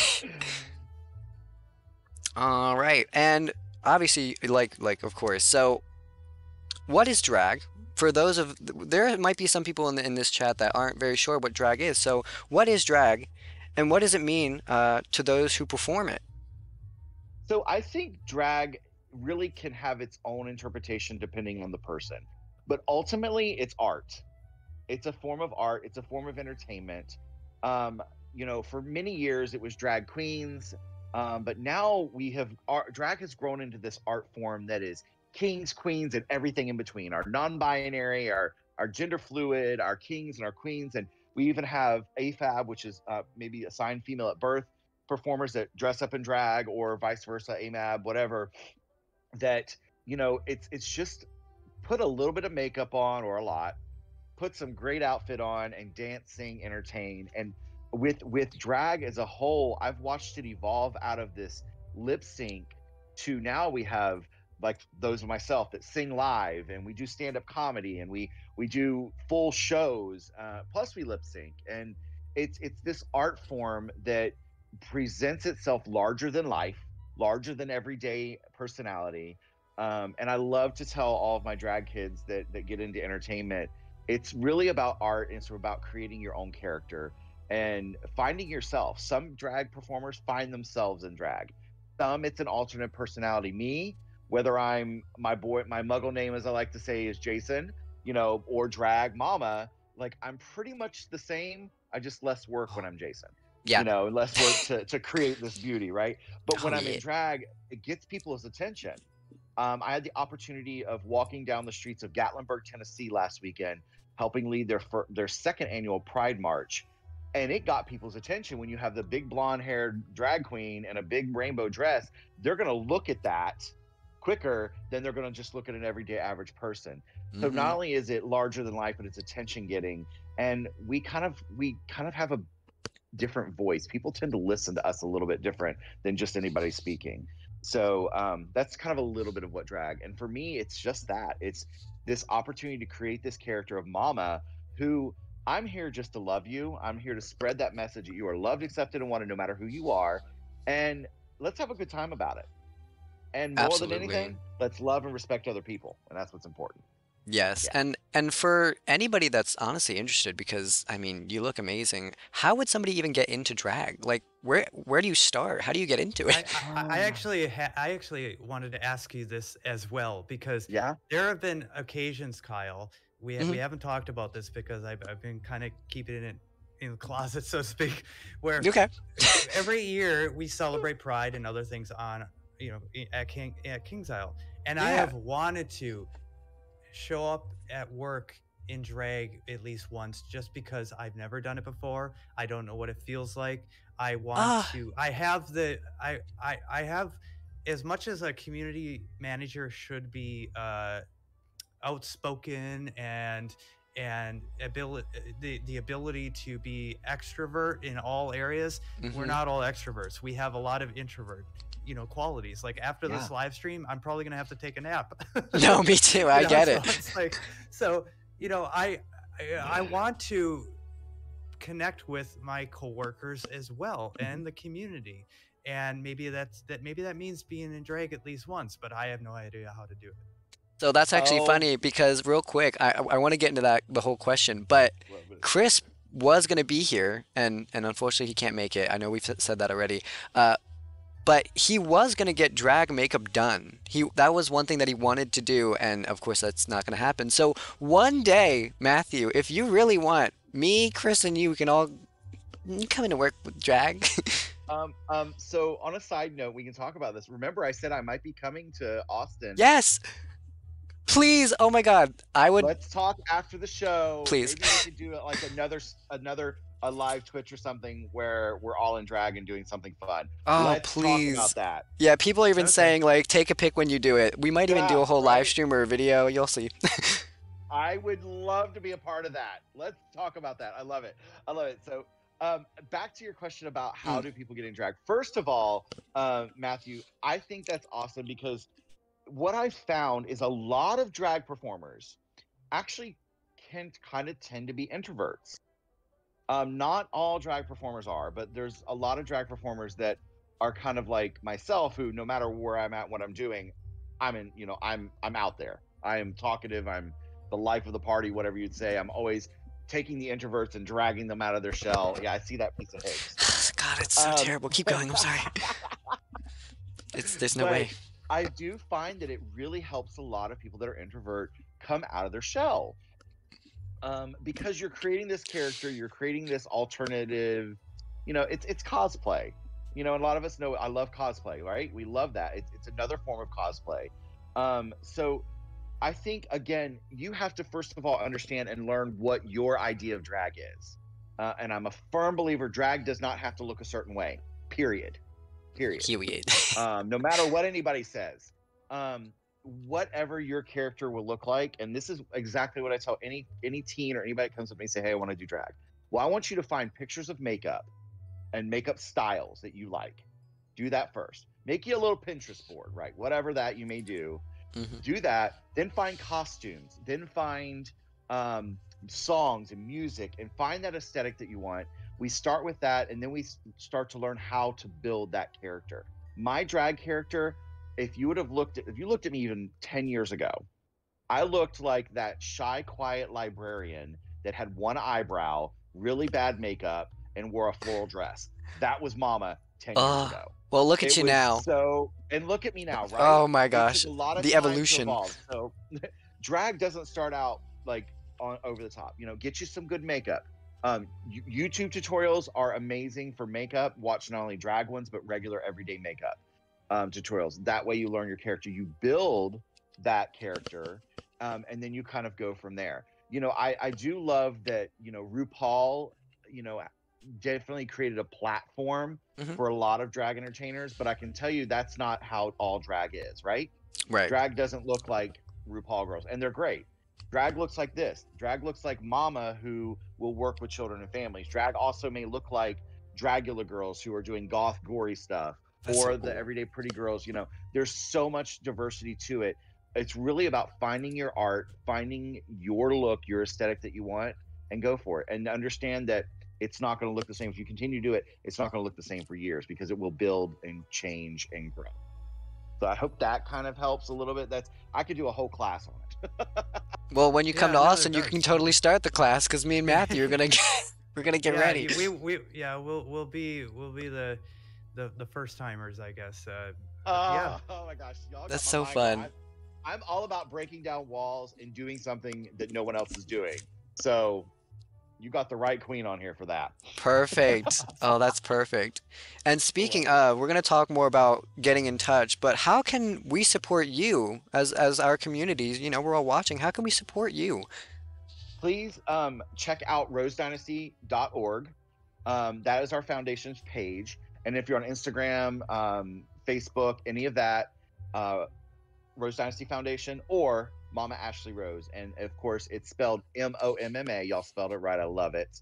All right. And obviously, like of course. So what is drag? For those there might be some people in this chat that aren't very sure what drag is. So what is drag, and what does it mean to those who perform it? So I think drag really can have its own interpretation depending on the person. But ultimately, it's art. It's a form of art. It's a form of entertainment. For many years, it was drag queens. But now drag has grown into this art form that is kings, queens, and everything in between. Our non-binary, our gender fluid, our kings and our queens. And we even have AFAB, which is maybe assigned female at birth, performers that dress up in drag, or vice versa, AMAB, whatever. That, it's just put a little bit of makeup on, or a lot, put some great outfit on, and dance, sing, entertain. And with drag as a whole, I've watched it evolve out of this lip sync to now we have like those of myself that sing live, and we do stand-up comedy, and we do full shows, plus we lip sync. And it's this art form that presents itself larger than life, larger than everyday personality. And I love to tell all of my drag kids that get into entertainment, it's really about art, and it's about creating your own character and finding yourself. Some drag performers find themselves in drag. Some, it's an alternate personality. Me, whether I'm my muggle name, as I like to say, is Jason, or drag mama, like I'm pretty much the same. I just less work when I'm Jason. Yeah. And less work to create this beauty, right? But when I'm in drag, it gets people's attention. I had the opportunity of walking down the streets of Gatlinburg, Tennessee last weekend, helping lead their second annual Pride March. And it got people's attention. When you have the big blonde haired drag queen and a big rainbow dress, they're going to look at that quicker than they're going to just look at an everyday average person. So not only is it larger than life, but it's attention getting. And we kind of have a different voice. People tend to listen to us a little bit different than just anybody speaking. So that's kind of a little bit of what drag. And for me, it's just that. It's this opportunity to create this character of Mama, who I'm here just to love you. I'm here to spread that message that you are loved, accepted, and wanted no matter who you are. And let's have a good time about it. And more than anything, let's love and respect other people. And that's what's important. Yes, and for anybody that's honestly interested, because I mean, you look amazing. How would somebody even get into drag? Like, where do you start? How do you get into it? I actually wanted to ask you this as well, because there have been occasions, Kyle. We haven't talked about this because I've been kind of keeping it in the closet, so to speak. Where every year we celebrate Pride and other things on at KingsIsle, and I have wanted to show up at work in drag at least once, just because I've never done it before. I don't know what it feels like. I want to. I have as much as a community manager should be outspoken and the ability to be extrovert in all areas. We're not all extroverts. We have a lot of introvert qualities. Like after this live stream, I'm probably gonna have to take a nap. No, me too. I get it. It's like, so I want to connect with my coworkers as well and the community, and maybe that means being in drag at least once, but I have no idea how to do it. So that's actually funny, because real quick, I want to get into the whole question, but Chris was going to be here, and unfortunately he can't make it. I know we've said that already. But he was going to get drag makeup done. That was one thing that he wanted to do, and of course that's not going to happen. So one day, Matthew, if you really want, me, Chris, and you can all come into work with drag. So on a side note, we can talk about this. Remember, I said I might be coming to Austin. Yes. Please. Oh my God. Let's talk after the show. Please. Maybe we could do like another live Twitch or something where we're all in drag and doing something fun. Let's please. talk about that. Yeah, people are even saying like, take a pic when you do it. We might even do a whole live stream or a video. You'll see. I would love to be a part of that. Let's talk about that. I love it. So back to your question about how do people get in drag. First of all, Matthew, I think that's awesome, because what I've found is a lot of drag performers actually can kind of tend to be introverts. Not all drag performers are, but there's a lot of drag performers that are kind of like myself, who no matter where I'm at, what I'm doing, I'm out there. I am talkative. I'm the life of the party, whatever you'd say. I'm always taking the introverts and dragging them out of their shell. Yeah, I see that piece of eggs. God, it's so terrible. Keep going. I'm sorry. There's no way. I do find that it really helps a lot of people that are introvert come out of their shell. Because you're creating this character, you're creating this alternative, it's cosplay. And a lot of us know I love cosplay, right? We love that. It's another form of cosplay. So I think, again, you have to first of all understand and learn what your idea of drag is. And I'm a firm believer drag does not have to look a certain way, period. No matter what anybody says. Whatever your character will look like, and this is exactly what I tell any teen or anybody that comes up to me and say, hey, I want to do drag. Well, I want you to find pictures of makeup and makeup styles that you like. Do that first. Make you a little Pinterest board, right? Whatever that you may do. Do that. Then find costumes. Then find songs and music, and find that aesthetic that you want. We start with that, and then we start to learn how to build that character. My drag character, if you looked at me even 10 years ago, I looked like that shy, quiet librarian that had one eyebrow, really bad makeup, and wore a floral dress. That was Mama 10 years ago. Well, look at you now. And look at me now, right? Oh my gosh, the evolution. So drag doesn't start out like over the top. Get you some good makeup. YouTube tutorials are amazing for makeup. Watch not only drag ones, but regular everyday makeup tutorials. That way you learn your character, you build that character, and then you kind of go from there. I do love that, RuPaul, definitely created a platform Mhm. for a lot of drag entertainers, but I can tell you that's not how all drag is, right? Right. Drag doesn't look like RuPaul girls, and they're great. Drag looks like this. Drag looks like Mama, who will work with children and families. Drag also may look like Dragula girls who are doing goth, gory stuff, That's so or the cool. everyday pretty girls. There's so much diversity to it. It's really about finding your art, finding your look, your aesthetic that you want, and go for it. And understand that it's not going to look the same. If you continue to do it, it's not going to look the same for years, because it will build and change and grow. So I hope that kind of helps a little bit. I could do a whole class on it. Well, when you come to no, it Austin, you can does. totally start the class, because me and Matthew are gonna we're gonna get ready. We'll be the first timers, I guess. Yeah. Oh my gosh, y'all got That's my so mind fun. going. I'm all about breaking down walls and doing something that no one else is doing. So you got the right queen on here for that. Perfect. Oh, that's perfect. And speaking Well, of, we're going to talk more about getting in touch, but how can we support you as our communities? We're all watching. How can we support you? please check out rosedynasty.org. That is our foundation's page. And if you're on Instagram, Facebook, any of that, Rose Dynasty Foundation, or Mama Ashley Rose. And of course, it's spelled Momma. Y'all spelled it right. I love it.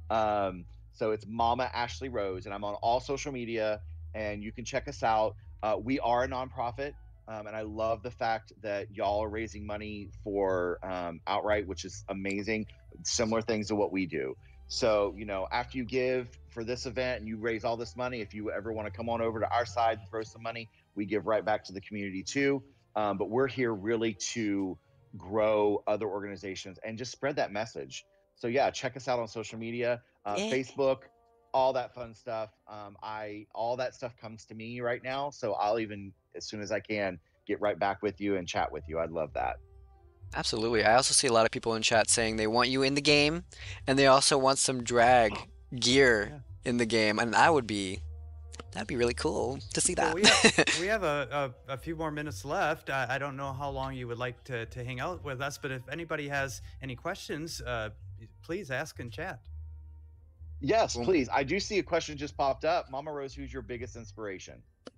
So it's Mama Ashley Rose, and I'm on all social media, and you can check us out. We are a nonprofit, and I love the fact that y'all are raising money for Outright, which is amazing. Similar things to what we do. So, after you give for this event and you raise all this money, if you ever want to come on over to our side and throw some money, we give right back to the community too. But we're here really to grow other organizations and just spread that message. So yeah, check us out on social media, Yeah. Facebook, all that fun stuff. All that stuff comes to me right now. So I'll even, as soon as I can, get right back with you and chat with you. I'd love that. Absolutely. I also see a lot of people in chat saying they want you in the game, and they also want some drag gear in the game, and that'd be really cool to see that. Well, we have a few more minutes left. I don't know how long you would like to hang out with us, but if anybody has any questions, please ask in chat. Yes, please. I do see a question just popped up. Mama Rose, who's your biggest inspiration?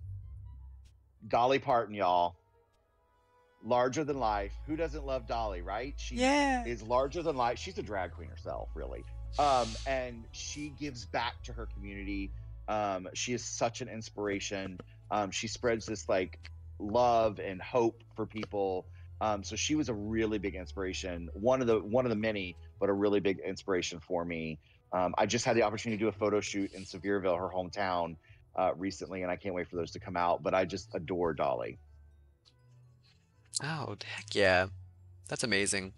Dolly Parton, y'all. Larger than life. Who doesn't love Dolly, right? She is larger than life. She's a drag queen herself, really. And she gives back to her community. She is such an inspiration. She spreads this love and hope for people. So she was a really big inspiration. One of the many, but a really big inspiration for me. I just had the opportunity to do a photo shoot in Sevierville, her hometown, recently, and I can't wait for those to come out. But I just adore Dolly. Oh, heck yeah. That's amazing.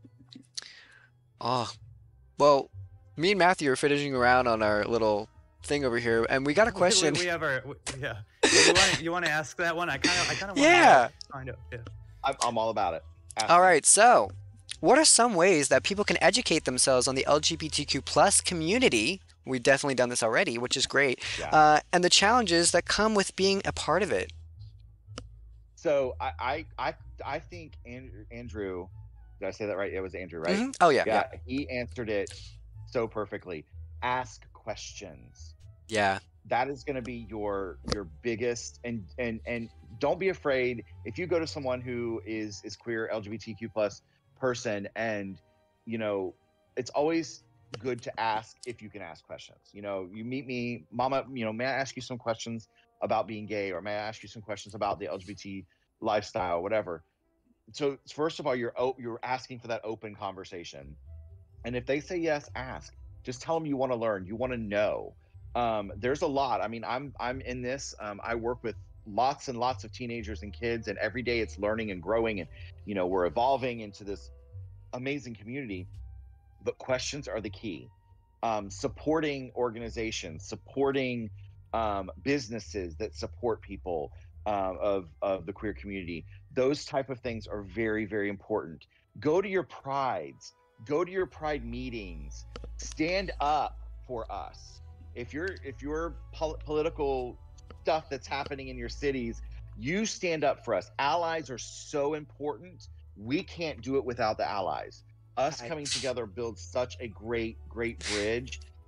Oh, well, me and Matthew are finishing around on our little thing over here, and we got a question. We have our, yeah. You want to ask that one? I kind of want Yeah. to find out. Yeah. I'm all about it. All right, so what are some ways that people can educate themselves on the LGBTQ plus community? We've definitely done this already, which is great. Yeah. And the challenges that come with being a part of it. So I think Andrew, did I say that right? It was Andrew, right? Mm-hmm. Oh yeah. He answered it so perfectly. Ask questions. Yeah. That is going to be your biggest, and don't be afraid if you go to someone who is queer, LGBTQ plus person, and it's always good to ask if you can ask questions. You meet me, Mama, may I ask you some questions about being gay, or may I ask you some questions about the LGBT lifestyle, whatever. So first of all, you're asking for that open conversation, and if they say yes, ask. Just tell them you want to learn, you want to know. There's a lot. I mean, I'm in this. I work with lots and lots of teenagers and kids, and every day it's learning and growing, and we're evolving into this amazing community. But questions are the key. Supporting organizations, supporting businesses that support people of the queer community. Those type of things are very, very important. Go to your prides, go to your pride meetings, stand up for us. If you're political stuff that's happening in your cities, you stand up for us. Allies are so important. We can't do it without the allies. Us coming together builds such a great bridge.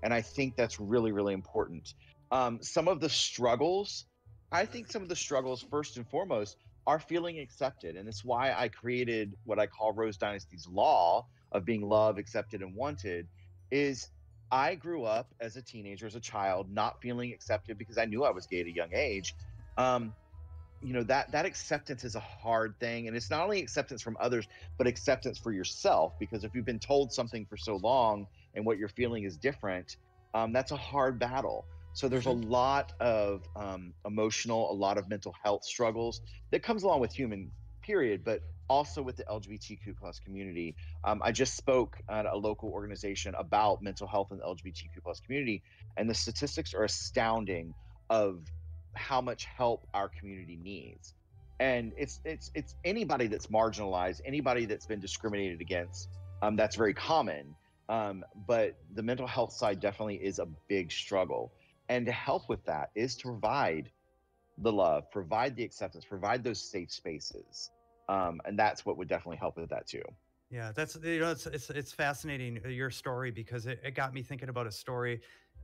And I think that's really, really important. Some of the struggles, I think some of the struggles, first and foremost, are feeling accepted. And it's why I created what I call Rose Dynasty's law of being loved, accepted, and wanted. Is I grew up as a teenager, as a child, not feeling accepted because I knew I was gay at a young age. That acceptance is a hard thing, and it's not only acceptance from others, but acceptance for yourself. Because if you've been told something for so long and what you're feeling is different, that's a hard battle. So there's a lot of emotional, a lot of mental health struggles that comes along with human, period, but also with the LGBTQ plus community. I just spoke at a local organization about mental health in the LGBTQ plus community, and the statistics are astounding of how much help our community needs. And it's anybody that's marginalized, anybody that's been discriminated against. That's very common. But the mental health side definitely is a big struggle. And to help with that is to provide the love, provide the acceptance, provide those safe spaces. And that's what would definitely help with that too. Yeah, that's it's fascinating, your story, because it got me thinking about a story.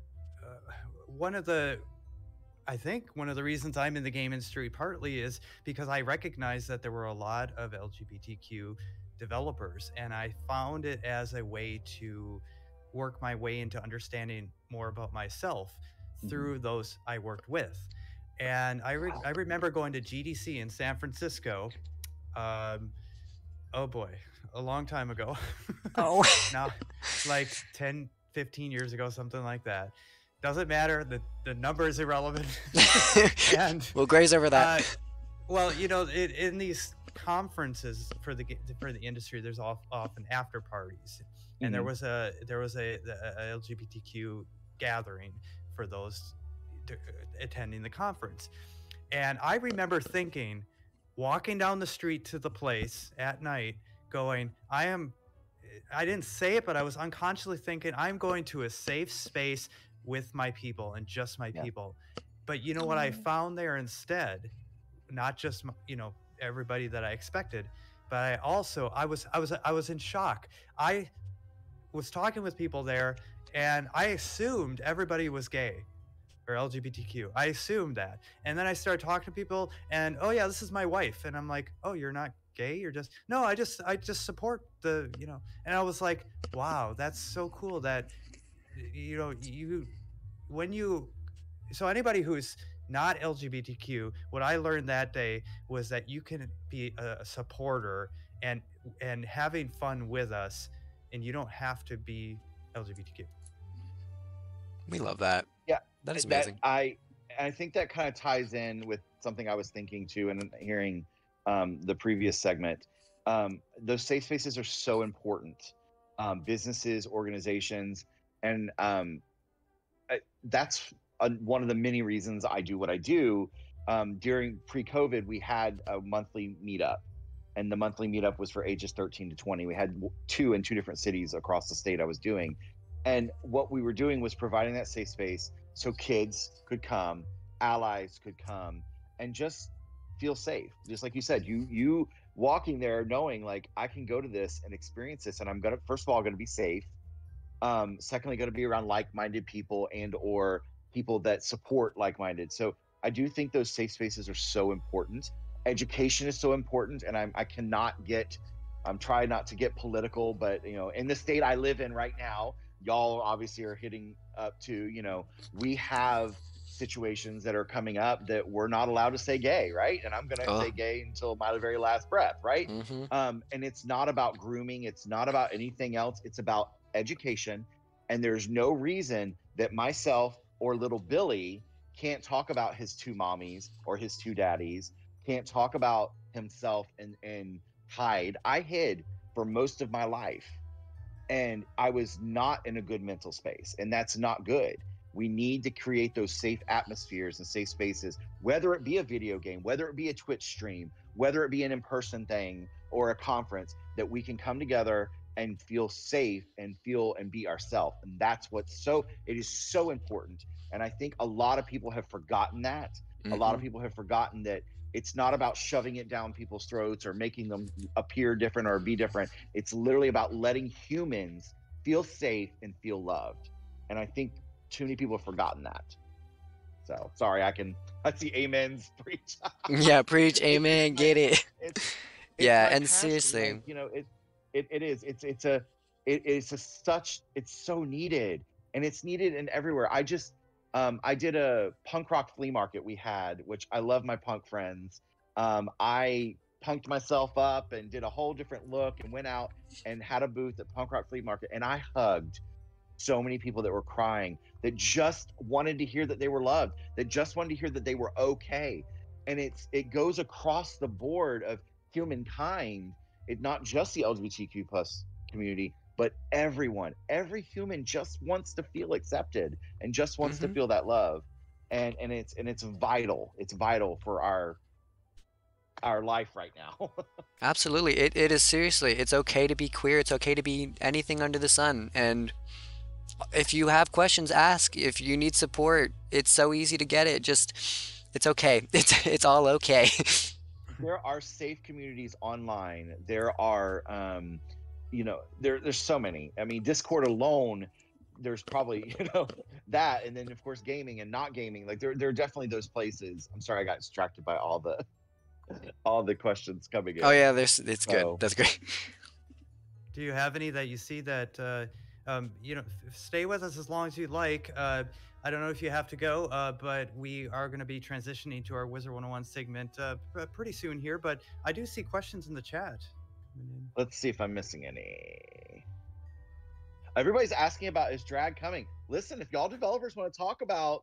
I think one of the reasons I'm in the game industry partly is because I recognized that there were a lot of LGBTQ developers, and I found it as a way to work my way into understanding more about myself through those I worked with. And I remember going to GDC in San Francisco. Oh boy, a long time ago. Oh. Now, like 10, 15 years ago, something like that. Doesn't matter. The number is irrelevant. And we'll graze over that. Well, in these conferences for the industry, there's often after parties, and there was a LGBTQ gathering for those attending the conference. And I remember thinking, walking down the street to the place at night, going, I didn't say it, but I was unconsciously thinking, I'm going to a safe space with my people and just my people. But you know what I found there instead? Not just everybody that I expected, but I was in shock. I was talking with people there, and I assumed everybody was gay or LGBTQ. I assumed that. And then I started talking to people, and, oh yeah, this is my wife. And I'm like, oh, you're not gay? You're just, no, I just support the, and I was like, wow, that's so cool that, so anybody who's not LGBTQ, what I learned that day was that you can be a supporter and having fun with us, and you don't have to be LGBTQ. We love that. Yeah, that is amazing. I think that kind of ties in with something I was thinking too, and hearing the previous segment. Those safe spaces are so important. Businesses, organizations, and that's one of the many reasons I do what I do. During pre-COVID, we had a monthly meetup, and the monthly meetup was for ages 13 to 20. We had two in two different cities across the state I was doing. And what we were doing was providing that safe space so kids could come, allies could come, and just feel safe. Just like you said, you walking there knowing, like, I can go to this and experience this, and I'm gonna, first of all, gonna be safe. Secondly, gonna be around like-minded people and or people that support like-minded. So I do think those safe spaces are so important. Education is so important, and I'm trying not to get political, but in the state I live in right now, y'all obviously are hitting up to, we have situations that are coming up that we're not allowed to say gay, right? And I'm gonna say gay until my very last breath, right? And it's not about grooming, it's not about anything else, it's about education. And there's no reason that myself or little Billy can't talk about his two mommies or his two daddies, can't talk about himself and hide. I hid for most of my life, and I was not in a good mental space, and that's not good. We need to create those safe atmospheres and safe spaces, whether it be a video game, whether it be a Twitch stream, whether it be an in-person thing or a conference, that we can come together and feel safe and feel and be ourselves. And that's it is so important. And I think a lot of people have forgotten that. A lot of people have forgotten that it's not about shoving it down people's throats or making them appear different or be different. It's literally about letting humans feel safe and feel loved. and I think too many people have forgotten that. So sorry, I see amens preach. Yeah, preach, amen, get it. It's Yeah, my and passion, seriously, like, you know, it is. It's so needed, and it's needed in everywhere. I did a punk rock flea market we had, which I love my punk friends. I punked myself up and did a whole different look and went out and had a booth at punk rock flea market, and I hugged so many people that were crying, that just wanted to hear that they were loved, that just wanted to hear that they were okay. And it goes across the board of humankind. It not just the LGBTQ plus community, but everyone. Every human just wants to feel accepted and just wants to feel that love. And it's vital. It's vital for our life right now. absolutely. It is seriously. It's okay to be queer. It's okay to be anything under the sun. And if you have questions, ask. If you need support, it's so easy to get it. Just, it's okay. It's all okay. There are safe communities online. There are, there's so many. I mean, Discord alone, there's probably, that, and then of course gaming and not gaming. Like there are definitely those places. I'm sorry, I got distracted by all the questions coming in. Oh yeah, it's good. That's great. Do you have any that you see that stay with us as long as you'd like? I don't know if you have to go, but we are going to be transitioning to our Wizard101 segment pretty soon here. But I do see questions in the chat. Let's see if I'm missing any. Everybody's asking about, is drag coming? Listen, if y'all developers want to talk about,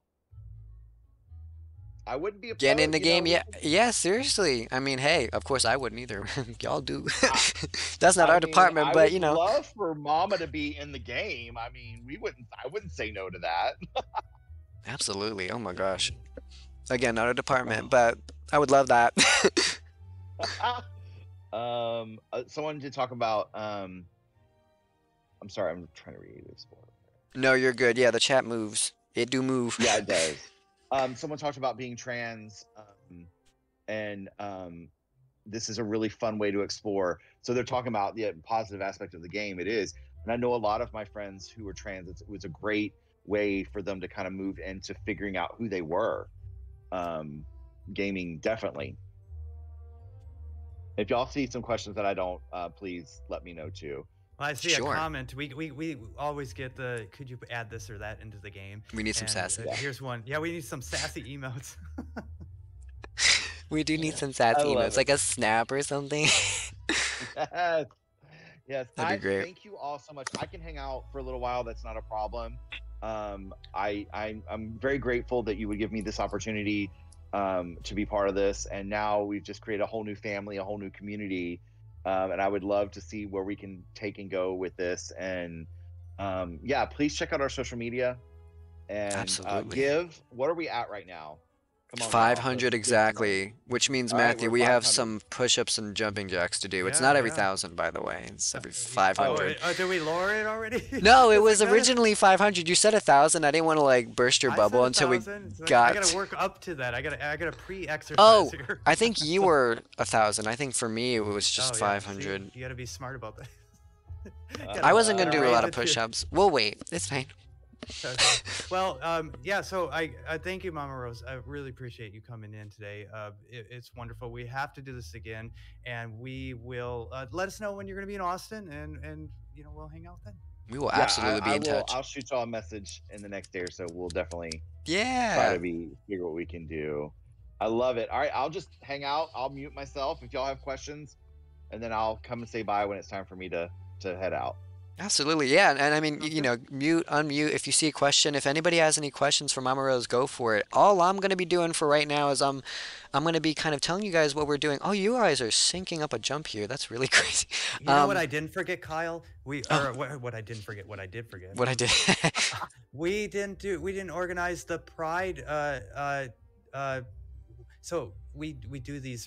I wouldn't be opposed. Get in the game, yeah, seriously. I mean, hey, of course I wouldn't either. Y'all do. That's not our department, but I would love for Mama to be in the game. I mean, I wouldn't say no to that. Absolutely. Oh my gosh. Again, not our department, but I would love that. Someone did talk about. I'm sorry, I'm trying to read this. No, you're good. Yeah, the chat moves. It do move. Yeah, it does. Someone talked about being trans, and this is a really fun way to explore. So they're talking about the positive aspect of the game. It is, and I know a lot of my friends who are trans. It was a great way for them to kind of move into figuring out who they were. Gaming, definitely. If y'all see some questions that I don't, please let me know too. Well, I see a comment. We always get the, could you add this or that into the game? We need some sassy. Here's one. Yeah, we need some sassy emotes. We do need some sassy emotes, like a snap or something. Yes. That'd be great. Thank you all so much. I can hang out for a little while. That's not a problem. I'm very grateful that you would give me this opportunity to be part of this. And now we've just created a whole new family, a whole new community. And I would love to see where we can take and go with this. And please check out our social media and give. What are we at right now? Come on, 500 exactly, which means, Matthew, we have some push-ups and jumping jacks to do. It's not every 1,000, by the way. It's every 500. Did we lower it already? No, it was originally 500. You said 1,000. I didn't want to like burst your bubble until we got. I gotta work up to that. I gotta pre-exercise. Oh, here. I think you were 1,000. I think for me it was just 500. See, you gotta be smart about that. I wasn't gonna do a lot of push-ups. We'll wait. It's fine. Okay. Well, so I thank you, Mama Rose. I really appreciate you coming in today. It's wonderful. We have to do this again, and we will let us know when you're going to be in Austin, and we'll hang out then. We will absolutely be in touch. I'll shoot y'all a message in the next day or so. We'll definitely try to figure what we can do. I love it. All right, I'll just hang out. I'll mute myself if y'all have questions, and then I'll come and say bye when it's time for me to head out. Absolutely, yeah, and I mean, mute, unmute. If you see a question, if anybody has any questions for Mama Rose, go for it. All I'm gonna be doing for right now is I'm gonna be kind of telling you guys what we're doing. Oh, you guys are syncing up a jump here. That's really crazy. You know what I didn't forget, Kyle? What I did forget. What I did. We didn't organize the Pride. So we do these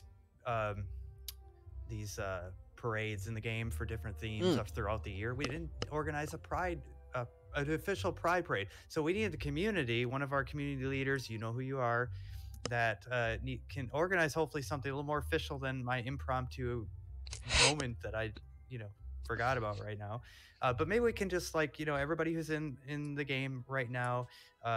parades in the game for different themes throughout the year. We didn't organize a Pride, an official Pride parade. So we needed the community, one of our community leaders, you know who you are, that can organize hopefully something a little more official than my impromptu moment that I forgot about right now. But maybe we can just like, everybody who's in the game right now,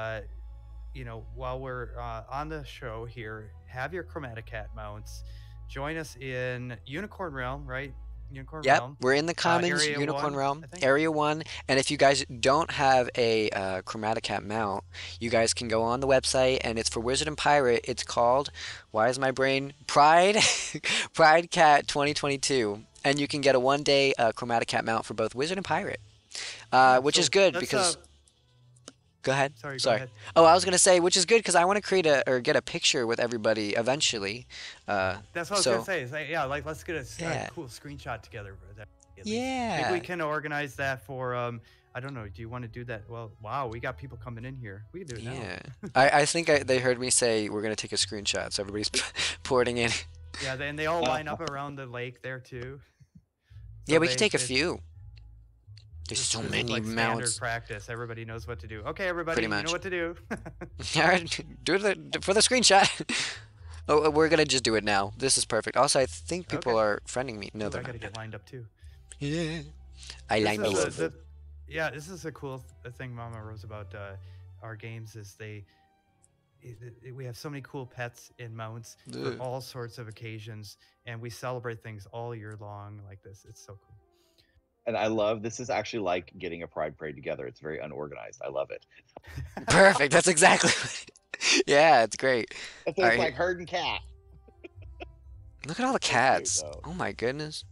while we're on the show here, have your Chromatic Cat mounts. Join us in Unicorn Realm, right? Unicorn Yep, Realm. we're in the Commons Area Unicorn 1, Realm, I think. Area 1, and if you guys don't have a Chromatic Cat mount, you guys can go on the website, and it's for Wizard and Pirate. It's called, why is my brain, Pride Cat 2022, and you can get a one-day Chromatic Cat mount for both Wizard and Pirate, which is good because... Go ahead. Sorry. Go ahead. Oh, I was gonna say, which is good because I want to create get a picture with everybody eventually. That's what I was gonna say. Let's get a cool screenshot together. Yeah. Maybe we can organize that for I don't know. Do you want to do that? Well, wow, we got people coming in here. We can do it now. Yeah. I think they heard me say we're gonna take a screenshot, so everybody's porting in. Yeah, and they all line up around the lake there too. So yeah, we can take a few. There's so many like mounts. Standard practice. Everybody knows what to do. Okay, everybody, Pretty much. You know what to do. All right, do it for the screenshot. Oh, we're gonna just do it now. This is perfect. Also, I think people are friending me. No, they're I not. gotta get lined up too. Yeah. I lined me up. Yeah, this is a cool thing, Mama Rose, about our games is we have so many cool pets and mounts for all sorts of occasions, and we celebrate things all year long like this. It's so cool. And I love, this is actually like getting a pride parade together. It's very unorganized. I love it. Perfect. That's exactly yeah, it's great. It's like herding cat. Look at all the cats. Oh my goodness.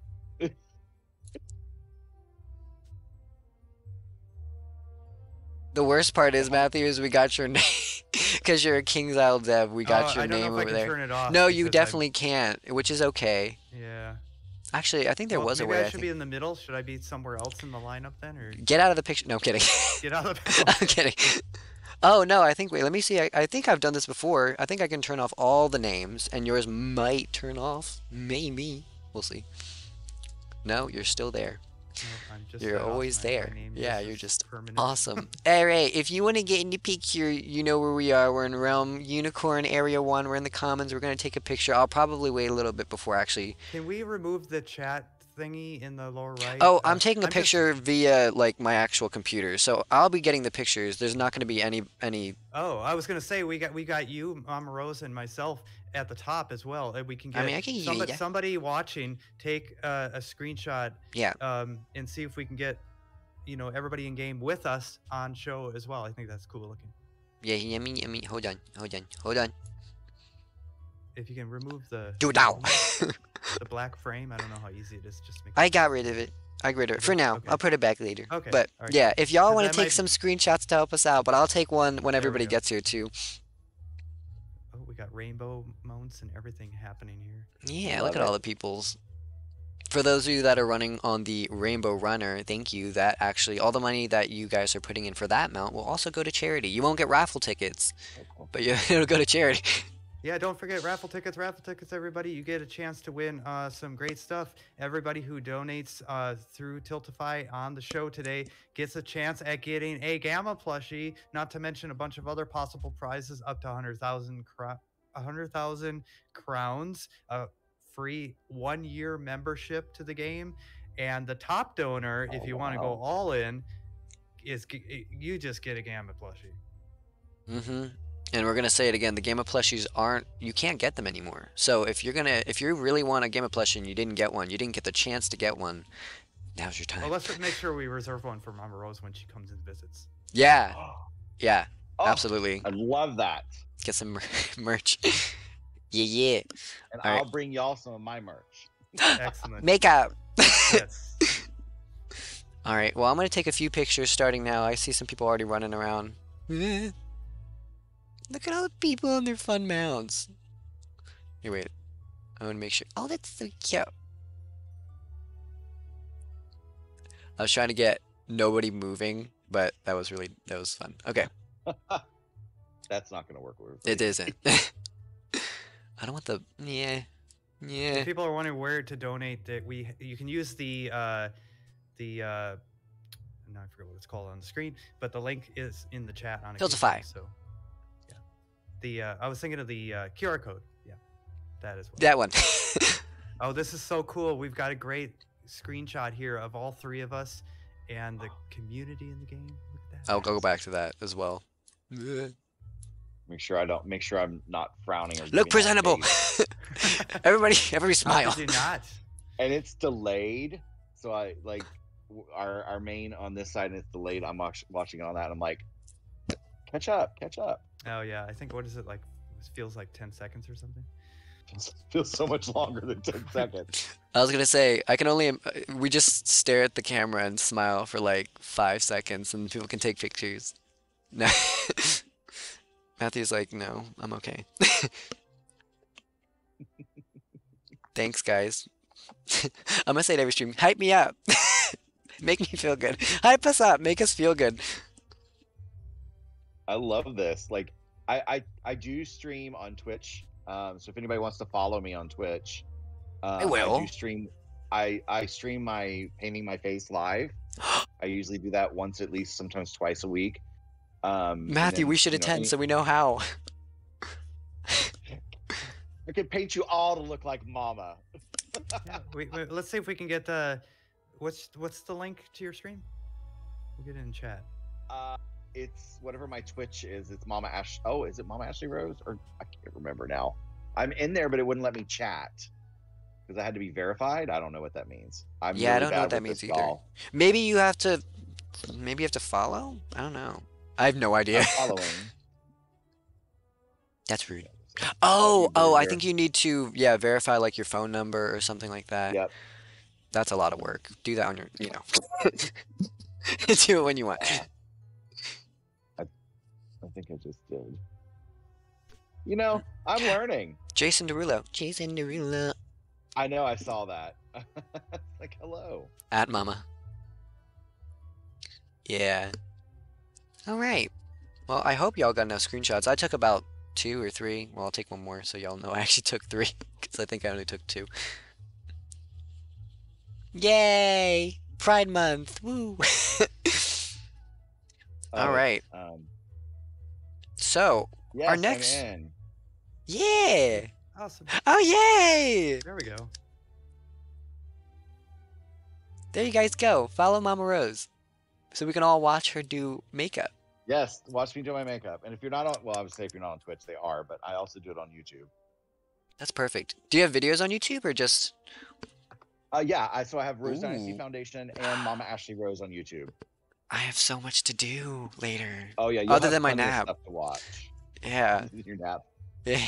The worst part is, Matthew, is we got your name. Because you're a KingsIsle dev, we got your name over there. Turn it off no, you definitely can't, which is okay. Yeah. Actually, I think there was a way. Maybe I should be in the middle. Should I be somewhere else in the lineup then, or get out of the picture? No, I'm kidding. Get out of the picture. I'm kidding. Oh no, I think. Wait, let me see. I think I've done this before. I think I can turn off all the names, and yours might turn off. Maybe. We'll see. No, you're still there. No, I'm just you're always there. Yeah, you're just permanent. awesome. All right, if you want to get in the picture, you know where we are. We're in Realm Unicorn Area 1. We're in the Commons. We're going to take a picture. I'll probably wait a little bit before actually. Can we remove the chat thingy in the lower right? Oh, I'm taking a picture via like my actual computer. So I'll be getting the pictures. There's not going to be any Oh, I was going to say we got you, Mama Rose, and myself at the top as well. We can get I can somebody watching take a screenshot. Yeah. And see if we can get everybody in game with us on show as well. I think that's cool looking. Yeah, I mean, hold on. If you can remove the do it now. The black frame, I don't know how easy it is. Just make I got rid of it. For now. Okay. I'll put it back later. Okay. But right. yeah, if y'all want to take some screenshots to help us out, but I'll take one when everybody gets here too. Oh, we got rainbow mounts and everything happening here. Yeah, look at all the peoples. For those of you that are running on the Rainbow Runner, thank you. That actually, all the money that you guys are putting in for that mount will also go to charity. You won't get raffle tickets, but it'll go to charity. Yeah, don't forget raffle tickets, everybody. You get a chance to win some great stuff. Everybody who donates through Tiltify on the show today gets a chance at getting a Gamma plushie, not to mention a bunch of other possible prizes up to 100,000 crowns, free 1-year membership to the game, and the top donor, if you want to go all in, is you just get a Gamma plushie. Mm-hmm. And we're gonna say it again: the Gamma plushies you can't get them anymore. So if you really want a Gamma plushie and you didn't get one, you didn't get the chance to get one, now's your time. Well, let's just make sure we reserve one for Mama Rose when she comes and visits. Yeah, yeah, absolutely. I love that. Get some merch. Yeah. And I'll bring y'all some of my merch. Excellent. Makeup. Yes. All right. Well, I'm gonna take a few pictures starting now. I see some people already running around. Look at all the people on their fun mounts. Here, wait. I want to make sure. Oh, that's so cute. I was trying to get nobody moving, but that was fun. Okay. That's not going to work. It isn't. I don't want the... Yeah. If people are wondering where to donate, you can use the now I forget what it's called on the screen, but the link is in the chat on Tiltify. So I was thinking of the QR code. Yeah, that as well. That one. Oh, this is so cool. We've got a great screenshot here of all three of us and the community in the game. Look at that. I'll go back to that as well. Make sure I'm not frowning or Look giving that presentable. face. everybody How smile. could you not? And it's delayed, so I like our main on this side, and it's delayed. I'm watching it on that, and I'm like, catch up. Oh yeah, I think what is it like? It feels like 10 seconds or something. It feels so much longer than 10 seconds. I was gonna say I can only we just stare at the camera and smile for like 5 seconds, and people can take pictures. No, Matthew's like, no, I'm okay. Thanks, guys. I'm gonna say it every stream. Hype me up. Make me feel good. Hype us up. Make us feel good. I love this. Like, I do stream on Twitch. So if anybody wants to follow me on Twitch, I will. I do stream. I stream my painting my face live. I usually do that once at least, sometimes twice a week. Matthew, we should attend so we know how. I could paint you all to look like Mama. Yeah, let's see if we can get the. What's the link to your stream? We'll get it in chat. It's whatever my Twitch is. It's Mama Ash. Oh, is it Mama Ashley Rose? Or I can't remember now. I'm in there, but it wouldn't let me chat because I had to be verified. I don't know what that means. Yeah, really I don't know bad what that with means this, either. y'all. Maybe you have to follow? I don't know. I have no idea. I'm following. That's rude. you Oh, better I think you need to, verify like your phone number or something like that. Yep. That's a lot of work. Do that on your, do it when you want. I think I just did. I'm learning. Jason Derulo. I know. I saw that. Like, hello. At Mama. Yeah. All right. Well, I hope y'all got enough screenshots. I took about 2 or 3. Well, I'll take one more so y'all know I actually took 3 because I think I only took 2. Yay! Pride Month. Woo! All right. So, Yes, our next. I'm in. Yeah! Awesome. Oh, yay! There we go. There you guys go. Follow Mama Rose so we can all watch her do makeup. Yes, watch me do my makeup. And if you're not on, well, I would say if you're not on Twitch, they are, but I also do it on YouTube. That's perfect. Do you have videos on YouTube or just? Yeah, so I have Rose Dynasty Ooh. Foundation and Mama Ashley Rose on YouTube. I have so much to do later. Oh yeah, you'll Other have than my plenty of nap. stuff to watch. Yeah. Your nap. Yeah.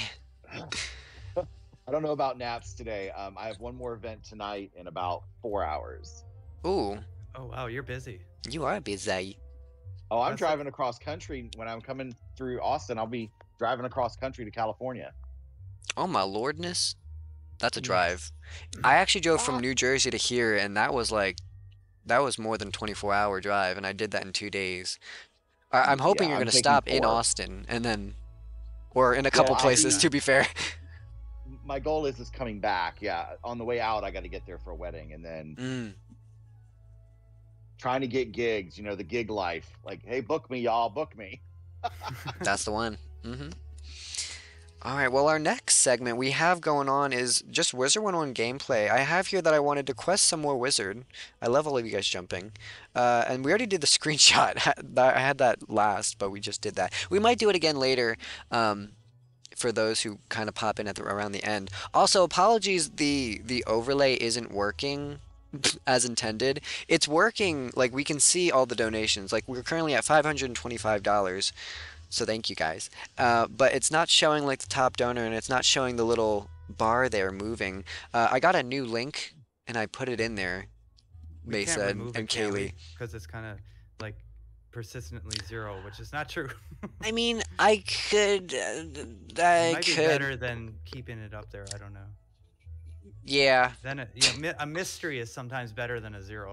I don't know about naps today. I have one more event tonight in about 4 hours. Ooh, Oh wow, you're busy. you are busy. Oh, I'm That's driving across country. When I'm coming through Austin, I'll be driving across country to California. Oh my lordness. That's a Yes. drive. I actually drove from New Jersey to here, and that was more than 24-hour drive, and I did that in 2 days. I'm hoping Yeah, you're I'm gonna taking stop in 4. Austin, and then, or in a couple I'll places, be- to be fair. My goal is coming back. Yeah, on the way out, I got to get there for a wedding, and then Mm. trying to get gigs. The gig life. Like, hey, book me, y'all, book me. That's the one. All right, well, our next segment we have going on is just Wizard101 gameplay. I have here that I wanted to quest some more Wizard. I love all of you guys jumping. And we already did the screenshot. I had that last, but we just did that. We might do it again later for those who kind of pop in around the end. Also, apologies, the overlay isn't working as intended. It's working, like we can see all the donations. Like we're currently at $525. So thank you guys. But it's not showing like the top donor, and it's not showing the little bar there moving. I got a new link and I put it in there. Mesa and Kaylee. Because it's kind of like persistently 0, which is not true. I mean, I could. It I might be could. better than keeping it up there. I don't know. Yeah, Then a mystery is sometimes better than a 0.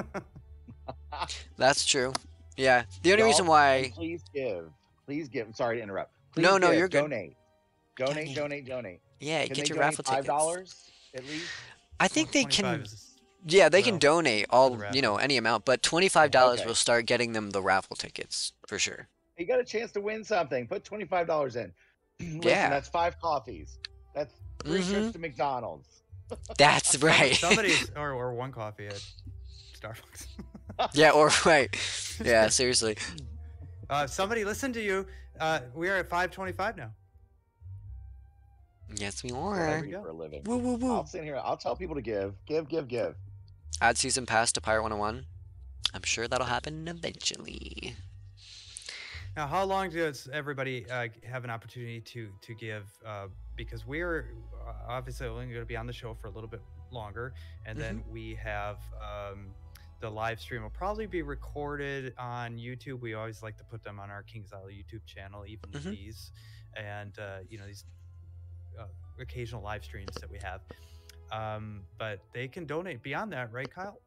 that's true. Yeah, the only Y'all, reason why. Please give. I'm sorry to interrupt. Please No, give, you're good. Donate. Yeah, Can get they your donate raffle tickets. $5 at least? I think they 25 can. is- Yeah, they can well, donate for all, the raffle. any amount, but $25 Okay. will start getting them the raffle tickets for sure. You got a chance to win something. Put $25 in. Listen, Yeah. that's 5 coffees. That's 3 trips to McDonald's. That's right. Somebody's or one coffee at Starbucks. Yeah, or right. Yeah, seriously. Somebody listen to you. We are at 5:25 now. Yes, we That's what I are. we do go. for a living. Woo, woo, woo. I'll sit here. I'll tell people to give. Add season pass to Pirate 101. I'm sure that'll happen eventually. Now, how long does everybody have an opportunity to give? Because we're obviously only going to be on the show for a little bit longer, and then we have the live stream will probably be recorded on YouTube. We always like to put them on our KingsIsle YouTube channel, even these, and these occasional live streams that we have. But they can donate beyond that, right, Kyle?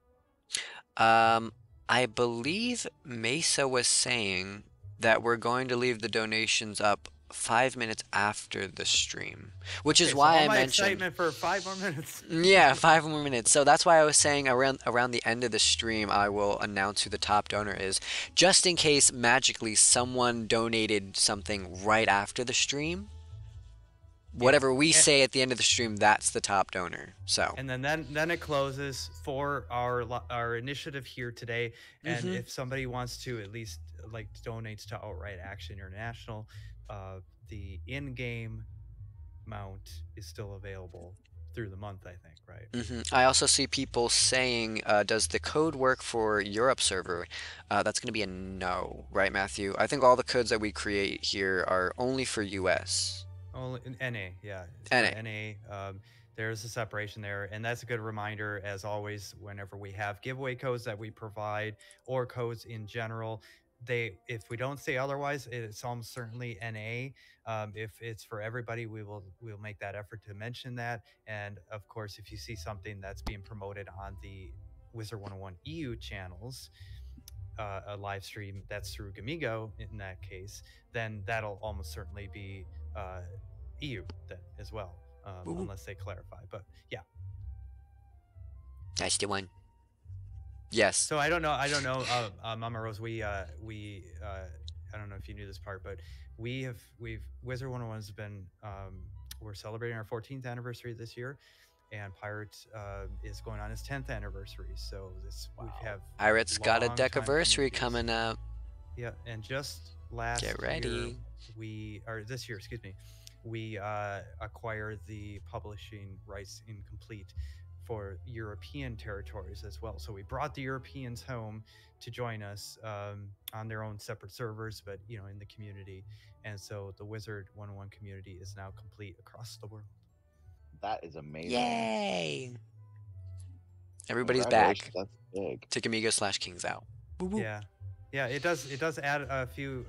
I believe Mesa was saying that we're going to leave the donations up 5 minutes after the stream, which is why I mentioned excitement for 5 more minutes. Yeah, 5 more minutes. So that's why I was saying around the end of the stream, I will announce who the top donor is, just in case magically someone donated something right after the stream. Whatever we say at the end of the stream, that's the top donor. So. And then it closes for our initiative here today. And if somebody wants to at least donates to Outright Action International, the in-game mount is still available through the month, I think, right? I also see people saying, does the code work for Europe server? That's going to be a no, right, Matthew? I think all the codes that we create here are only for US. Only NA, yeah. NA. There's a separation there, and that's a good reminder, as always, whenever we have giveaway codes that we provide or codes in general. If we don't say otherwise, it's almost certainly NA. If it's for everybody, we'll make that effort to mention that. And of course, if you see something that's being promoted on the Wizard101 EU channels, a live stream that's through Gamigo in that case, then that'll almost certainly be EU then as well, unless they clarify. But yeah, that's the one. Yes. So I don't know, Mama Rose. We I don't know if you knew this part, but we've Wizard101 has been we're celebrating our 14th anniversary this year, and Pirate is going on is 10th anniversary. So we have Pirate's got a deck-iversary coming up. Yeah, and just last Get ready. This year, excuse me, we acquired the publishing rights incomplete for European territories as well. So we brought the Europeans home to join us on their own separate servers, but in the community. And so the Wizard101 community is now complete across the world. That is amazing. Yay! Everybody's back. That's big. To Gamigo/KingsIsle. Yeah, it does add a few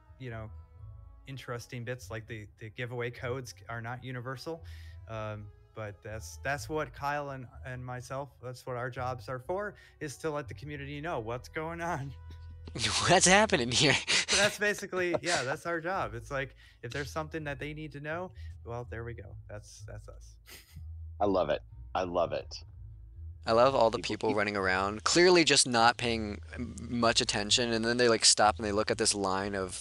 interesting bits, like the giveaway codes are not universal, but that's what Kyle and myself, that's what our jobs are for, is to let the community know what's going on. What's happening here? So that's basically, that's our job. It's like, if there's something that they need to know, well, there we go. That's us. I love it. I love all the people running around, clearly just not paying much attention, and then they stop and they look at this line of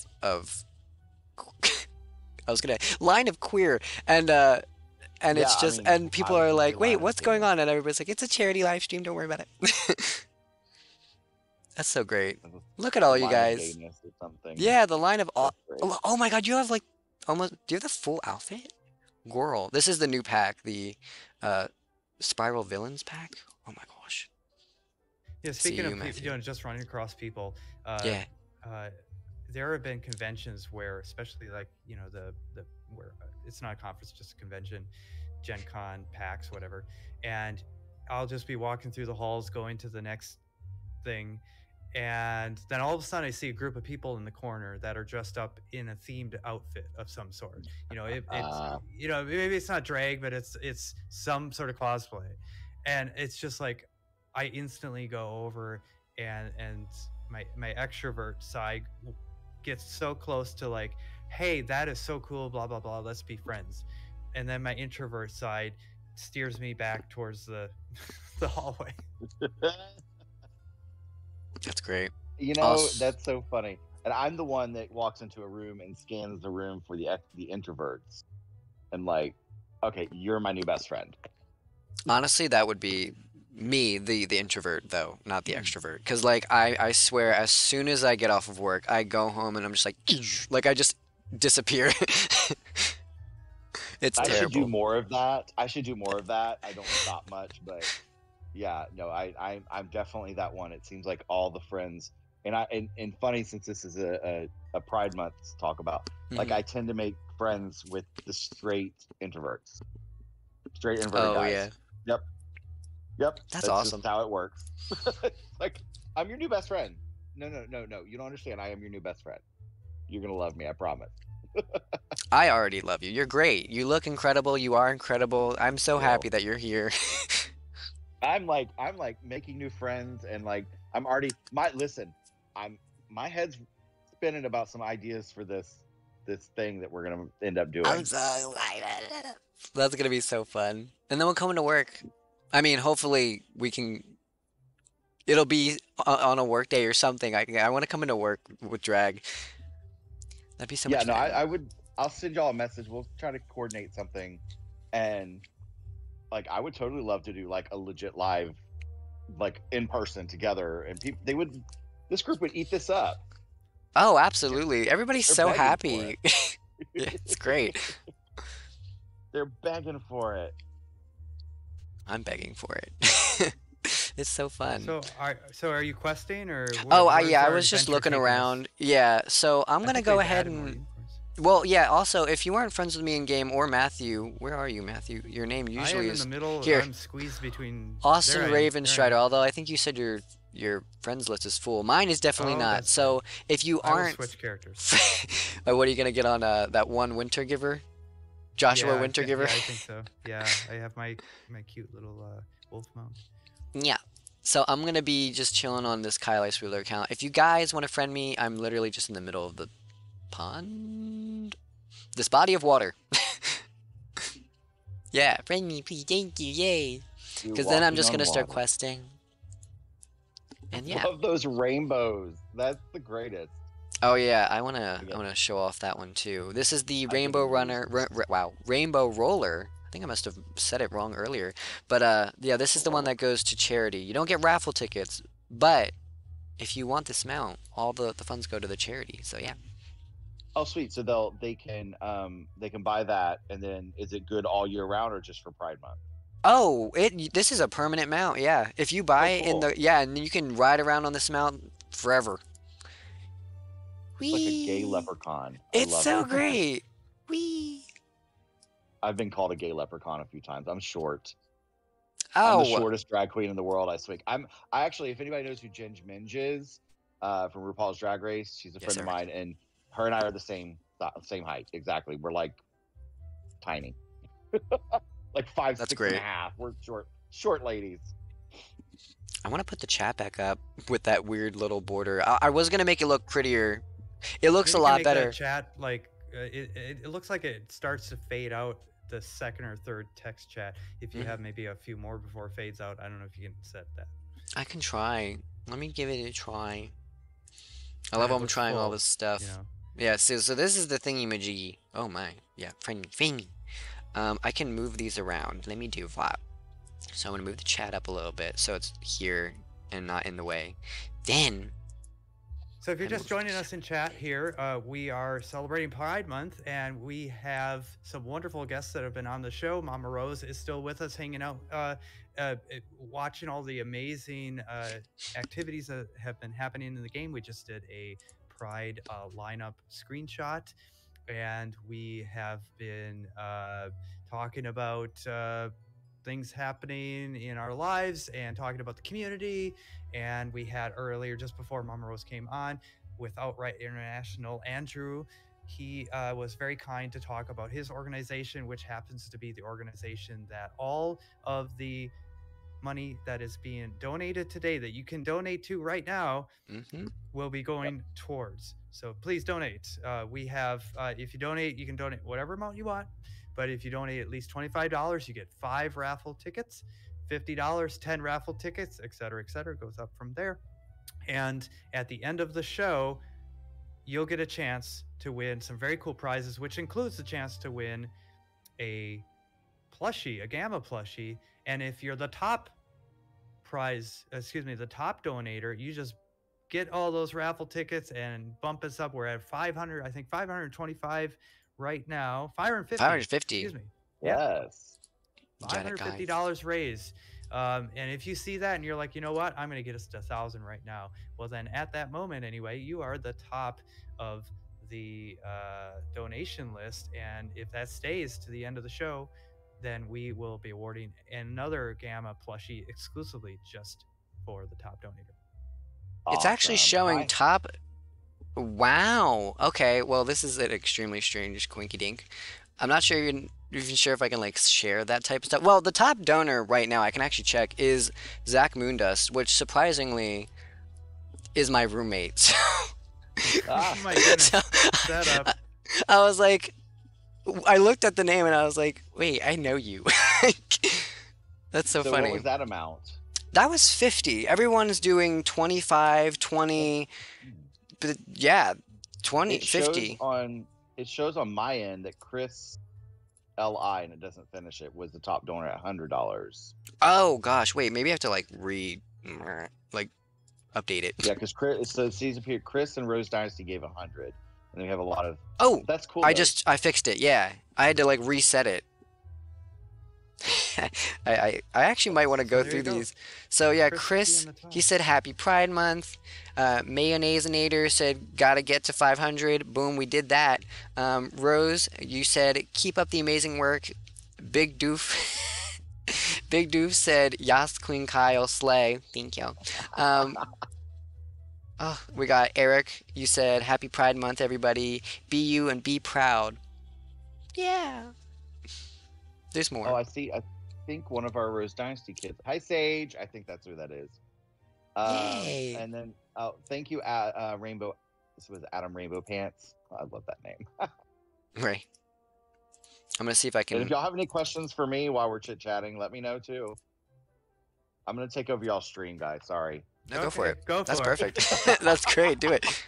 line of queer, and it's just, and people are like, wait, what's going on? And everybody's like, it's a charity live stream, don't worry about it. That's so great. Look at all you guys. Yeah, the line of all. Oh my god, you have almost. Do you have the full outfit? Girl, this is the new pack, the Spiral Villains pack. Oh my gosh. Yeah, speaking of just running across people. There have been conventions where, especially where it's not a conference, just a convention, Gen Con, PAX, whatever, and I'll just be walking through the halls going to the next thing, and then all of a sudden I see a group of people in the corner that are dressed up in a themed outfit of some sort. Maybe it's not drag, but it's some sort of cosplay, and it's just like I instantly go over, and my extrovert side gets so close to hey, that is so cool, blah blah blah, let's be friends. And then my introvert side steers me back towards the hallway. That's great. That's so funny. And I'm the one that walks into a room and scans the room for the introverts, and okay, you're my new best friend. Honestly, that would be me, the introvert though, not the extrovert. Because like I swear, as soon as I get off of work, I go home and I'm just like I just disappear. It's I should do terrible. more of that. I should do more of that. I don't stop much, but yeah, no, I'm definitely that one. It seems like all the friends, and funny, since this is a Pride Month to talk about, like Mhm. I tend to make friends with the straight introverts, straight introverted Oh guys. yeah, Yep, yep. that's That's just awesome. how it works. Like, I'm your new best friend. No, no, no, no. You don't understand. I am your new best friend. You're gonna love me. I promise. I already love you. You're great. You look incredible. You are incredible. I'm so Well, happy that you're here. I'm like making new friends, and like I'm already listen. I'm my head's spinning about some ideas for this thing that we're gonna end up I'm doing. so excited. That's gonna be so fun. And then we'll come into work. I mean, hopefully we can. It'll be on a work day or something. I want to come into work with drag. That'd be so Yeah, much no, I, fun. I would. I'll send y'all a message. We'll try to coordinate something, and like I would totally love to do like a legit live, like in person together, and people they would. This group would eat this up. Oh, absolutely. Everybody's They're so begging for happy. It's great. it. They're begging for it. I'm begging for it. It's so fun. So are you questing, or Oh, where's yeah, I our was just adventure looking taking us? around. Yeah, so I'm I gonna think go they've ahead added more and unicorns. well, yeah, also, if you aren't friends with me in game or Matthew, where are you, Matthew? Your name I usually am in the is middle. here. I'm squeezed between. There Austin I am. There I Ravenstrider, am. although I think you said your friends list is full. Mine is definitely Oh, not. that's good. So if you I will aren't, switch characters. what are you gonna get on that one Winter Giver? Joshua Winter Yeah, Giver? I think so. Yeah, I have my cute little wolf mount. Yeah. So I'm gonna be just chilling on this Kyle Ice Wheeler account. If you guys want to friend me, I'm literally just in the middle of the pond. This body of water. Yeah, friend me, please. Thank you. Yay. You're Because then I'm walking just on gonna start water. questing. And yeah. Love those rainbows. That's the greatest. Oh yeah, I wanna Okay. I wanna show off that one too. This is the I think Rainbow I'm gonna use Runner. this. Wow, Rainbow Roller. I think I must have said it wrong earlier. But yeah, this is the one that goes to charity. You don't get raffle tickets, but if you want this mount, all the funds go to the charity. So yeah. Oh, sweet. So they can buy that, and then is it good all year round or just for Pride Month? Oh, this is a permanent mount. Yeah, if you buy Oh, it in cool. the yeah, and you can ride around on this mount forever. It's like a gay Whee! leprechaun. I It's love so it. great. Whee! I've been called a gay leprechaun a few times. I'm short. I'm the Oh, shortest drag queen in the world. I swear. I actually, if anybody knows who Ginge Minge is, from RuPaul's Drag Race, she's a yes, friend of sir. mine, and her and I are the same height. Exactly. We're like tiny, like five, That's 6 and a great. half. We're short ladies. I want to put the chat back up with that weird little border. I was gonna make it look prettier. It looks Maybe a you can lot make better. that chat like it looks like it starts to fade out the second or third text chat. If you have maybe a few more before it fades out, I don't know if you can set that. I can try. Let me give it a try. I And love it how I'm looks trying all full, this stuff. you know. Yeah, so this is the thingy-majiggy. Oh my. Yeah, friend me. I can move these around. Let me do that. So I'm gonna move the chat up a little bit so it's here and not in the way. Then So if you're I just moved joining us in chat here, we are celebrating Pride Month, and we have some wonderful guests that have been on the show. Mama Rose is still with us, hanging out, watching all the amazing activities that have been happening in the game. We just did a Pride lineup screenshot, and we have been talking about things happening in our lives and talking about the community. And we had earlier, just before Mama Rose came on, with Outright International, Andrew. He was very kind to talk about his organization, which happens to be the organization that all of the money that is being donated today, that you can donate to right now, will be going towards. So please donate. We have, if you donate, you can donate whatever amount you want. But if you donate at least $25, you get 5 raffle tickets. $50, 10 raffle tickets, et cetera, goes up from there. And at the end of the show, you'll get a chance to win some very cool prizes, which includes the chance to win a plushie, a Gamma plushie. And if you're the top the top donator, you just get all those raffle tickets and bump us up. We're at 500, I think 525 right now. 550. 550. Excuse me. Yes. $550 raised. And if you see that and you're like, you know what, I'm going to get us to 1,000 right now. Well, then at that moment, anyway, you are the top of the donation list. And if that stays to the end of the show, then we will be awarding another Gamma plushie exclusively just for the top donator. It's actually showing top. Wow. Okay. Well, this is an extremely strange quinky dink. I'm not sure even sure if I can like share that type of stuff. Well, the top donor right now I can actually check is Zach Moondust, which surprisingly is my roommate. So, Oh my goodness. Shut up. I was like, I looked at the name and I was like, wait, I know you. That's so funny. What was that amount? That was 50. Everyone's doing 25, 20, but yeah, 20, 50. It shows on my end that Chris L.I., and it doesn't finish it, was the top donor at $100. Oh gosh, wait, maybe I have to like update it. Yeah, because Chris, so season period, Chris and Rose Dynasty gave 100, and then we have a lot of. Oh, that's cool. I fixed it. Yeah, I had to like reset it. I actually might want to go through these. So yeah, Chris, he said happy Pride Month. Mayonnaise-nator said gotta get to 500. Boom, we did that. Rose, you said keep up the amazing work. Big Doof. Big Doof said Yas Queen Kyle slay. Thank you. Oh, we got Eric. You said happy Pride Month, everybody. Be you and be proud. Yeah. There's more. Oh, I see. I think one of our Rose Dynasty kids. Hi, Sage. I think that's who that is. Yay. And then, thank you, Rainbow. This was Adam Rainbow Pants. I love that name. Right. I'm gonna see if I can. And if y'all have any questions for me while we're chit chatting, let me know too. I'm gonna take over y'all's stream, guys. Sorry. No, go for it. Go for That's it. perfect. That's great. Do it.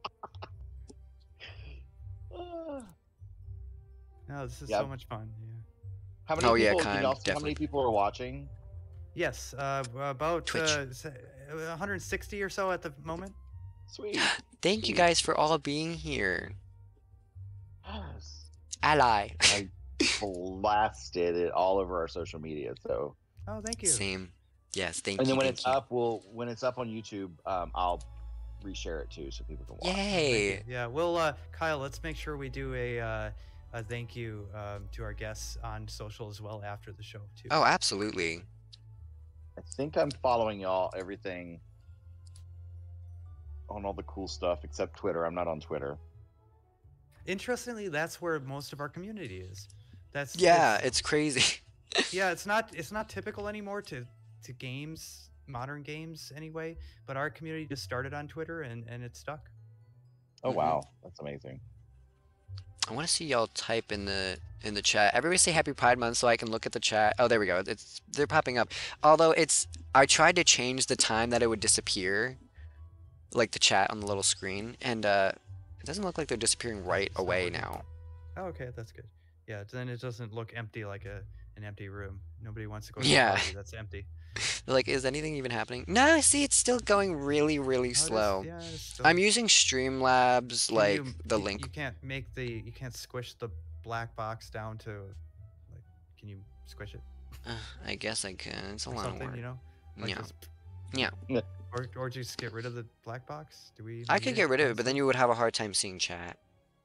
No, this is so much fun. Yeah. How many people? Can y'all see how many people are watching? Yes, about 160 or so at the moment. Sweet. Thank you guys for all being here. Yes. Ally. I blasted it all over our social media. So. Oh, thank you. Same. Yes, thank you. And then when it's up, when it's up on YouTube, I'll reshare it too, so people can watch. Yay! Yeah, we'll Kyle, let's make sure we do a thank you to our guests on social as well after the show too. Oh, absolutely. I think I'm following y'all everything on all the cool stuff except Twitter. I'm not on Twitter. Interestingly, that's where most of our community is. It's crazy. Yeah, it's not typical anymore to games, modern games anyway, but our community just started on Twitter and it stuck. Oh wow, that's amazing. I want to see y'all type in the chat. Everybody say Happy Pride Month so I can look at the chat. Oh, there we go. They're popping up. Although I tried to change the time that it would disappear, like the chat on the little screen, and it doesn't look like they're disappearing right away now. Oh, okay, that's good. Yeah, then it doesn't look empty like an empty room. Nobody wants to go to Yeah. a party that's empty. They're like, is anything even happening? No, see, it's still going really, really slow. It's still... I'm using Streamlabs, the link. You can't squish the black box down to, like, can you squish it? I guess I can. It's a lot of work. You know? Like yeah. just, yeah. Or just get rid of the black box? Do we? I could get rid of it, but then you would have a hard time seeing chat.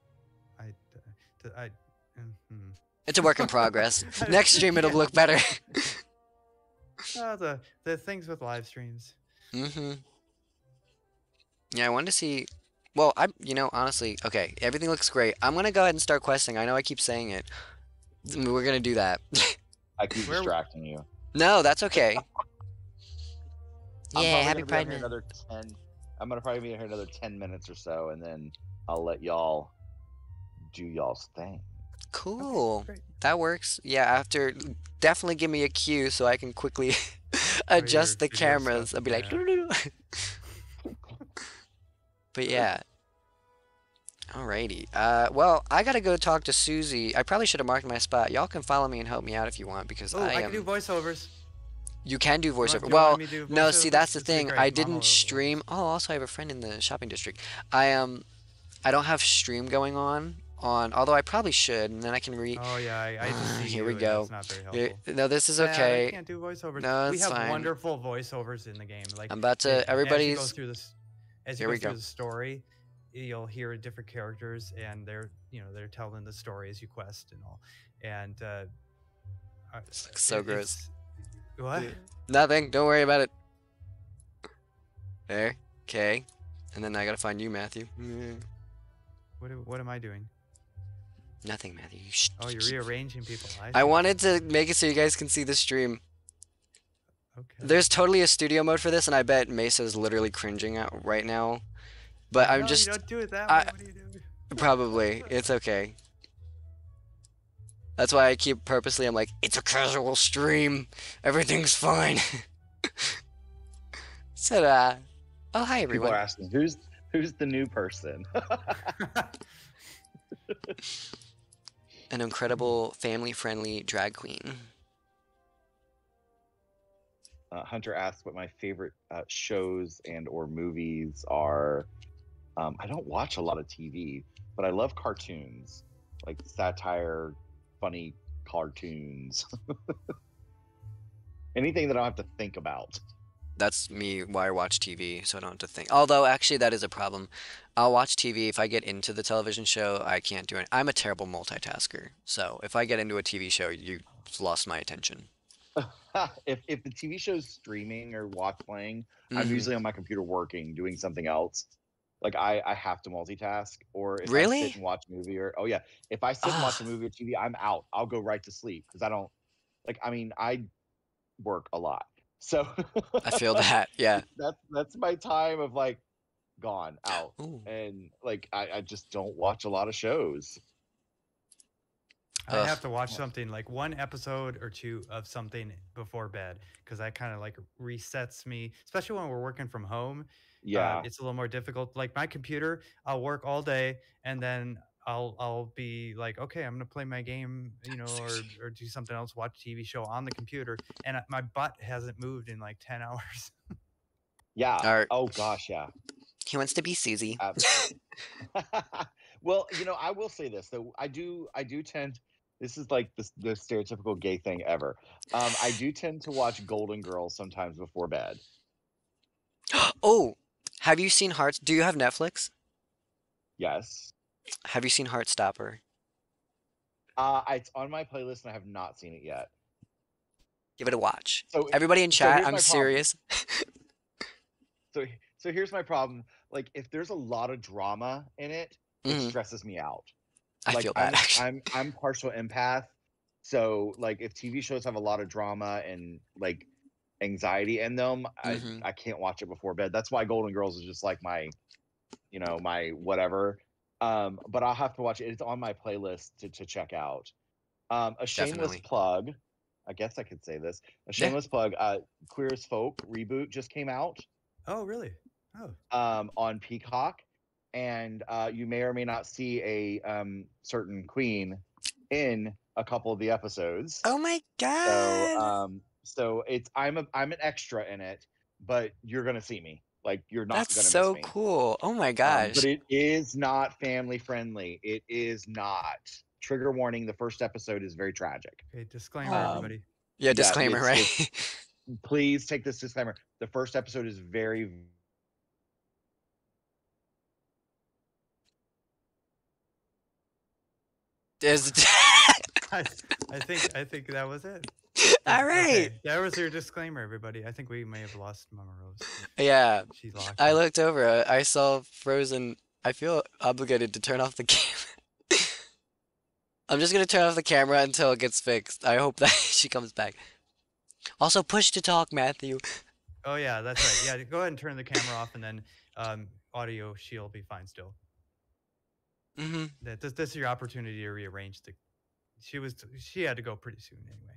It's a work in progress. Next stream it'll look better. The things with live streams. Mm-hmm. Yeah, I wanted to see. Well, honestly, okay, everything looks great. I'm gonna go ahead and start questing. I know I keep saying it. We're gonna do that. I keep distracting you. No, that's okay. Yeah, happy Pride Month. I'm gonna probably be here another 10 minutes or so, and then I'll let y'all do y'all's thing. Cool. Okay, that works. Yeah, definitely give me a cue so I can quickly adjust the cameras. I'll be like, but yeah. Alrighty. Well, I gotta go talk to Susie. I probably should have marked my spot. Y'all can follow me and help me out if you want, because I can do voiceovers. You can do Do you want, voiceover. do you want Well, me to do no, see, voiceovers? that's the This would be thing. great. I Mama didn't will. stream. Oh, also I have a friend in the shopping district. I don't have stream going on, although I probably should, and then I can Oh yeah, I just see Here you, we and go. that's not very helpful. No, this is Sad, I okay. can't do voiceovers. No, We it's have fine. wonderful voiceovers in the game. Like I'm about to. as you go Everybody's. through this, as you Here go we through go. the story, you'll hear different characters, and they're they're telling the story as you quest and all. And This looks so gross. What? Nothing. Don't worry about it. There. Okay. And then I gotta find you, Matthew. What am I doing? Nothing, Matthew. Oh, you're rearranging people. I wanted to make it so you guys can see the stream. Okay. There's totally a studio mode for this, and I bet Mesa's literally cringing out right now. But I'm No, just you don't do it that way. What are you doing? probably. It's okay. That's why I keep purposely. I'm like, it's a casual stream. Everything's fine. So, oh hi everyone. People are asking who's the new person. An incredible family-friendly drag queen. Hunter asks what my favorite shows and or movies are. I don't watch a lot of TV, but I love cartoons, like satire, funny cartoons. Anything that I don't have to think about. That's me why I watch TV, so I don't have to think. Although, actually, that is a problem. I'll watch TV. If I get into the television show, I can't do it. I'm a terrible multitasker. So if I get into a TV show, you've lost my attention. If the TV show's streaming or playing, I'm Mhm. usually on my computer working, doing something else. Like I have to multitask. Or if I Really? sit and watch a movie, or if I sit and watch a movie or TV, I'm out. I'll go right to sleep because I don't I work a lot. So I feel that. Yeah. that's my time of like gone out. Ooh. And like I just don't watch a lot of shows. I Ugh. have to watch something like one episode or two of something before bed because that kind of like resets me, especially when we're working from home. Yeah. It's a little more difficult. Like my computer, I'll work all day and then I'll be like, okay, I'm gonna play my game, or do something else, watch TV show on the computer, and my butt hasn't moved in like 10 hours. Yeah. Alright. Oh gosh, yeah. He wants to be Susie. Well, I will say this though. I do tend. This is like the stereotypical gay thing ever. I do tend to watch Golden Girls sometimes before bed. Oh, have you seen Hearts? Do you have Netflix? Yes. Have you seen Heartstopper? It's on my playlist and I have not seen it yet. Give it a watch. So Everybody in chat, here's I'm my problem. serious. So here's my problem. Like if there's a lot of drama in it, it Mhm. stresses me out. I Like feel bad, actually. I'm partial empath. So like if TV shows have a lot of drama and like anxiety in them, Mhm. I can't watch it before bed. That's why Golden Girls is just like my my whatever. But I'll have to watch it. It's on my playlist to check out. A shameless Definitely. plug. I guess I could say this. A shameless plug. Queer as Folk reboot just came out Oh, really? Oh, on Peacock, and you may or may not see a certain queen in a couple of the episodes. Oh my god! So it's I'm an extra in it, but you're gonna see me. Like you're not That's gonna so miss me. cool. Oh my gosh. But it is not family friendly. It is not. Trigger warning: the first episode is very tragic. okay. Disclaimer, everybody. Yeah, disclaimer, it's- right? Please take this disclaimer. The first episode is very. Is I think that was it. all right. Okay, that was your disclaimer, everybody. I think we may have lost Mama Rose. Yeah, She's locked. I in. looked over. I saw Frozen. I feel obligated to turn off the camera. I'm just gonna turn off the camera until it gets fixed. I hope that she comes back. Also, push to talk, Matthew. Oh yeah, that's right. Yeah, go ahead and turn the camera off, and then audio she'll be fine still. Mm-hmm. This is your opportunity to rearrange the. She had to go pretty soon anyway.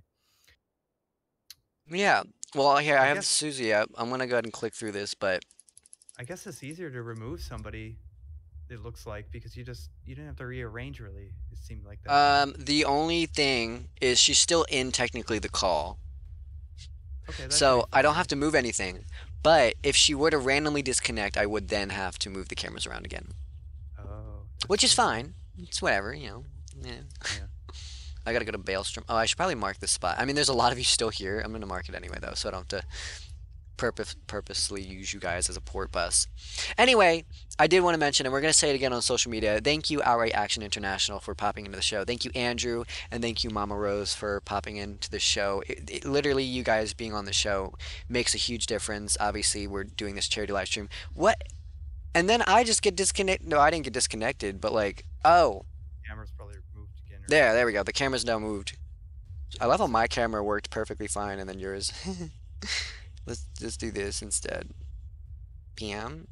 Yeah. Well, here I have guess- Susie up. I'm gonna go ahead and click through this, but I guess it's easier to remove somebody. It looks like because you didn't have to rearrange really. It seemed like that. the only thing is she's still in technically the call. Okay, that should So be I don't fine. have to move anything. But if she were to randomly disconnect, I would then have to move the cameras around again. Oh, Which is that's okay. fine. It's whatever, you know. Yeah. Yeah. I gotta go to Baelstrom. Oh, I should probably mark this spot. I mean, there's a lot of you still here. I'm gonna mark it anyway, though, so I don't have to purposely use you guys as a port bus. Anyway, I did want to mention, and we're going to say it again on social media, thank you Outright Action International for popping into the show. Thank you Andrew, and thank you Mama Rose for popping into the show. Literally, you guys being on the show makes a huge difference. Obviously, we're doing this charity live stream. What? And then I just get disconnected. No, I didn't get disconnected, but like, oh, Camera's probably moved again. Or there we go. The camera's now moved. I love how my camera worked perfectly fine, and then yours. Let's just do this instead. PM?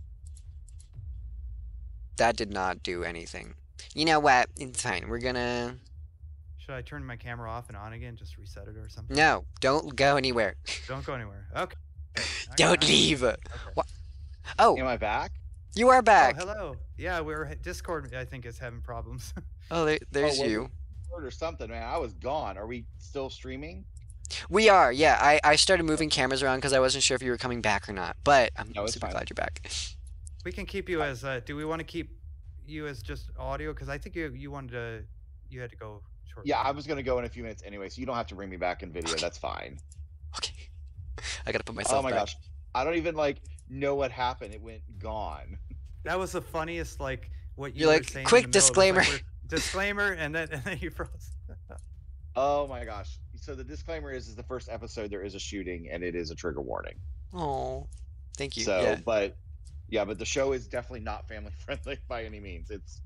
That did not do anything. You know what? It's fine. We're gonna... Should I turn my camera off and on again? Just reset it or something? No, don't go anywhere. Don't go anywhere. Okay. Don't leave. Okay. What? Oh, Am I back? you are back. Oh, hello. Yeah, Discord, I think, is having problems. Oh, there's Oh, well, you. Or something, man. I was gone. Are we still streaming? We are, yeah. I started moving cameras around because I wasn't sure if you were coming back or not. But I'm No, it's super fine. glad you're back. We can keep you as. Do we want to keep you as just audio? Because I think you wanted to. You had to go short. Yeah, I was gonna go in a few minutes anyway, so you don't have to bring me back in video. That's fine. Okay. I gotta put myself Oh my back. gosh, I don't even like know what happened. It went gone. That was the funniest. Like what you You're were like, saying. quick in the middle of disclaimer. this, like, disclaimer, and then you froze. Oh my gosh. So the disclaimer is the first episode there is a shooting and it is a trigger warning. Oh, thank you. So, Yeah. but the show is definitely not family friendly by any means. It's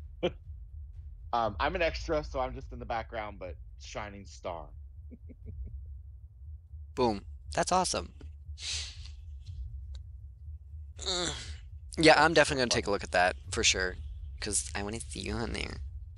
I'm an extra, so I'm just in the background, but shining star. Boom. That's awesome. Yeah, I'm definitely gonna take a look at that for sure, because I want to see you on there.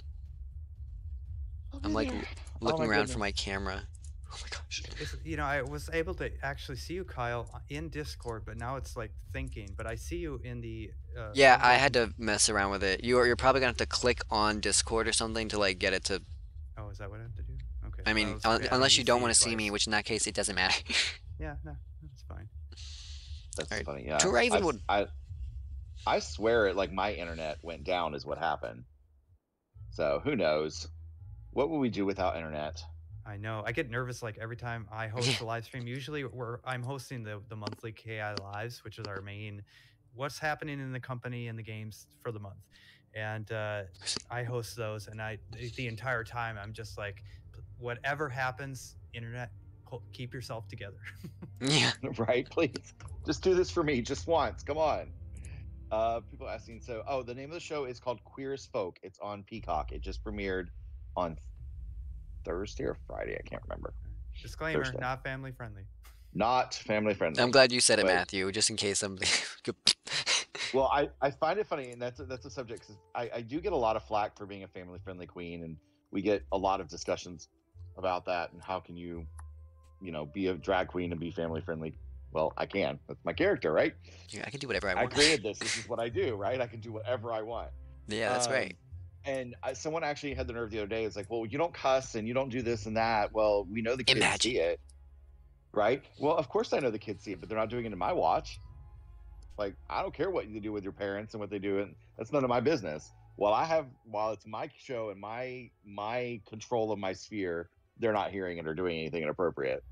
I'm like looking around for my camera. Oh my gosh. I was able to actually see you, Kyle, in Discord, but now it's like thinking. But I see you in the. Yeah, I had to mess around with it. You're probably gonna have to click on Discord or something to like get it to. Oh, is that what I have to do? Okay. I mean, unless you don't want to see me, which in that case it doesn't matter. Yeah, no, that's fine. That's Alright. funny. Yeah. To Ravenwood. I swear it like my internet went down is what happened. So who knows? What would we do without internet? I know. I get nervous like every time I host a live stream. Usually, I'm hosting the monthly KI lives, which is our main what's happening in the company and the games for the month. And I host those, and the entire time I'm just like, whatever happens, internet, keep yourself together. Yeah. Right? Please, just do this for me, just once. Come on. People asking. So, the name of the show is called Queer as Folk. It's on Peacock. It just premiered on Thursday or Friday. I can't remember. Disclaimer: Thursday. not family friendly. Not family friendly. I'm glad you said it, But- Matthew, just in case somebody. Well, I find it funny, and that's a subject because I do get a lot of flack for being a family friendly queen, and we get a lot of discussions about that and how can you be a drag queen and be family friendly. Well, I can. That's my character, right? Yeah, I can do whatever I I want. created this. This is what I do, right? I can do whatever I want. Yeah, that's right. And someone actually had the nerve the other day. It's like, well, you don't cuss and you don't do this and that. Well, we know the kids see it, right? Well, of course I know the kids see it, but they're not doing it in my watch. Like, I don't care what you do with your parents and what they do, and that's none of my business. While it's my show and my control of my sphere, they're not hearing it or doing anything inappropriate.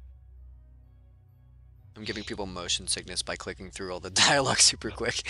I'm giving people motion sickness by clicking through all the dialogue super quick.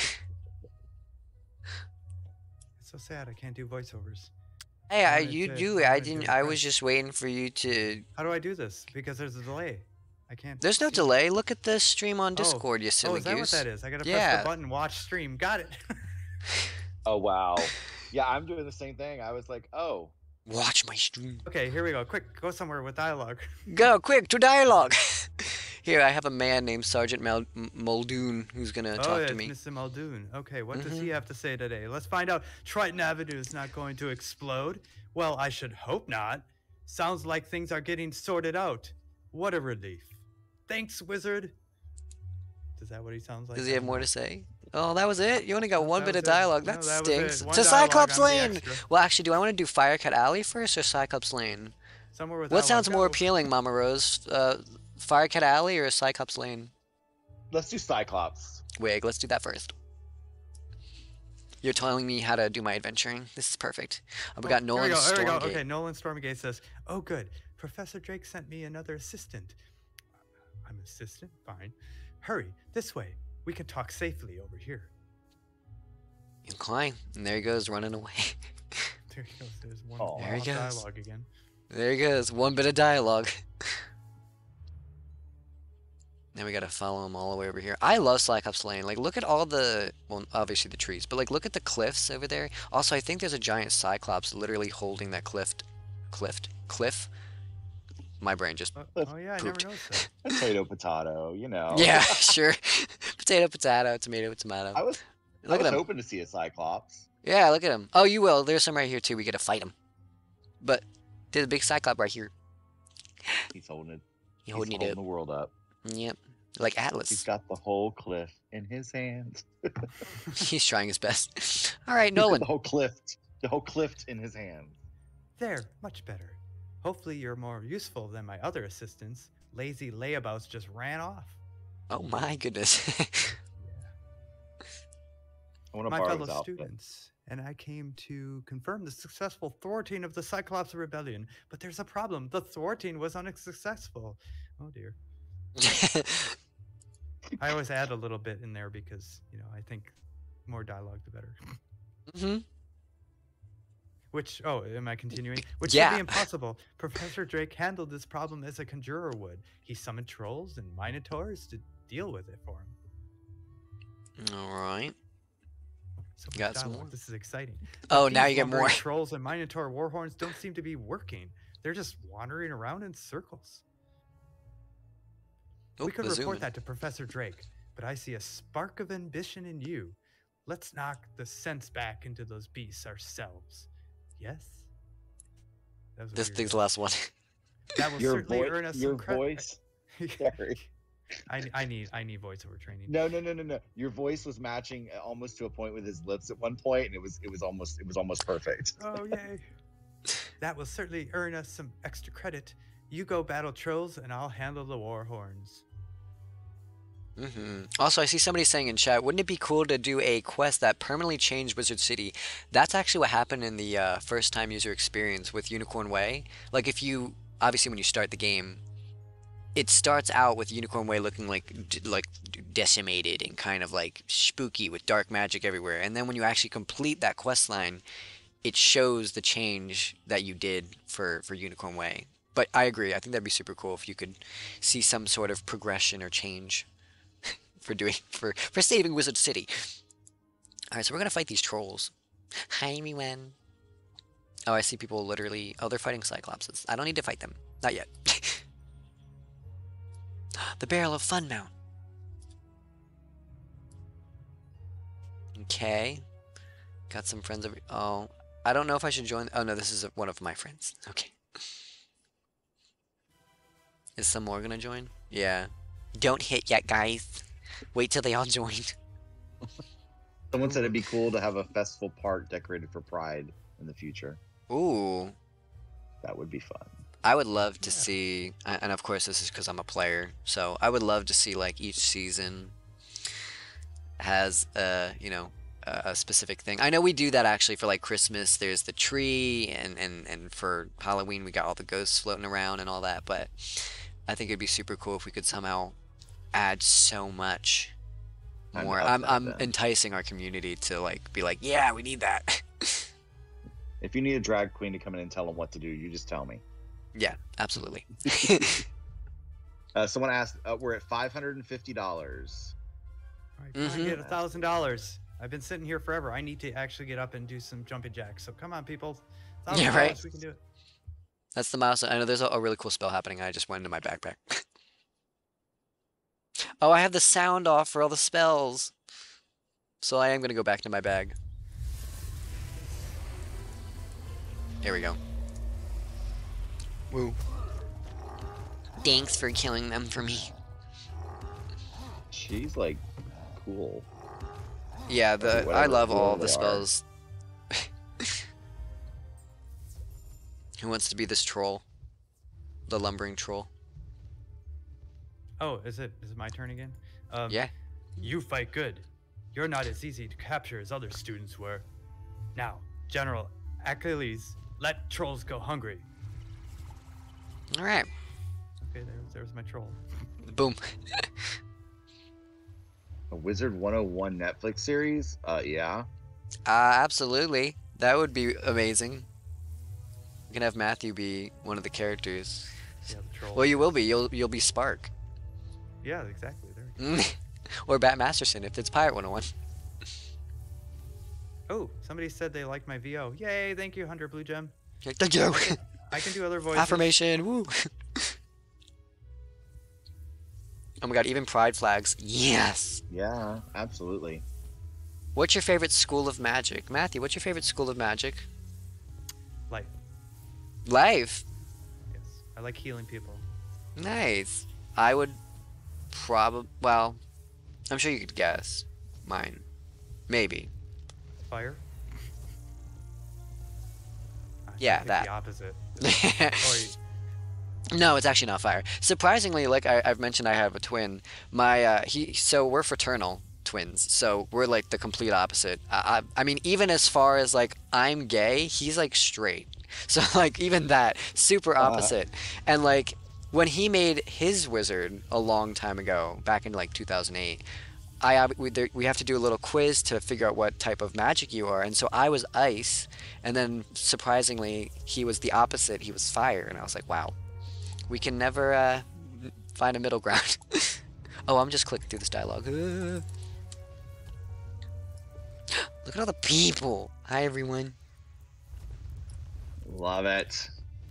It's so sad. I can't do voiceovers. Hey, wanted you to- do I it. I wanted to didn't. do I it was fast. just waiting for you to. How do I do this? Because there's a delay. I can't. There's no see. delay. Look at the stream on Oh. Discord, you Oh, silly is that goose. what that is? I gotta press Yeah. the button, watch stream. Got it. Oh, wow. Yeah, I'm doing the same thing. I was like, oh. Watch my stream. Okay, here we go. Quick, go somewhere with dialogue. Go quick to dialogue. Here, I have a man named Sergeant Muldoon who's gonna Oh, talk yeah, to me. Mr. Muldoon. Okay, what does Mhm. he have to say today? Let's find out. Triton Avenue is not going to explode. Well, I should hope not. Sounds like things are getting sorted out. What a relief. Thanks, Wizard. Is that what he sounds like? Does he have more to say? Oh, that was it? You only got one That bit was of it. dialogue. No, That that was stinks. it. One To dialogue, Cyclops I'm the Lane! extra. Well, actually, do I want to do Firecut Alley first or Cyclops Lane? Somewhere with What dialogue. sounds more Go. appealing, Mama Rose? Firecat Alley or Cyclops Lane? Let's do Cyclops. Wig, let's do that first. You're telling me how to do my adventuring. This is perfect. We got Nolan Stormgate. Okay, Nolan Stormgate says, "Oh, good. Professor Drake sent me another assistant. I'm an assistant? Fine. Hurry, this way. We can talk safely over here." You climb, and there he goes, running away. There he goes. There's one There he goes. dialogue again. There he goes. One bit of dialogue. Now we gotta follow him all the way over here. I love Cyclops Lane. Like, look at all the, well, obviously the trees, but like, look at the cliffs over there. Also, I think there's a giant Cyclops literally holding that cliff. My brain just Oh yeah, I never pooped. noticed that. Potato, potato, you know. Yeah, sure. Potato, potato, tomato, tomato. I was Look at him. hoping to see a Cyclops. Yeah, look at him. Oh, you will. There's some right here too. We gotta fight him. But there's a big Cyclops right here. He's holding it. He's holding it the up. world up. Yep. Like He's Atlas. got the whole cliff in his hands. He's trying his best. All right, He's got Nolan. the whole cliff in his hands. There, much better. Hopefully you're more useful than my other assistants. Lazy layabouts just ran off. Oh my goodness. I want to My borrow fellow his outfit. students, and I came to confirm the successful thwarting of the Cyclops Rebellion. But there's a problem. The thwarting was unsuccessful. Oh dear. I always add a little bit in there because, you know, I think more dialogue the better. hmm Which, oh, am I continuing? Which Yeah. should be impossible. Professor Drake handled this problem as a conjurer would. He summoned trolls and minotaurs to deal with it for him. All right. So much Got some dialogue. more? This is exciting. Oh, But now these you get lumbering more. Trolls and minotaur warhorns don't seem to be working. They're just wandering around in circles. Oh, We could the report zooming. that to Professor Drake, but I see a spark of ambition in you. Let's knock the sense back into those beasts ourselves. Yes? That was a This weird thing's the one. last one. That will Your certainly earn us your some credit. voice. Sorry. I need voiceover training. No. Your voice was matching almost to a point with his lips at one point, and it was almost perfect. Oh yay! That will certainly earn us some extra credit. You go battle trolls, and I'll handle the war horns. Also, I see somebody saying in chat, wouldn't it be cool to do a quest that permanently changed Wizard City? That's actually what happened in the first time user experience with Unicorn Way. Like, if you, obviously when you start the game, it starts out with Unicorn Way looking like decimated and kind of like spooky with dark magic everywhere. And then when you actually complete that quest line, it shows the change that you did for Unicorn Way. But I agree, I think that'd be super cool if you could see some sort of progression or change for saving Wizard City. Alright, so we're gonna fight these trolls. Hi, everyone. Oh, I see people literally... Oh, they're fighting Cyclopses. I don't need to fight them. Not yet. The Barrel of Fun Mount. Okay. Got some friends over... Oh, I don't know if I should join... Oh, no, this is one of my friends. Okay. Is some more gonna join? Yeah. Don't hit yet, guys. Wait till they all join. Someone said it'd be cool to have a festival park decorated for Pride in the future. Ooh. That would be fun. I would love to see, and of course this is because I'm a player, so I would love to see like each season has a specific thing. I know we do that actually for like Christmas. There's the tree, and for Halloween we got all the ghosts floating around and all that. But I think it'd be super cool if we could somehow add so much more. I'm enticing our community to like be like, yeah, we need that. If you need a drag queen to come in and tell them what to do, you just tell me. Yeah, absolutely. Someone asked, we're at $550. All right, can I get $1,000? I've been sitting here forever. I need to actually get up and do some jumping jacks. So come on, people. Yeah, right. We can do it. That's the milestone. I know there's a really cool spell happening. I just went into my backpack. Oh, I have the sound off for all the spells. So I am going to go back to my bag. Here we go. Woo. Thanks for killing them for me. She's like cool. Yeah, I love all the they are. spells. Who wants to be this troll? The lumbering troll. Oh, is it my turn again? Yeah. You fight good. You're not as easy to capture as other students were. Now, General Achilles, let trolls go hungry. All right. Okay, there's my troll. Boom. A Wizard 101 Netflix series? Yeah. Absolutely. That would be amazing. You can have Matthew be one of the characters. Yeah, the troll. Well, you will be. You'll be Spark. Yeah, exactly. There we go. Or Bat Masterson if it's Pirate 101. Oh, somebody said they liked my VO. Yay, thank you, Hunter Blue Gem. Thank you. I can do other voices. Affirmation. Woo. Oh my god, even pride flags. Yes. Yeah, absolutely. What's your favorite school of magic? Matthew, what's your favorite school of magic? Life. Life. Yes. I like healing people. Nice. I would probably, well, I'm sure you could guess mine. Maybe. Fire? Yeah, that. The opposite. No, it's actually not fire. Surprisingly, like I've mentioned, I have a twin. My so we're fraternal twins, so we're like the complete opposite. I mean, even as far as like I'm gay, he's like straight. So like even that, super opposite. And like when he made his wizard a long time ago, back in like 2008. We have to do a little quiz to figure out what type of magic you are, and so I was ice, and then surprisingly he was the opposite. He was fire, and I was like, wow, we can never find a middle ground. Oh, I'm just clicking through this dialogue. Look at all the people. Hi everyone. Love it.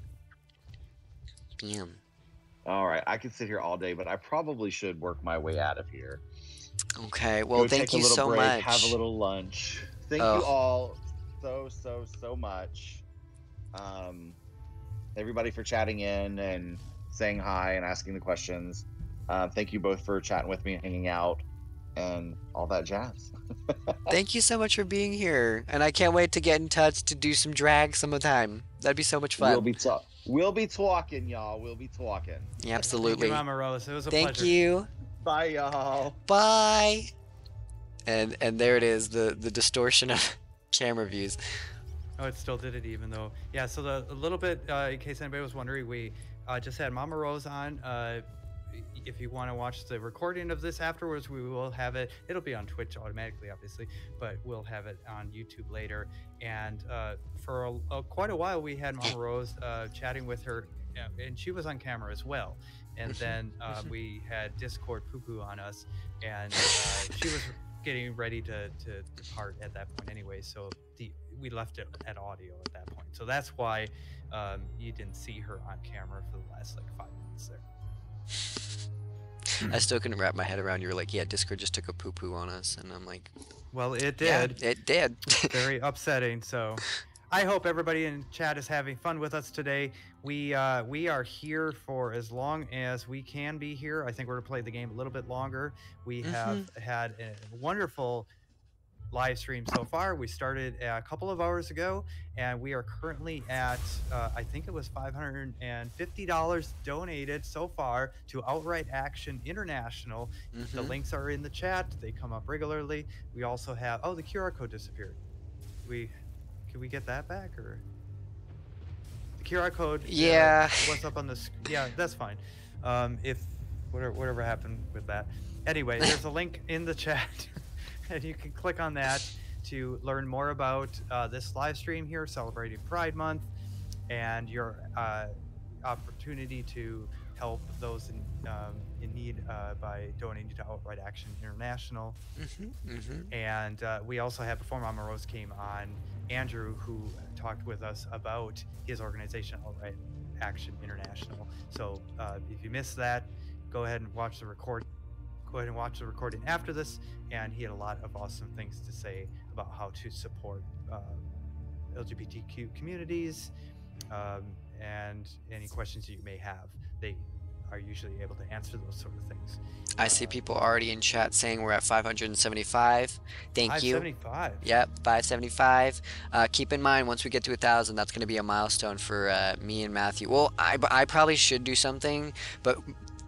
Damn. All right, I could sit here all day, but I probably should work my way out of here. Okay, well, Go thank take a you little so break, much. Have a little lunch. Thank you all so much. Everybody for chatting in and saying hi and asking the questions. Thank you both for chatting with me and hanging out and all that jazz. Thank you so much for being here, and I can't wait to get in touch to do some drag some of the time. That'd be so much fun. We'll be talking, y'all. We'll be talking. Yeah, absolutely. Thank you, Momma Rose. It was a Thank pleasure. you. Bye, y'all. Bye. And there it is, the distortion of camera views. Oh, it still did it even though. Yeah, so a little bit, in case anybody was wondering, we just had Momma Rose on. If you want to watch the recording of this afterwards, we will have it. It'll be on Twitch automatically, obviously, but we'll have it on YouTube later. And for quite a while, we had Momma Rose chatting with her, and she was on camera as well. And then we had Discord poo-poo on us, and she was getting ready to depart at that point anyway. So we left it at audio at that point. So that's why you didn't see her on camera for the last like 5 minutes there. I still couldn't wrap my head around. You were like, yeah, Discord just took a poo-poo on us, and I'm like, well, it did. Yeah, it did. Very upsetting. So I hope everybody in chat is having fun with us today. We are here for as long as we can be here. I think we're gonna play the game a little bit longer. We have had a wonderful live stream so far. We started a couple of hours ago, and we are currently at I think it was $550 donated so far to Outright Action International. The links are in the chat. They come up regularly. We also have, oh, the QR code disappeared. Can we get that back, or the QR code? Yeah. What's up on this? Yeah, that's fine. If whatever happened with that. Anyway, there's a link in the chat. And you can click on that to learn more about this live stream here celebrating Pride Month and your opportunity to help those in need by donating to Outright Action International. And we also had, before Momma Rose came on, Andrew, who talked with us about his organization, Outright Action International. So if you missed that, go ahead and watch the recording. Go ahead and watch the recording after this, and he had a lot of awesome things to say about how to support LGBTQ communities, and any questions that you may have. They are usually able to answer those sort of things. I see people already in chat saying we're at 575. Thank you. 575. Yep, 575. Keep in mind, once we get to 1,000, that's going to be a milestone for me and Matthew. Well, I probably should do something, but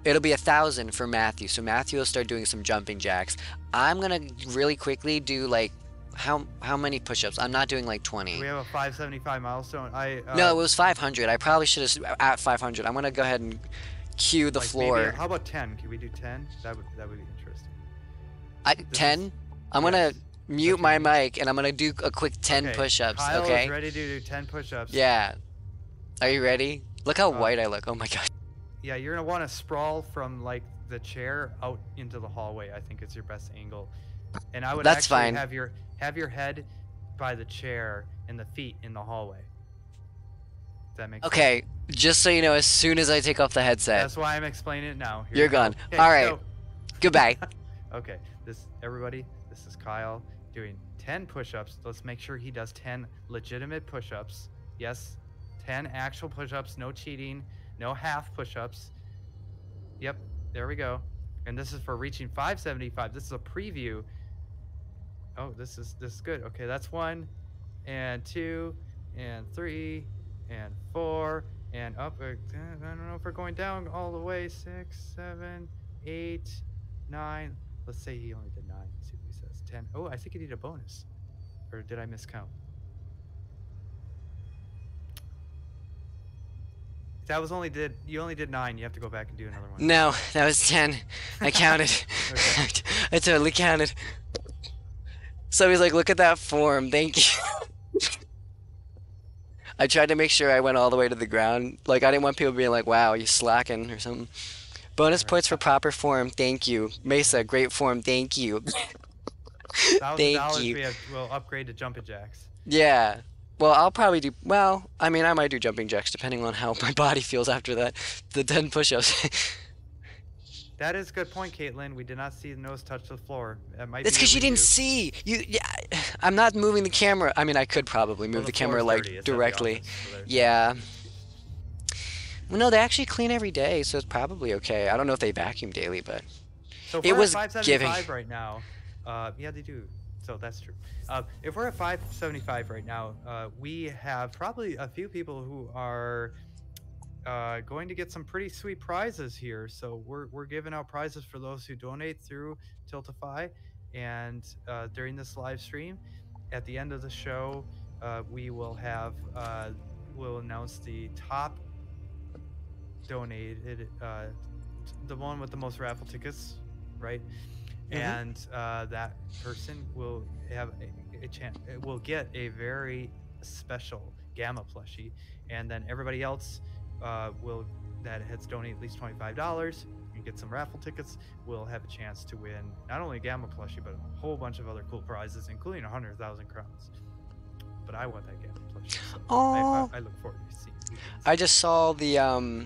it'll be 1,000 for Matthew. So Matthew will start doing some jumping jacks. I'm gonna really quickly do like how many push-ups? I'm not doing like 20. We have a 575 milestone. No, it was 500. I probably should have at 500. I'm gonna go ahead and cue the like floor. Maybe, how about 10? Can we do 10? That would be interesting. 10. I'm gonna mute my mic and I'm gonna do a quick 10 push-ups. Kyle Okay. is ready to do 10 push-ups. Yeah. Are you ready? Look how white I look. Oh my god. Yeah, you're gonna want to sprawl from like the chair out into the hallway. I think it's your best angle. And I would That's actually fine. have your head by the chair and the feet in the hallway. Does that make sense? Okay, just so you know, as soon as I take off the headset, That's why I'm explaining it now. Here you're you go. gone. Okay, All right. so- Goodbye. Okay, everybody, this is Kyle doing 10 push-ups. Let's make sure he does 10 legitimate push-ups. Yes, 10 actual push-ups, no cheating, no half push-ups. Yep, there we go. And this is for reaching 575. This is a preview. Oh, this is good. Okay, that's 1 and 2 and 3 and 4 and up. I don't know if we're going down all the way. 6, 7, 8, 9. Let's say he only did 9. Let's see what he says. 10. Oh, I think he did a bonus. Or did I miscount? That was you only did 9. You have to go back and do another one. No, that was 10. I counted. Okay. I totally counted. So he's like, look at that form. Thank you. I tried to make sure I went all the way to the ground. Like, I didn't want people being like, wow, you slacking or something. Bonus points for proper form. Thank you. Mesa, great form. Thank you. $1,000 we'll upgrade to jumping jacks. Yeah. Well, I'll probably do, well, I mean, I might do jumping jacks depending on how my body feels after that. The 10 push-ups. That is a good point, Caitlin. We did not see the nose touch the floor. It's because you didn't see. Yeah, I'm not moving the camera. I mean, I could probably move the camera like directly. Yeah. Well, no, they actually clean every day, so it's probably okay. I don't know if they vacuum daily, but So if it we're was at 575 giving. right now. Yeah, they do. So that's true. If we're at 575 right now, we have probably a few people who are going to get some pretty sweet prizes here. So we're giving out prizes for those who donate through Tiltify, and during this live stream, at the end of the show, we will have we'll announce the top donated, the one with the most raffle tickets, right? And that person will have a chance. Will get a very special Gamma plushie, and then everybody else will that has donated at least $25 and get some raffle tickets will have a chance to win not only a Gamma plushie but a whole bunch of other cool prizes, including 100,000 crowns. But I want that Gamma plushie. So I look forward to seeing it. I just saw the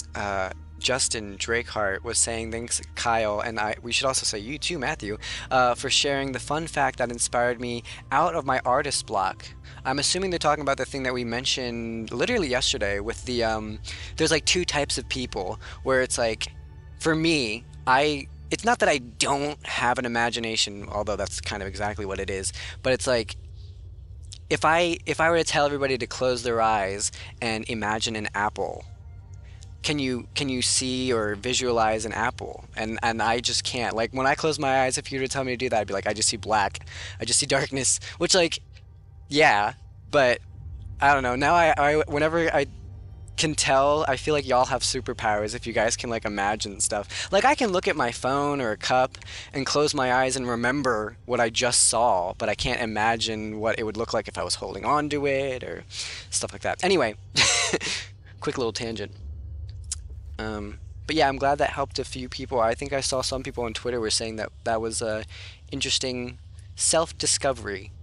Justin Drakehart was saying thanks Kyle, and we should also say you too, Matthew, for sharing the fun fact that inspired me out of my artist block. I'm assuming they're talking about the thing that we mentioned literally yesterday with the there's like 2 types of people where it's like, for me, it's not that I don't have an imagination, although that's kind of exactly what it is, but it's like if I were to tell everybody to close their eyes and imagine an apple, can you see or visualize an apple? And I just can't. Like, when I close my eyes, if you were to tell me to do that, I'd be like, I just see black, I just see darkness, which, like, yeah, but I don't know. Now I whenever I can tell, I feel like y'all have superpowers if you guys can, like, imagine stuff. Like, I can look at my phone or a cup and close my eyes and remember what I just saw, but I can't imagine what it would look like if I was holding on to it or stuff like that. Anyway, quick little tangent. But yeah, I'm glad that helped a few people. I think I saw some people on Twitter were saying that that was a interesting self-discovery.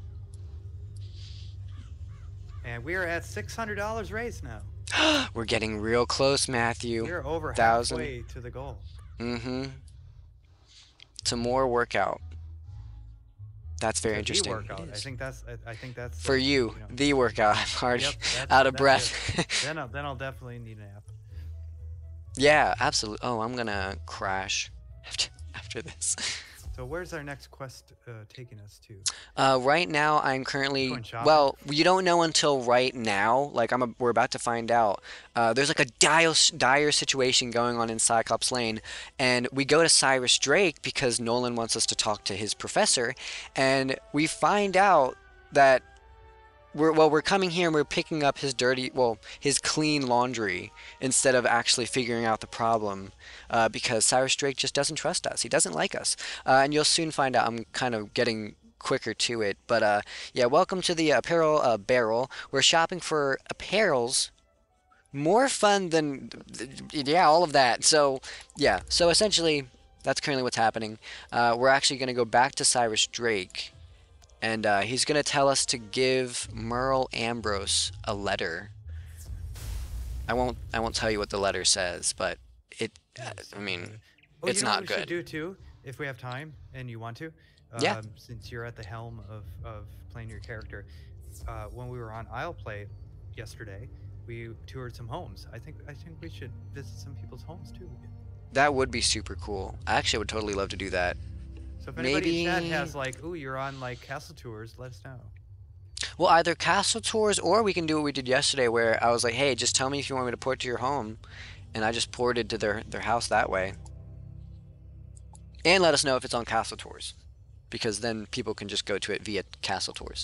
And we are at $600 raised now. We're getting real close, Matthew. We're over 1,000. halfway to the goal. Mm-hmm. Some more workout. That's very interesting. The workout. I think that's for you, the workout. I'm already Yep, out of breath. then I'll definitely need an app. Yeah, absolutely. Oh, I'm gonna crash after this. So where's our next quest taking us to? Right now, I'm currently, Going shopping? well, you don't know until right now. Like, we're about to find out. There's like a dire situation going on in Cyclops Lane, and we go to Cyrus Drake because Nolan wants us to talk to his professor, and we find out that we're coming here and we're picking up his his clean laundry instead of actually figuring out the problem, because Cyrus Drake just doesn't trust us. He doesn't like us, and you'll soon find out. I'm kind of getting quicker to it, but yeah, welcome to the apparel barrel. We're shopping for apparels. More fun than, yeah, all of that. So yeah, so essentially that's currently what's happening. We're actually going to go back to Cyrus Drake. And he's going to tell us to give Merle Ambrose a letter. I won't tell you what the letter says, but I mean, it's not good. We should do too, if we have time and you want to. Yeah. Since you're at the helm of playing your character, when we were on Isle Play yesterday, we toured some homes. I think we should visit some people's homes too. That would be super cool. I actually would totally love to do that. So if anybody in chat has like, ooh, you're on like castle tours, let us know. Well, either castle tours or we can do what we did yesterday where I was like, hey, just tell me if you want me to port to your home. And I just ported to their house that way. And let us know if it's on castle tours, because then people can just go to it via castle tours.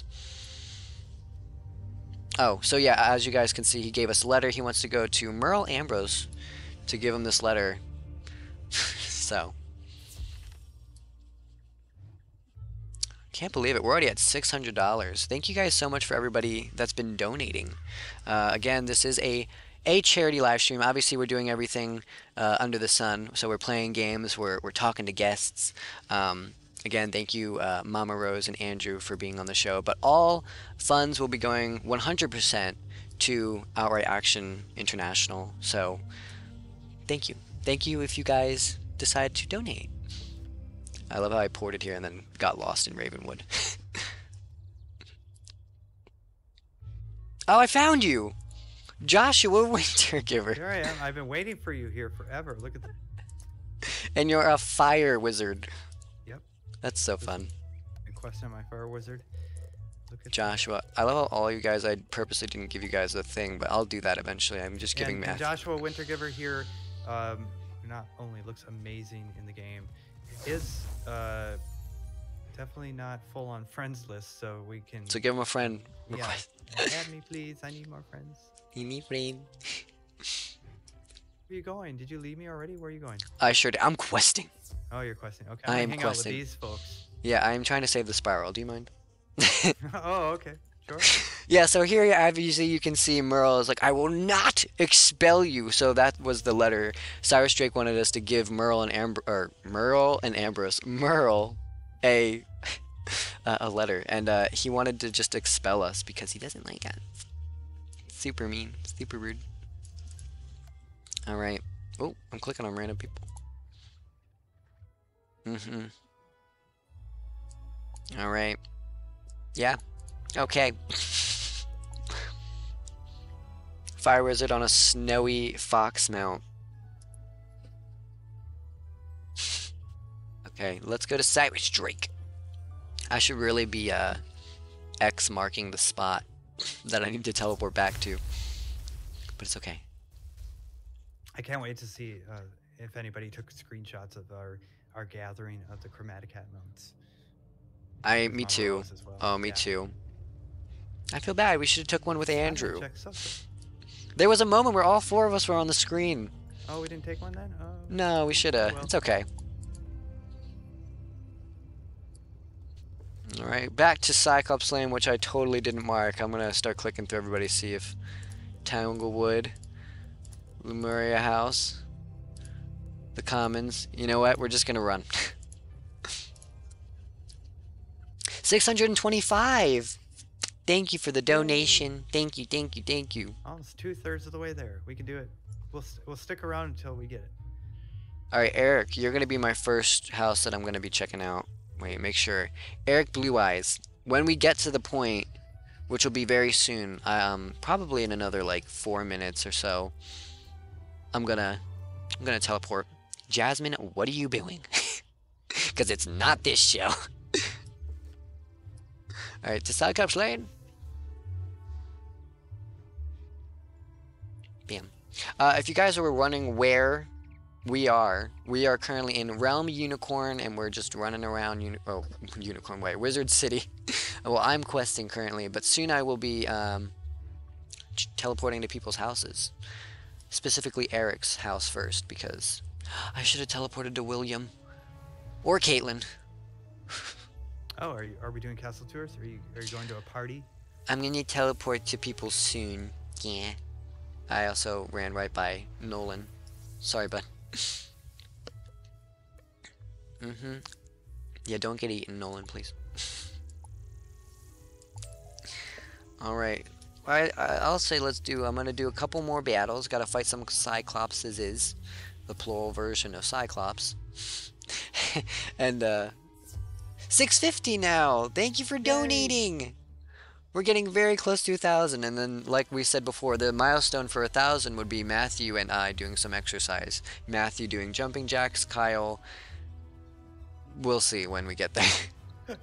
Oh, so yeah, as you guys can see, he gave us a letter. He wants to go to Merle Ambrose to give him this letter. So... Can't believe it. We're already at $600. Thank you guys so much for everybody that's been donating. Again, this is a charity live stream. Obviously, we're doing everything under the sun. So we're playing games. We're talking to guests. Again, thank you, Mama Rose and Andrew, for being on the show. But all funds will be going 100% to Outright Action International. So thank you. Thank you if you guys decide to donate. I love how I ported here and then got lost in Ravenwood. Oh, I found you! Joshua Wintergiver. Here I am. I've been waiting for you here forever. Look at that. And you're a fire wizard. Yep. That's so fun. And question my fire wizard. Look at Joshua. I love how all you guys, I purposely didn't give you guys a thing, but I'll do that eventually. I'm just giving math. And Joshua Wintergiver here not only looks amazing in the game, is definitely not full on friends list, so we can. So give him a friend request. Yeah. Add me, please. I need more friends. You need friend. Where are you going? Did you leave me already? Where are you going? I sure did. I'm questing. Oh, you're questing. Okay. I am hang questing. out with these folks. Yeah, I'm trying to save the spiral. Do you mind? Oh, okay. Sure. Yeah, so here obviously you can see Merle is like, I will not expel you. So that was the letter. Cyrus Drake wanted us to give Merle and Ambrose a letter, and he wanted to just expel us because he doesn't like us. Super mean, super rude. All right. Oh, I'm clicking on random people. All right. Yeah. Okay. Fire wizard on a snowy fox mount. Okay, let's go to Cyrus Drake. I should really be X marking the spot that I need to teleport back to. But it's okay. I can't wait to see if anybody took screenshots of our gathering of the chromatic hat mounts. Me too. Well. Oh, me too. I feel bad. We should have took one with Andrew. Check something. There was a moment where all four of us were on the screen. Oh, we didn't take one then? No, we should have. Well. It's okay. Alright, back to Cyclops Lane, which I totally didn't mark. I'm going to start clicking through everybody, see if Tanglewood, Lemuria House, the Commons. You know what? We're just going to run. 625! Thank you for the donation. Thank you, thank you, thank you. Almost 2/3 of the way there. We can do it. We'll stick around until we get it. Alright, Eric, you're going to be my first house that I'm going to be checking out. Wait, make sure. Eric Blue Eyes. When we get to the point, which will be very soon, probably in another like 4 minutes or so, I'm gonna teleport. Jasmine, what are you doing? Because it's not this show. Alright, to Cyclops Lane. Bam. If you guys were wondering where we are currently in Realm Unicorn, and we're just running around Unicorn Way, Wizard City. Well, I'm questing currently, but soon I will be teleporting to people's houses. Specifically Eric's house first, because I should have teleported to William. Or Caitlin. Oh, are we doing castle tours? Are you going to a party? I'm gonna teleport to people soon. Yeah. I also ran right by Nolan. Sorry, bud. Yeah, don't get eaten, Nolan, please. Alright. I'll say I'm gonna do a couple more battles. Gotta fight some Cyclopses, the plural version of Cyclops. And 650 now. Thank you for donating. We're getting very close to 1,000, and then, like we said before, the milestone for 1,000 would be Matthew and I doing some exercise. Matthew doing jumping jacks, Kyle. We'll see when we get there.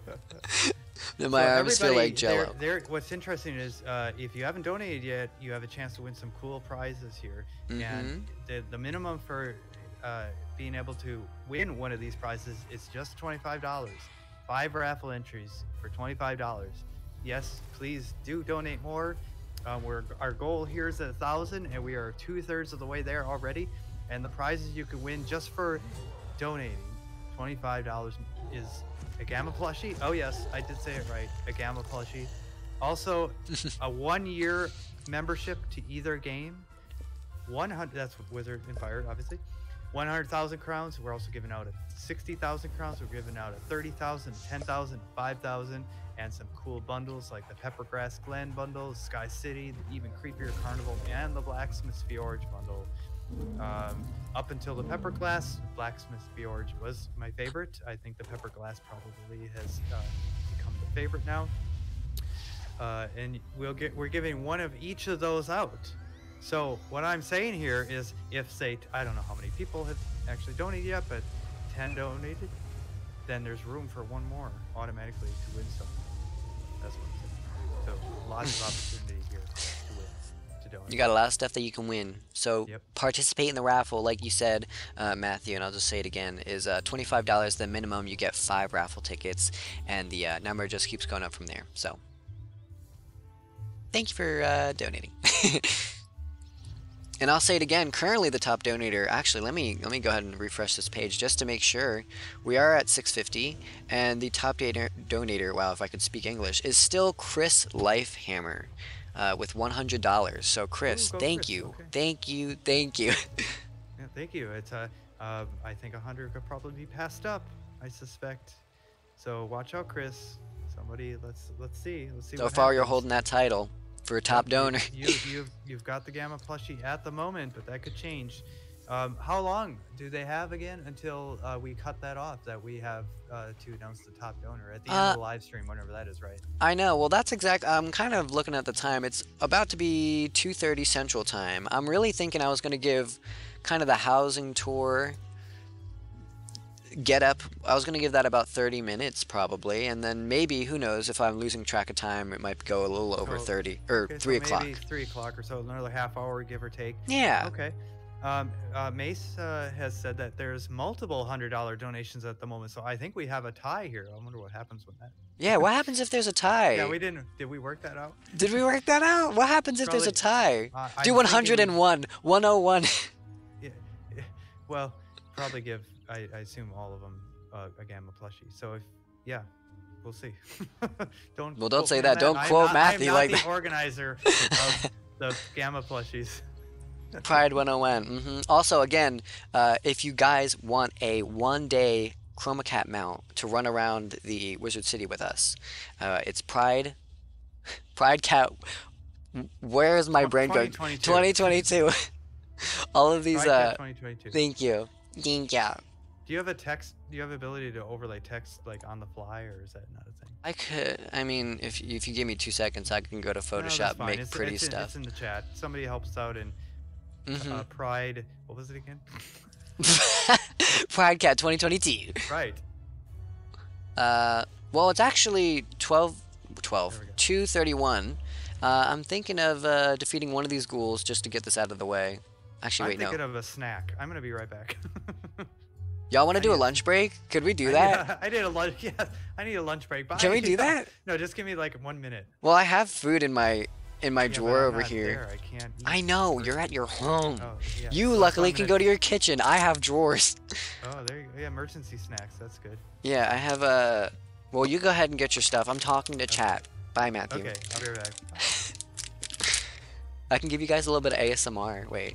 My arms feel like Jello. What's interesting is, if you haven't donated yet, you have a chance to win some cool prizes here. And the minimum for being able to win one of these prizes is just $25. 5 raffle entries for $25. Yes, please do donate more. Our goal here is 1,000, and we are 2/3 of the way there already. And the prizes you can win just for donating $25 is a Gamma plushie. Oh yes, I did say it right. A Gamma plushie. Also, a 1-year membership to either game. 100. That's Wizard and Fire, obviously. 100,000 crowns. We're also giving out 60,000 crowns. We're giving out 30,000, 10,000, 5,000, and some cool bundles like the Peppergrass Glen bundle, Sky City, the Even Creepier Carnival, and the Blacksmith's Fjord bundle. Up until the Pepperglass, Blacksmith's Fjord was my favorite. I think the Pepperglass probably has become the favorite now. And we're giving one of each of those out. So what I'm saying here is, if say, I don't know how many people have actually donated yet, but 10 donated, then there's room for one more automatically to win something. That's what I'm saying. So lots of opportunity here to win, to donate. You got a lot of stuff that you can win. So participate in the raffle, like you said, Matthew, and I'll just say it again, is $25 the minimum. You get 5 raffle tickets, and the number just keeps going up from there. So thank you for donating. And I'll say it again, currently the top donator, actually let me go ahead and refresh this page just to make sure. We are at 650, and the top donator, wow, if I could speak English, is still Chris Lifehammer with $100. So Chris, thank you. Okay. Thank you, thank you. Yeah, thank you. It's I think 100 could probably be passed up, I suspect. So watch out, Chris. Somebody, let's see. So far you're holding that title for a top donor. You've got the Gamma plushie at the moment, but that could change. How long do they have again until we cut that off, that we have to announce the top donor at the end of the live stream, whenever that is, right? I know. Well, that's exact. I'm kind of looking at the time. It's about to be 2:30 Central Time. I'm really thinking I was going to give kind of the housing tour get up. I was going to give that about 30 minutes probably, and then maybe, who knows, if I'm losing track of time, it might go a little over 30 or okay, 3 so o'clock. Maybe 3 o'clock or so, another half hour, give or take. Yeah. Okay. Mace has said that there's multiple $100 donations at the moment, so I think we have a tie here. I wonder what happens with that. Yeah, what happens if there's a tie? Yeah, we didn't. Did we work that out? Did we work that out? What happens if there's a tie? Do I'm 101, 101. Yeah, well, probably give, I assume, all of them a Gamma plushie. So if, yeah, we'll see. Don't say that. Don't quote Matthew like that. I'm not the organizer of the Gamma plushies. Pride 101. Also, again, if you guys want a 1-day Chroma Cat mount to run around the Wizard City with us, it's Pride Cat. Where is my brain going? 2022. All of these. 2022. Thank you. Thank you. Do you have a text? Do you have the ability to overlay text like on the fly, or is that not a thing? I could. I mean, if you give me 2 seconds, I can go to Photoshop and make pretty stuff. It's in the chat. Somebody helps out in Pride. What was it again? Pride Cat 2022. Right. Well, it's actually 12, There we go. 2:31. I'm thinking of defeating one of these ghouls just to get this out of the way. Actually, I'm wait, no. thinking of a snack. I'm gonna be right back. Y'all want to I do a need- lunch break? Could we do that? I need a lunch. Yeah, I need a lunch break. Bye. Can we do that? No, just give me like 1 minute. Well, I have food in my Yeah, but drawer I'm over not here. there. I can't. I eat know, first. you're at your home. Oh, yeah. You So luckily I'm can gonna- go to your kitchen. I have drawers. Oh, there you go. Yeah, emergency snacks. That's good. Yeah, I have a... Well, you go ahead and get your stuff. I'm talking to chat. Bye, Matthew. Okay, I'll be right back. I can give you guys a little bit of ASMR. Wait.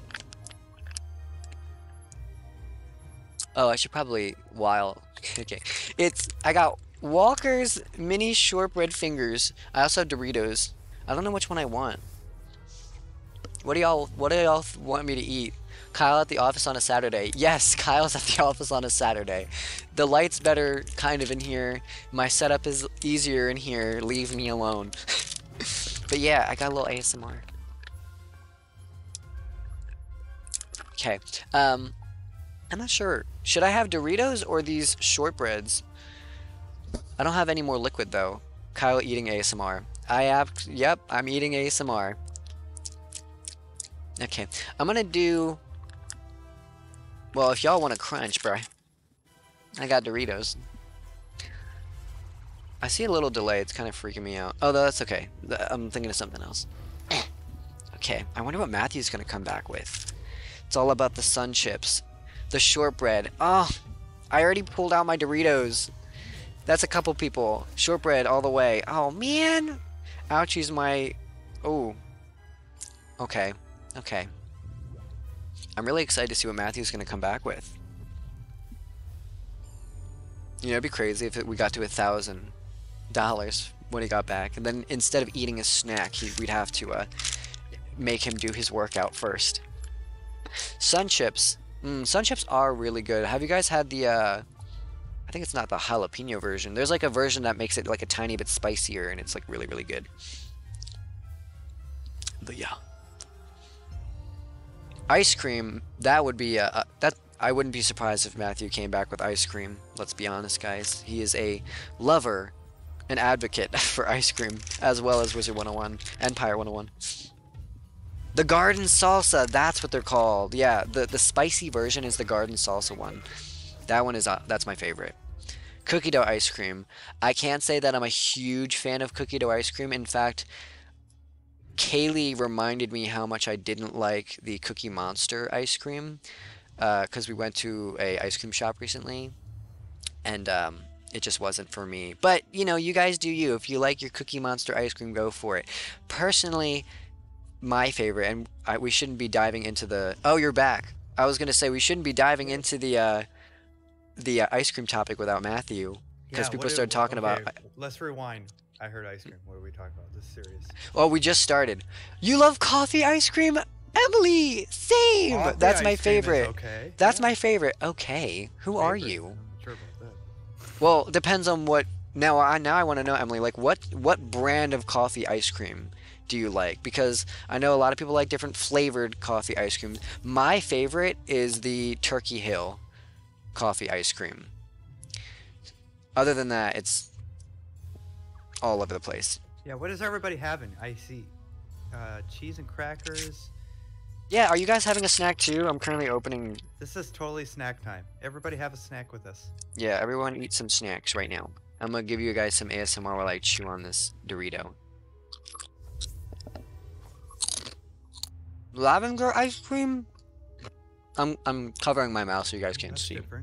Oh, I should probably... While... Okay. I got Walker's mini shortbread fingers. I also have Doritos. I don't know which one I want. What do y'all want me to eat? Kyle at the office on a Saturday. Yes, Kyle's at the office on a Saturday. The light's better kind of in here. My setup is easier in here. Leave me alone. But yeah, I got a little ASMR. Okay. I'm not sure. Should I have Doritos or these shortbreads? I don't have any more liquid though. Kyle eating ASMR. Yep, I'm eating ASMR. Okay, I'm gonna do... Well, if y'all want to crunch, bro. I got Doritos. I see a little delay, it's kind of freaking me out. Oh, that's okay. I'm thinking of something else. Okay, I wonder what Matthew's gonna come back with. It's all about the sun chips. The shortbread. Oh, I already pulled out my Doritos. That's a couple people. Shortbread all the way. Oh, man. Ouchie's my... Oh. Okay. Okay. I'm really excited to see what Matthew's going to come back with. You know, it'd be crazy if we got to $1,000 when he got back. And then instead of eating a snack, we'd have to make him do his workout first. Sun chips. Sun chips are really good. Have you guys had the... I think it's not the jalapeno version. There's like a version that makes it like a tiny bit spicier, and it's like really, really good. But yeah. Ice cream, that would be that I wouldn't be surprised if Matthew came back with ice cream. Let's be honest, guys. He is a lover, an advocate for ice cream, as well as Wizard101 and Pyre101. The garden salsa, that's what they're called. Yeah, the spicy version is the garden salsa one. That one is that's my favorite. Cookie dough ice cream. I can't say that I'm a huge fan of cookie dough ice cream. In fact, Kaylee reminded me how much I didn't like the Cookie Monster ice cream because we went to a ice cream shop recently, and it just wasn't for me. But you know, you guys do you. If you like your Cookie Monster ice cream, go for it. Personally, my favorite, and we shouldn't be diving into the... Oh, you're back. I was gonna say we shouldn't be diving into the ice cream topic without Matthew, because people started talking about... Let's rewind. I heard ice cream. What are we talking about? This is serious. Well, we just started. You love coffee ice cream? Emily! Same! Coffee That's my ice cream is favorite. okay. That's Yeah. my favorite. Okay. Who are Favorite. you? I'm not sure about that. Well, depends on what... Now I want to know, Emily, like what brand of coffee ice cream do you like? Because I know a lot of people like different flavored coffee ice creams. My favorite is the Turkey Hill coffee ice cream. Other than that, it's all over the place. Yeah, what is everybody having? I see. Cheese and crackers. Yeah, are you guys having a snack too? I'm currently opening... This is totally snack time. Everybody have a snack with us. Yeah, everyone eat some snacks right now. I'm gonna give you guys some ASMR while I chew on this Dorito. Lavender ice cream? I'm covering my mouth so you guys can't That's see. different.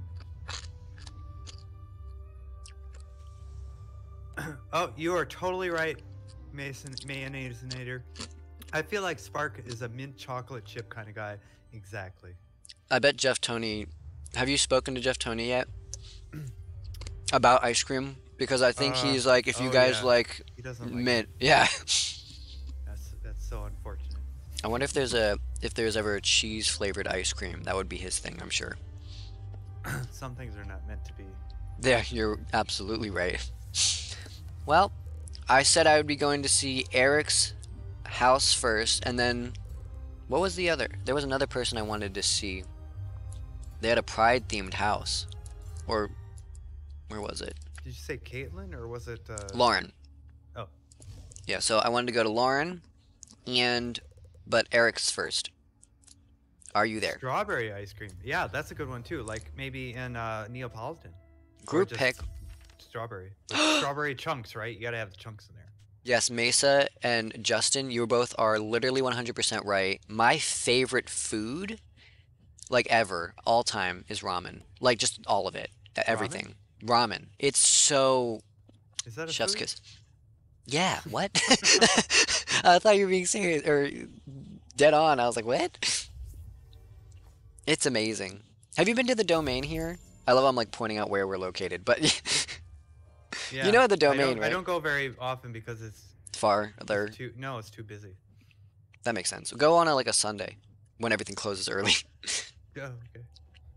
Oh, you are totally right, Mayonnaise-nator. I feel like Spark is a mint chocolate chip kind of guy. Exactly. I bet Jeff Tony... Have you spoken to Jeff Tony yet? About ice cream? Because I think he's like, if you guys like He doesn't like mint... Yeah. That's so unfortunate. I wonder if there's ever a cheese flavored ice cream. That would be his thing, I'm sure. Some things are not meant to be. Yeah, you're absolutely right. Well, I said I would be going to see Eric's house first, and then... What was the other? There was another person I wanted to see. They had a Pride-themed house. Or... Where was it? Did you say Caitlin or was it Lauren. Oh. Yeah, so I wanted to go to Lauren, but Eric's first. Are you there? Strawberry ice cream. Yeah, that's a good one too. Like maybe in Neapolitan. Group pick. Strawberry. Like strawberry chunks, right? You gotta have the chunks in there. Yes, Mesa and Justin, you both are literally 100% right. My favorite food, like ever, all time, is ramen. Like just all of it, everything. Ramen. It's so. Is that a chef's food? kiss. Yeah. What? I thought you were being serious or dead on. I was like, what? It's amazing. Have you been to the domain here? I love I'm like pointing out where we're located, but Yeah, you know the domain, right? I don't go very often because it's far there. it's too busy. That makes sense. Go on like a Sunday when everything closes early. Oh, okay.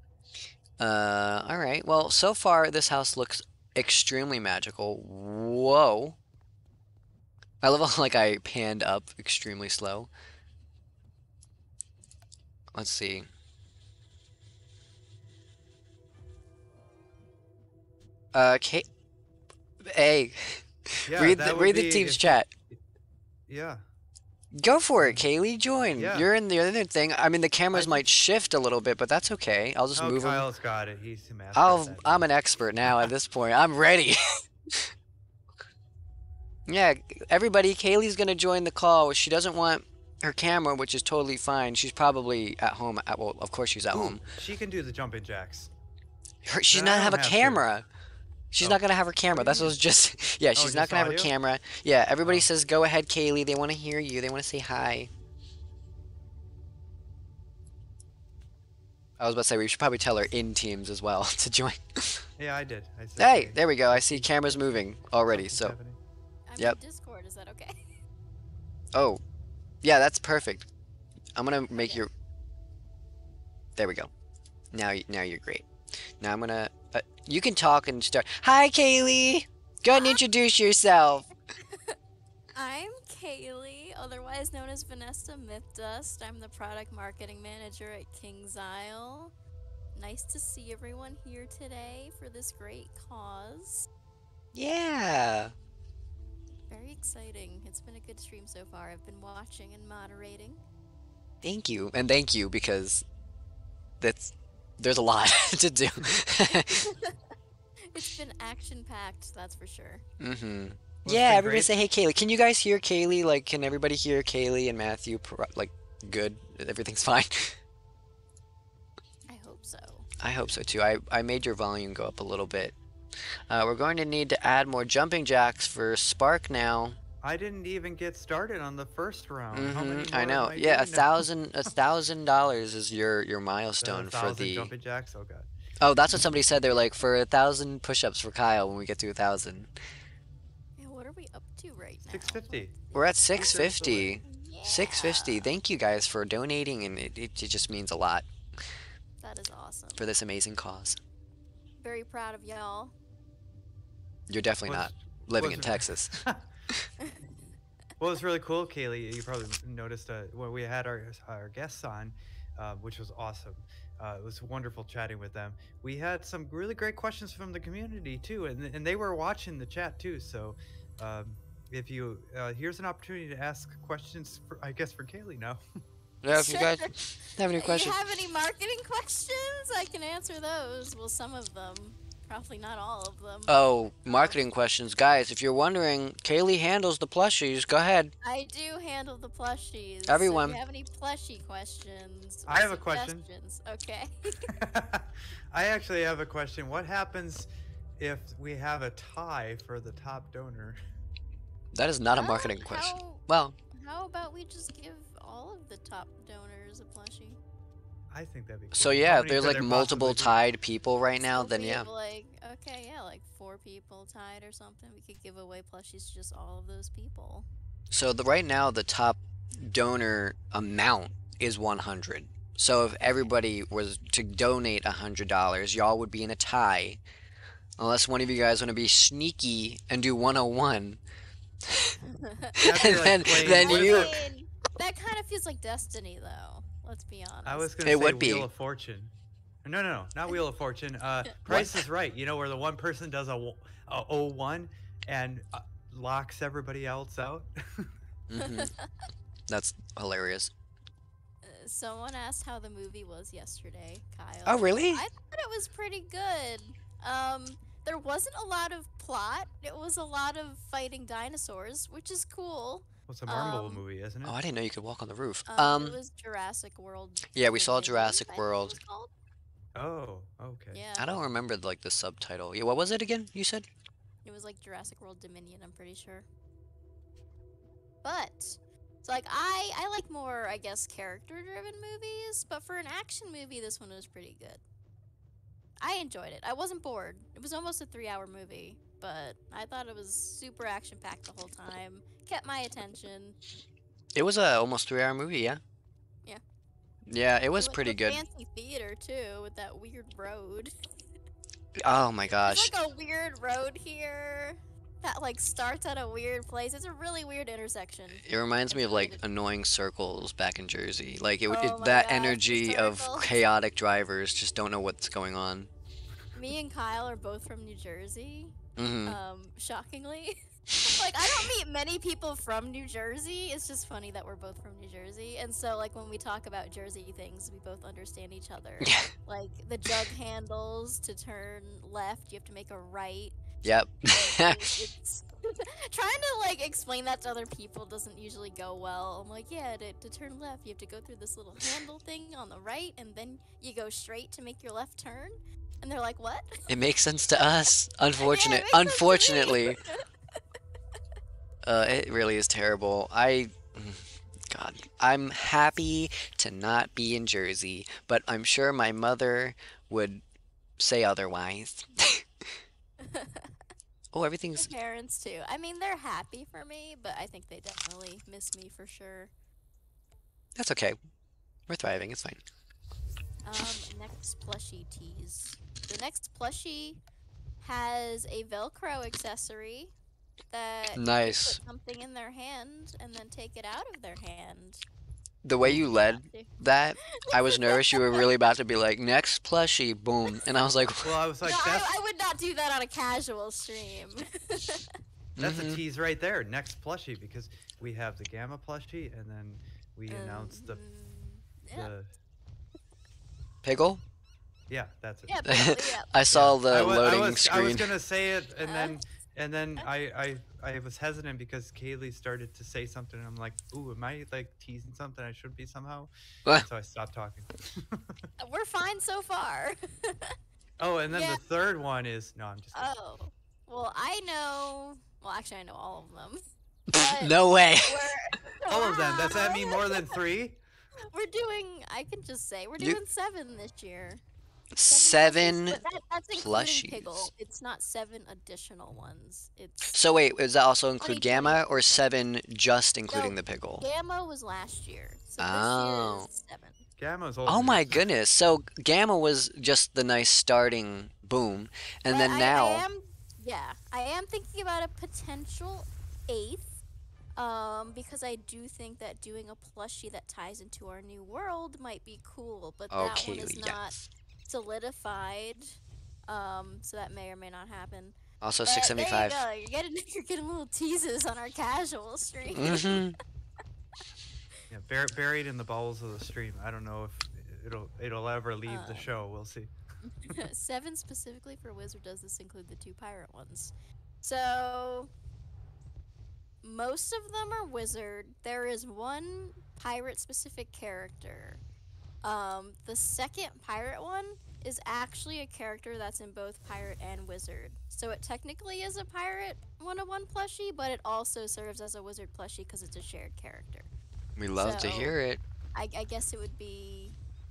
All right. Well, so far this house looks extremely magical. Whoa. I love how like I panned up extremely slow. Let's see. Kate. Hey. Yeah, read the team's chat. Yeah. Go for it, Kaylee. Join. Yeah. You're in the other thing. I mean, the cameras might shift a little bit, but that's okay. I'll just move them. Kyle's got it. He's the master. I'm an expert now at this point. I'm ready. Yeah, everybody, Kaylee's gonna join the call. She doesn't want her camera, which is totally fine. She's probably at home. Well, of course she's at home. She can do the jumping jacks. She's not have a camera. She's not gonna have her camera. That's what I was just. Yeah, she's not gonna have her camera. Yeah, everybody says go ahead, Kaylee. They want to hear you. They want to say hi. I was about to say we should probably tell her in teams as well to join. Yeah, I did. Hey, there we go. I see cameras moving already. So. I'm in Discord. Is that okay? Oh, yeah, that's perfect. I'm gonna make your. There we go. Now you're great. Now I'm gonna. You can talk and start. Hi, Kaylee. Go ahead and introduce yourself. I'm Kaylee, otherwise known as Vanessa Mythdust. I'm the product marketing manager at KingsIsle. Nice to see everyone here today for this great cause. Yeah. Very exciting. It's been a good stream so far. I've been watching and moderating. Thank you, and thank you because there's a lot to do. It's been action-packed, that's for sure. Mm-hmm. Yeah, everybody say, hey, Kaylee. Can you guys hear Kaylee? Like, can everybody hear Kaylee and Matthew? Like, good? Everything's fine? I hope so. I hope so, too. I made your volume go up a little bit. We're going to need to add more jumping jacks for Spark now. I didn't even get started on the first round. Mm-hmm. I know. Yeah, $1,000 is your milestone for the jumping jacks. Oh god. Oh, that's what somebody said. They're like for 1,000 push-ups for Kyle when we get to 1,000. Yeah, what are we up to right now? 650. We're at 650. Yeah. 650. Thank you guys for donating, and it just means a lot. That is awesome. For this amazing cause. Very proud of y'all. You're definitely not living in Texas. Well, it's really cool, Kaylee. You probably noticed when we had our guests on, which was awesome. It was wonderful chatting with them. We had some really great questions from the community too, and they were watching the chat too. So, if you here's an opportunity to ask questions, I guess for Kaylee now. Yeah, if you guys have any questions. You have any marketing questions? I can answer those. Well, some of them. Probably not all of them. Oh, marketing questions. Guys, if you're wondering, Kaylee handles the plushies. Go ahead. I do handle the plushies. Everyone. So if you have any plushie questions? I have a question. Okay. I actually have a question. What happens if we have a tie for the top donor? That is not a marketing question. Well. How about we just give all of the top donors a plushie? I think that'd be cool. So yeah, if there's like multiple tied people right now, then yeah. Like, okay, yeah, like 4 people tied or something. We could give away plushies to just all of those people. So right now the top donor amount is 100. So if everybody was to donate $100, y'all would be in a tie. Unless one of you guys want to be sneaky and do 101. Then you. That kind of feels like Destiny, though. Let's be honest. I was going to say would Wheel be. of Fortune. No, not Wheel of Fortune. Price is Right. You know, where the one person does a 01 and locks everybody else out. That's hilarious. Someone asked how the movie was yesterday, Kyle. Oh, really? I thought it was pretty good. There wasn't a lot of plot. It was a lot of fighting dinosaurs, which is cool. It's a Marvel movie, isn't it? Oh, I didn't know you could walk on the roof. It was Jurassic World. Yeah, we saw Dominion, Jurassic I think it World. was called. Oh, okay. Yeah. I don't remember like the subtitle. Yeah, what was it again? You said? It was like Jurassic World Dominion, I'm pretty sure. But so like I like more, I guess, character-driven movies, but for an action movie, this one was pretty good. I enjoyed it. I wasn't bored. It was almost a 3-hour movie, but I thought it was super action-packed the whole time. Kept my attention. It was a almost 3-hour movie, yeah. Yeah. Yeah, it was pretty good. Fancy theater too, with that weird road. Oh my gosh. There's like a weird road here that like starts at a weird place. It's a really weird intersection. It reminds me of like annoying circles back in Jersey. Like Oh my that gosh, the energy of circles. chaotic drivers just don't know what's going on. Me and Kyle are both from New Jersey. Hmm Shockingly. Like, I don't meet many people from New Jersey. It's just funny that we're both from New Jersey. And so, like, when we talk about Jersey things, we both understand each other. Like, the jug handles, to turn left, you have to make a right. Yep. It's trying to, like, explain that to other people doesn't usually go well. I'm like, yeah, to turn left, you have to go through this little handle thing on the right, and then you go straight to make your left turn. And they're like, what? It makes sense to us. Yeah, it makes sense to me. Unfortunately. It really is terrible. God, I'm happy to not be in Jersey, but I'm sure my mother would say otherwise. Oh, My everything's... parents too. I mean, they're happy for me, but I think they definitely miss me for sure. That's okay. We're thriving, it's fine. Next plushie tease. The next plushie has a Velcro accessory that you can Nice. put something in their hand and then take it out of their hand. The way you led To- that, I was nervous you were really about to be like, next plushie, boom. And I was like, Well, I was like, No, that's I would not do that on a casual stream. that's a Mhm. tease right there. Next plushie, because we have the Gamma plushie, and then we announced the yeah. Piggle? yeah, that's it. Yeah, basically, yeah. I saw I the wa- I loading was, I was screen. gonna say it, and Uh, then I was hesitant because Kaylee started to say something, and I'm like, ooh, am I like teasing something I should be somehow? What? So I stopped talking. We're fine so far. Oh, and then Yeah. the third one is no, I'm just kidding. Oh, well, I know. Well, actually, I know all of them. But No way. we're All of them. Does that Wow. mean more than 3? We're doing. I can just say we're You- doing 7 this year. 7 plushies, but that's including plushies. Piggle. It's not 7 additional ones. It's So wait, does that also include Including Gamma or Piggle. 7 just including No, the Piggle? Gamma was last year, so Oh. this year is 7. Gamma's old. Oh my news. goodness. So Gamma was just the nice starting boom. And But then I now am, yeah, I am thinking about a potential 8th. Because I do think that doing a plushie that ties into our new world might be cool, but that Okay, one is not yes. solidified. So that may or may not happen. Also But there you 675. go. You're getting little teases on our casual stream. Mhm. Yeah, buried in the bowels of the stream. I don't know if it'll ever leave the show. We'll see. 7 specifically for Wizard. Does this include the 2 pirate ones? So most of them are Wizard. There is one pirate specific character. The second pirate one is actually a character that's in both pirate and wizard. So it technically is a pirate 101 plushie, but it also serves as a wizard plushie because it's a shared character. We love to So- hear it. I guess it would be.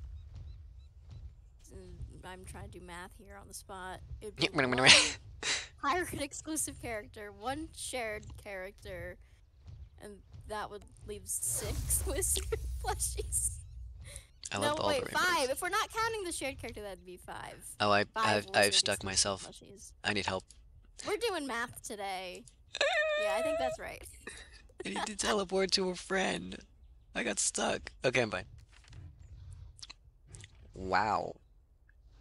I'm trying to do math here on the spot. It'd be one pirate exclusive character, 1 shared character, and that would leave 6 wizard plushies. I No, love all wait, the 5. rainbows. If we're not counting the shared character, that'd be 5. Oh, 5 I've wizard stuck exclusive myself. plushies. I need help. We're doing math today. Yeah, I think that's right. I need to teleport to a friend. I got stuck. Okay, I'm fine. Wow.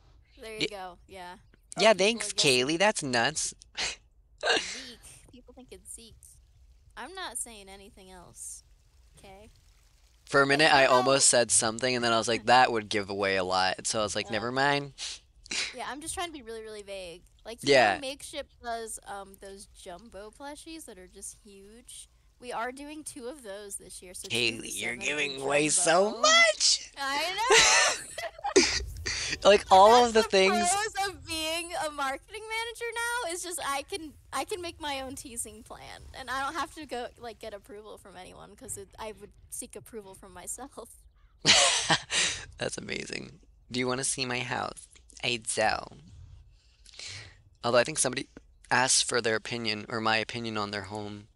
There you go. Yeah. Yeah, People thanks, are guessing Kaylee. That's nuts. Zeke. People think it's Zeke. I'm not saying anything else. Okay. For a But minute, you I know, almost said something, and then I was like, that would give away a lot. So I was like, never mind. yeah, I'm just trying to be really, really vague. Like, Yeah. Makeship does those jumbo plushies that are just huge. We are doing 2 of those this year, so 2 of the Kaylee, you're 7 are giving away so jumbo. much. I know. Like And all that's of the the things. pros of being a marketing manager now is just I can make my own teasing plan, and I don't have to go like get approval from anyone because I would seek approval from myself. That's amazing. Do you want to see my house? I do. Although I think somebody asked for their opinion or my opinion on their home.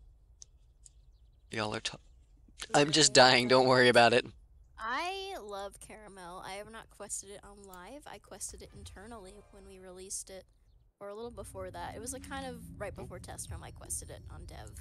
Y'all are. I'm just dying. Don't worry about it. I love Caramel. I have not quested it on live. I quested it internally when we released it, or a little before that. It was like kind of right before test room. I quested it on dev.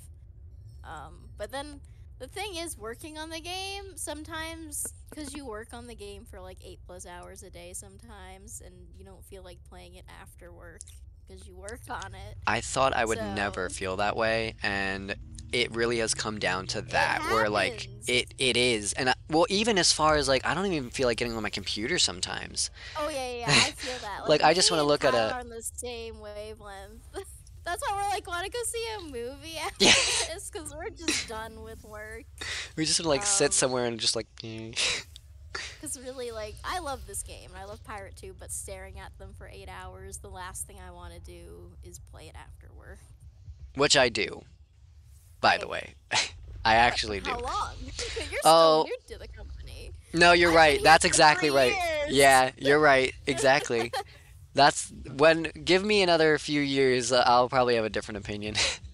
But then the thing is, working on the game sometimes, because you work on the game for like 8+ hours a day sometimes, and you don't feel like playing it after work because you work on it. I thought I would So never feel that way, and it really has come down to that, where like happens. it is, and well, even as far as like I don't even feel like getting on my computer sometimes. Oh yeah, I feel that. Like I just me want to and look at Tyler a are on the same wavelength. That's why we're like, want to go see a movie after yeah. this because we're just done with work. We just want to like sit somewhere and just like. Because really, like, I love this game and I love Pirate 2, but staring at them for 8 hours, the last thing I want to do is play it after work. Which I do, by the way. I actually do. How long? You're Oh. still new to the company. No, you're I've been right. here That's for exactly 3 right. years. Yeah, you're right. Exactly. That's when. Give me another few years, I'll probably have a different opinion.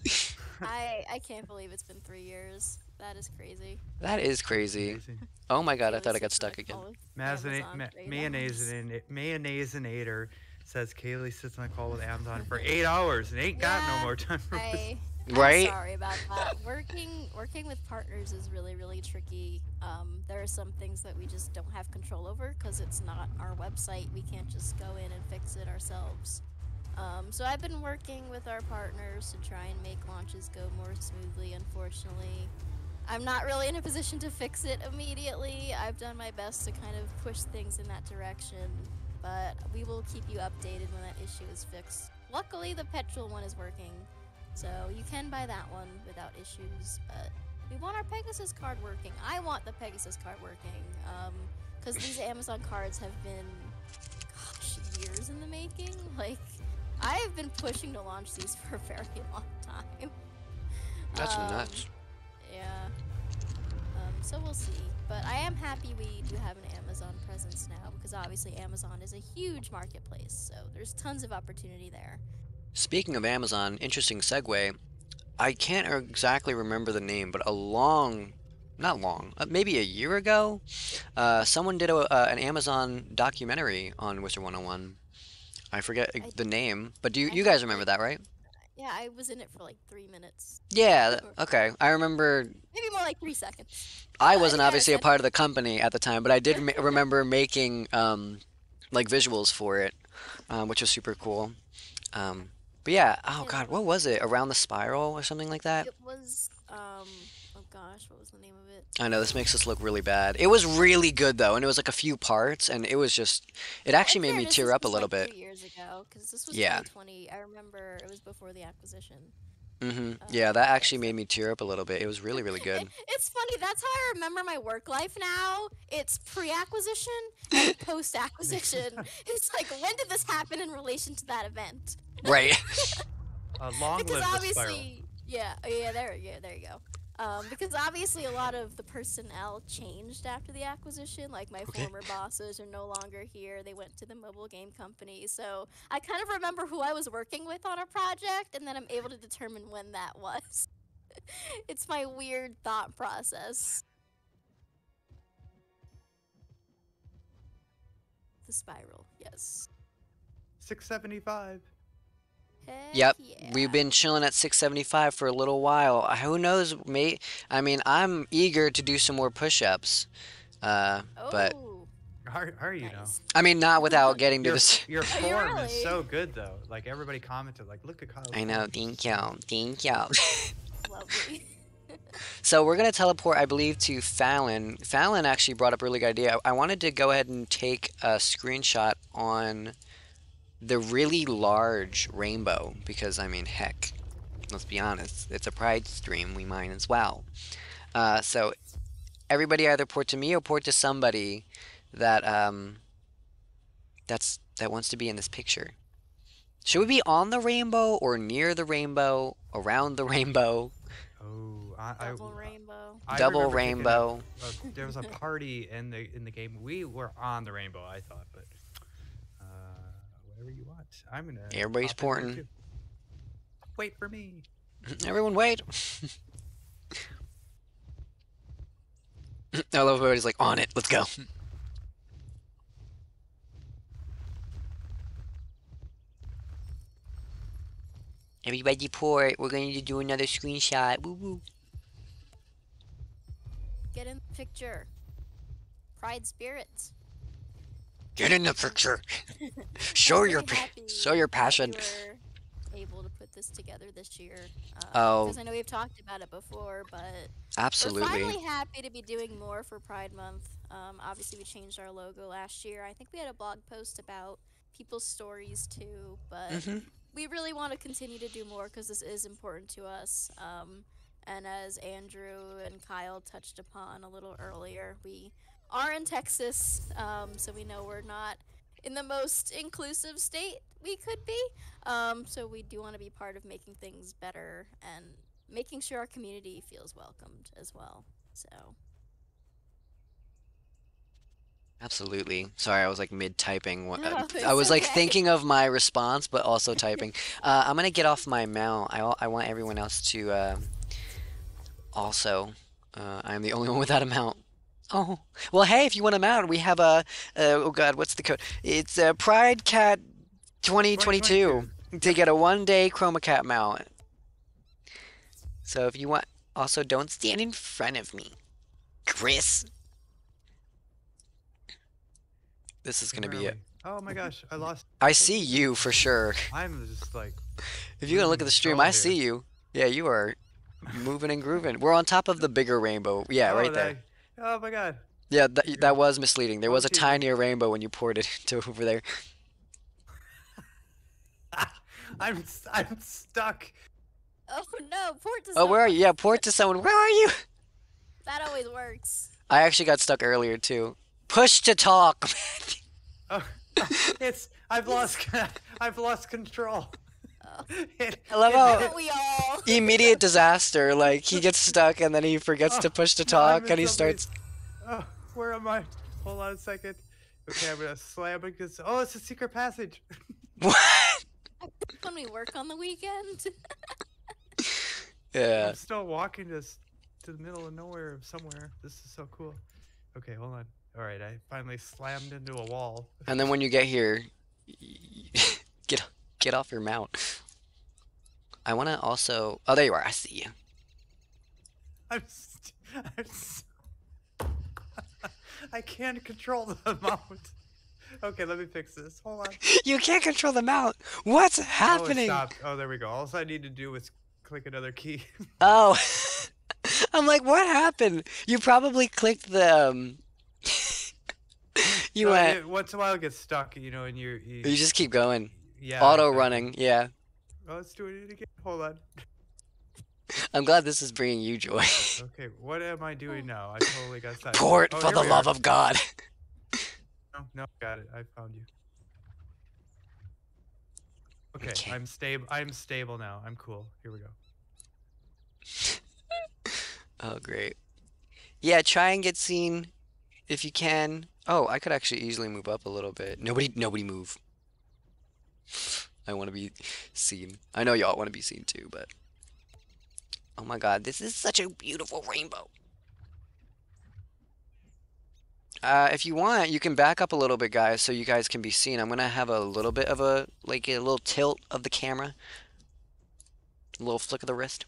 I can't believe it's been 3 years. That is crazy. That is crazy. Amazing. Oh my god, I Kaylee thought I got sits on stuck a again. call with Amazon for 8 hours. Mayonnaise-inator says Kaylee sits on a call with Amazon for 8 hours and ain't got no Yeah, more time for this. I'm Right? sorry about that. Working with partners is really, really tricky. There are some things that we just don't have control over because it's not our website. We can't just go in and fix it ourselves. So I've been working with our partners to try and make launches go more smoothly. Unfortunately, I'm not really in a position to fix it immediately. I've done my best to kind of push things in that direction, but we will keep you updated when that issue is fixed. Luckily, the petrol one is working. So you can buy that one without issues, but we want our Pegasus card working. I want the Pegasus card working, because these Amazon cards have been, gosh, years in the making. Like, I have been pushing to launch these for a very long time. That's nuts. Yeah. So we'll see. But I am happy we do have an Amazon presence now, because obviously Amazon is a huge marketplace, so there's tons of opportunity there. Speaking of Amazon, interesting segue. I can't exactly remember the name, but not long, maybe a year ago, someone did an Amazon documentary on Wizard101. I forget the name, but you guys remember that, right? Yeah, I was in it for like 3 minutes. Yeah, okay. I remember. Maybe more like 3 seconds. I wasn't obviously a part of the company at the time, but I did remember making like visuals for it, which was super cool. But yeah, oh god, what was it? Around the Spiral or something like that? It was, oh gosh, what was the name of it? I know this makes us look really bad. It was really good though, and it was like a few parts, and it was just, it actually made me tear up a little bit. 3 years ago, because this was Yeah. 2020. I remember it was before the acquisition. Yeah, that actually made me tear up a little bit. It was really, really good. It's funny, that's how I remember my work life now. It's pre-acquisition and post-acquisition. It's like, when did this happen in relation to that event? Right. Long Because live the Spiral. obviously, there you go. Because obviously a lot of the personnel changed after the acquisition. Like my former bosses are no longer here. They went to the mobile game company. So I kind of remember who I was working with on a project, and then I'm able to determine when that was. It's my weird thought process. The Spiral, yes. 675. Heck Yep, yeah. we've been chilling at 675 for a little while. Who knows, mate? I mean, I'm eager to do some more push-ups. But Oh, How are you know? Nice. I mean, not without getting to Your, this. your Are you form is really? so good though. Like everybody commented, like, look at Kyle's I know, form. thank you, thank you. Lovely. So we're gonna teleport, I believe, to Fallon. Fallon actually brought up a really good idea. I wanted to go ahead and take a screenshot on the really large rainbow because, I mean, heck, let's be honest, it's a Pride stream, we might as well. So everybody either port to me or port to somebody that that wants to be in this picture. Should we be on the rainbow or near the rainbow, around the rainbow? Oh, Double rainbow. I Double remember thinking rainbow. there was a party in the game. We were on the rainbow, I thought, but whatever you want. I'm gonna. Everybody's pop in here, porting. too. Wait for me. Everyone wait. I love everybody's like, on it, let's go. Everybody port, we're going to do another screenshot. Woo woo. Get in the picture. Pride spirits. Get in the picture. Show I'm your really happy show your passion. that we were able to put this together this year. Oh. Because I know we've talked about it before, but Absolutely. we're finally happy to be doing more for Pride Month. Obviously, we changed our logo last year. I think we had a blog post about people's stories too, but we really want to continue to do more because this is important to us. And as Andrew and Kyle touched upon a little earlier, we are in Texas, so we know we're not in the most inclusive state we could be. So we do want to be part of making things better and making sure our community feels welcomed as well. So. Absolutely. Sorry, I was like mid-typing. No, I was it's like okay. thinking of my response, but also typing. I'm gonna get off my mount. I want everyone else to also. I'm the only one without a mount. Oh, well, hey, if you want a mount, we have a. Oh God, what's the code? It's Pride Cat 2022 to get a 1-day Chroma Cat mount. So if you want, also don't stand in front of me, Chris. This is gonna be it. Oh my gosh, I lost. I see you for sure. I'm just like. If you're gonna look at the stream, I see you. Yeah, you are moving and grooving. We're on top of the bigger rainbow. Yeah, right there. Oh my god. Yeah, that was misleading. There was a Okay. tinier rainbow when you ported to over there. I'm stuck. Oh no, port to Oh, where are you? Yeah, port to someone. Where are you? That always works. I actually got stuck earlier too. Push to talk. Oh, I've lost control. Oh. I love Haven't how we all? immediate disaster. Like he gets stuck and then he forgets to push to No, talk I'm in and he somebody's- starts. Oh, where am I? Hold on a second. Okay, I'm gonna slam it because it's a secret passage. What? When we work on the weekend. Yeah. I'm still walking to the middle of nowhere somewhere. This is so cool. Okay, hold on. All right, I finally slammed into a wall. And then when you get here, get off your mount. I want to also. Oh, there you are. I see you. I can't control the mount. Okay, let me fix this. Hold on. You can't control the mount. What's Oh, it happening? stopped. Oh, there we go. All I need to do was click another key. Oh, I'm like, what happened? You probably clicked the. You No, went. once in a while it gets stuck, and you You just keep going. yeah. Auto exactly. running. Yeah. Oh, let's do it again. Hold on. I'm glad this is bringing you joy. Okay, what am I doing now? I totally got sidetracked. Port Oh, for here the we love are. of God. No, got it. I found you. Okay, Okay. I'm stable now. I'm cool. Here we go. Oh, great. Yeah, try and get seen if you can. Oh, I could actually easily move up a little bit. Nobody move. I want to be seen. I know y'all want to be seen too, but oh my God, this is such a beautiful rainbow. If you want, you can back up a little bit, guys, so you guys can be seen. I'm gonna have a little bit of a little tilt of the camera, a little flick of the wrist,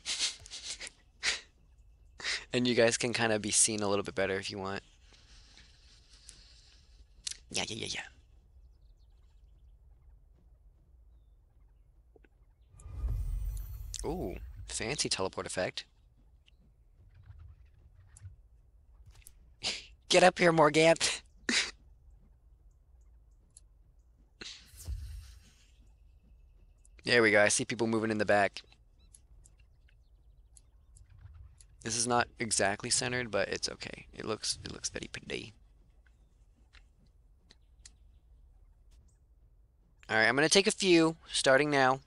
and you guys can kind of be seen a little bit better if you want. Yeah, yeah, yeah, yeah. Ooh, fancy teleport effect. Get up here, Morgan. There we go. I see people moving in the back. This is not exactly centered, but it's okay. It looks very pretty. All right, I'm gonna take a few starting now.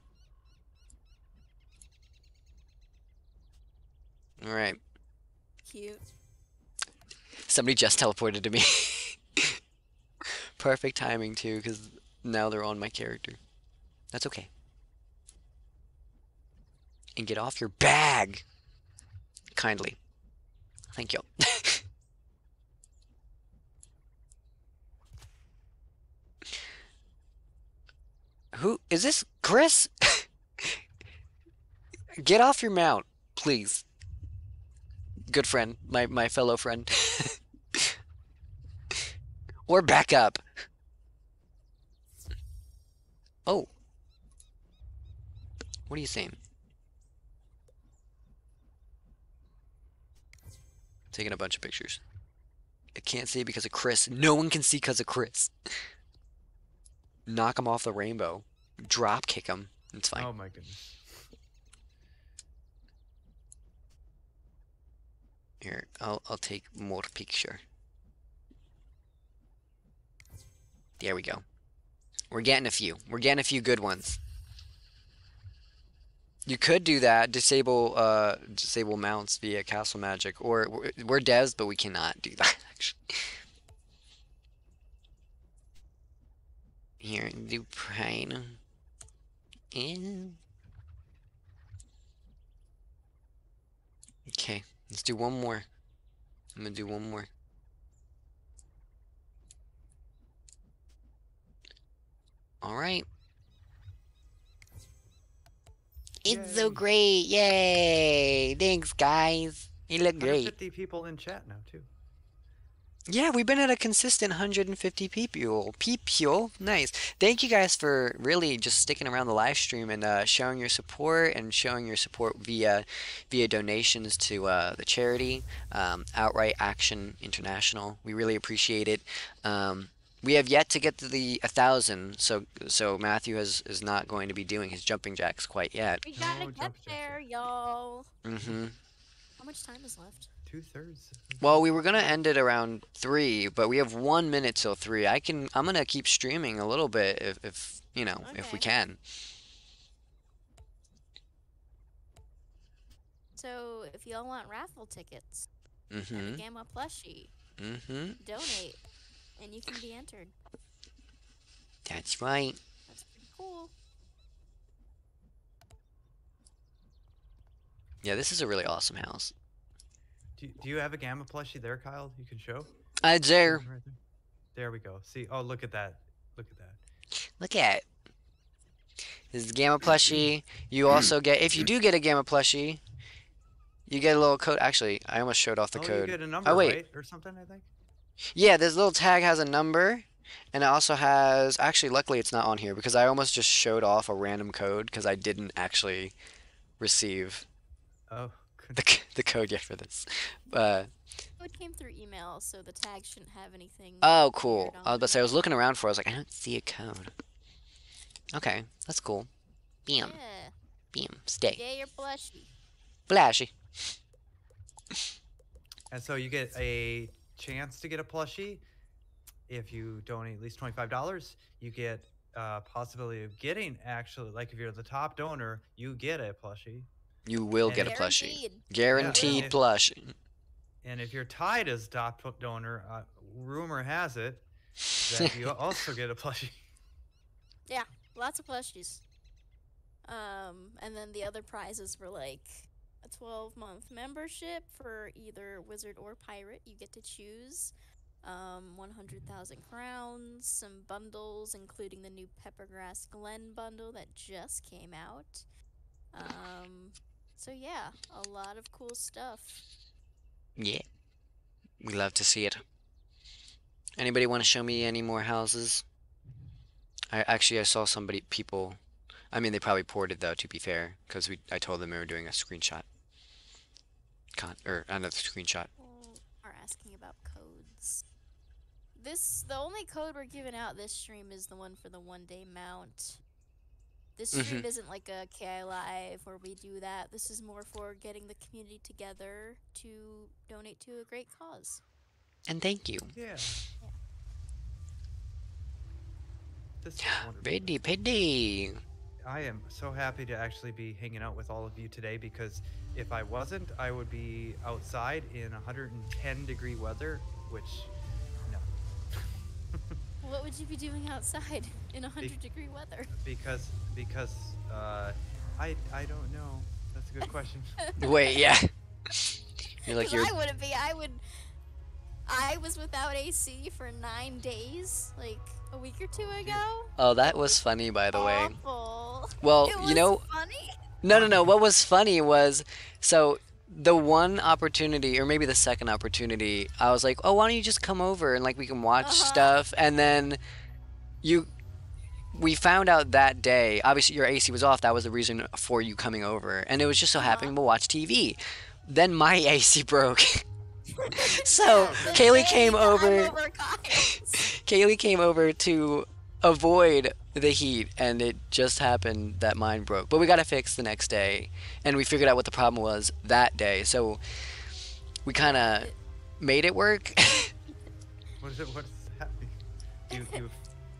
All right. Cute. Somebody just teleported to me. Perfect timing too, because now they're on my character. That's okay. And get off your bag. Kindly. Thank you. Who is this? Chris? Get off your mount, please. Good friend, my fellow friend. Or back up. Oh. What are you saying? Taking a bunch of pictures. I can't see because of Chris. No one can see because of Chris. Knock him off the rainbow. Drop kick him. It's fine. Oh my goodness. Here, I'll take more picture. There we go. We're getting a few. We're getting a few good ones. You could do that, disable mounts via castle magic, or we're devs, but we cannot do that actually. Here, do pride. And okay, let's do one more. I'm gonna do one more. All right. It's so Yay. great! Yay! Thanks, guys. You look great. 150 people in chat now too. Yeah, we've been at a consistent 150 people. Nice. Thank you guys for really just sticking around the live stream and showing your support via donations to the charity Outright Action International. We really appreciate it. We have yet to get to the 1,000, so Matthew is not going to be doing his jumping jacks quite yet. We gotta No get jump jacks there, yet. y'all. Mm-hmm. How much time is left? 2/3. Well, we were gonna end it around 3, but we have 1 minute till 3. I'm gonna keep streaming a little bit if you know, if we Okay. can. So, if y'all want raffle tickets and a Mm-hmm. Gamma plushie, Mm-hmm. donate, and you can be entered. That's right. That's pretty cool. Yeah, this is a really awesome house. Do you have a Gamma plushie there, Kyle? You can show? It's there. Right there. There we go. See? Oh, look at that. Look at that. Look at it. This is Gamma plushie. You also get, if you do get a Gamma plushie, you get a little code. Actually, I almost showed off the Oh, code. you get a number, Oh, wait. right? Or something, I think? Yeah, this little tag has a number, and it also has, actually, luckily it's not on here because I almost just showed off a random code because I didn't actually receive Oh, the code yet for this. It came through email, so the tag shouldn't have anything. Oh, cool. weird on I was about to say, I was it. looking around for it. I was like, I don't see a code. Okay, that's cool. Bam, Yeah. bam, stay. Get your plushie. Flashy. and so you get a chance to get a plushie. If you donate at least $25, you get possibility of getting, actually, like if you're the top donor, you get a plushie. You will And get a if- plushie. Guaranteed. Guaranteed Yeah. plushie. And if you're tied as top donor, rumor has it that you also get a plushie. Lots of plushies. And then the other prizes were like a 12-month membership for either wizard or pirate. You get to choose. 100,000 crowns, some bundles, including the new Peppergrass Glen bundle that just came out. So yeah, a lot of cool stuff. Yeah. We love to see it. Anybody want to show me any more houses? I saw people. I mean, they probably ported though, to be fair, because I told them we were doing a screenshot, or another screenshot. People are asking about codes. The only code we're giving out this stream is the one for the 1-day mount. This stream isn't like a KI Live where we do that. This is more for getting the community together to donate to a great cause. And thank you. Yeah. This is Payday, payday. I am so happy to actually be hanging out with all of you today, because if I wasn't, I would be outside in 110-degree weather, which, no. What would you be doing outside in 100-degree weather? Because I don't know. That's a good question. Wait, yeah. You're I wouldn't be. I was without AC for 9 days, like a week or two ago. Oh, that was funny, by the way. Awful. Well, It was funny. No. What was funny was, so the one opportunity, or maybe the second opportunity, I was like, oh, why don't you just come over and like we can watch stuff, and then we found out that day, obviously your AC was off, that was the reason for you coming over, and it was just so happening to watch TV. Then my AC broke. So Kaylee came over. Kaylee came over to avoid the heat, and it just happened that mine broke. But we got it fixed the next day, and we figured out what the problem was that day. So we kind of made it work. What is happening?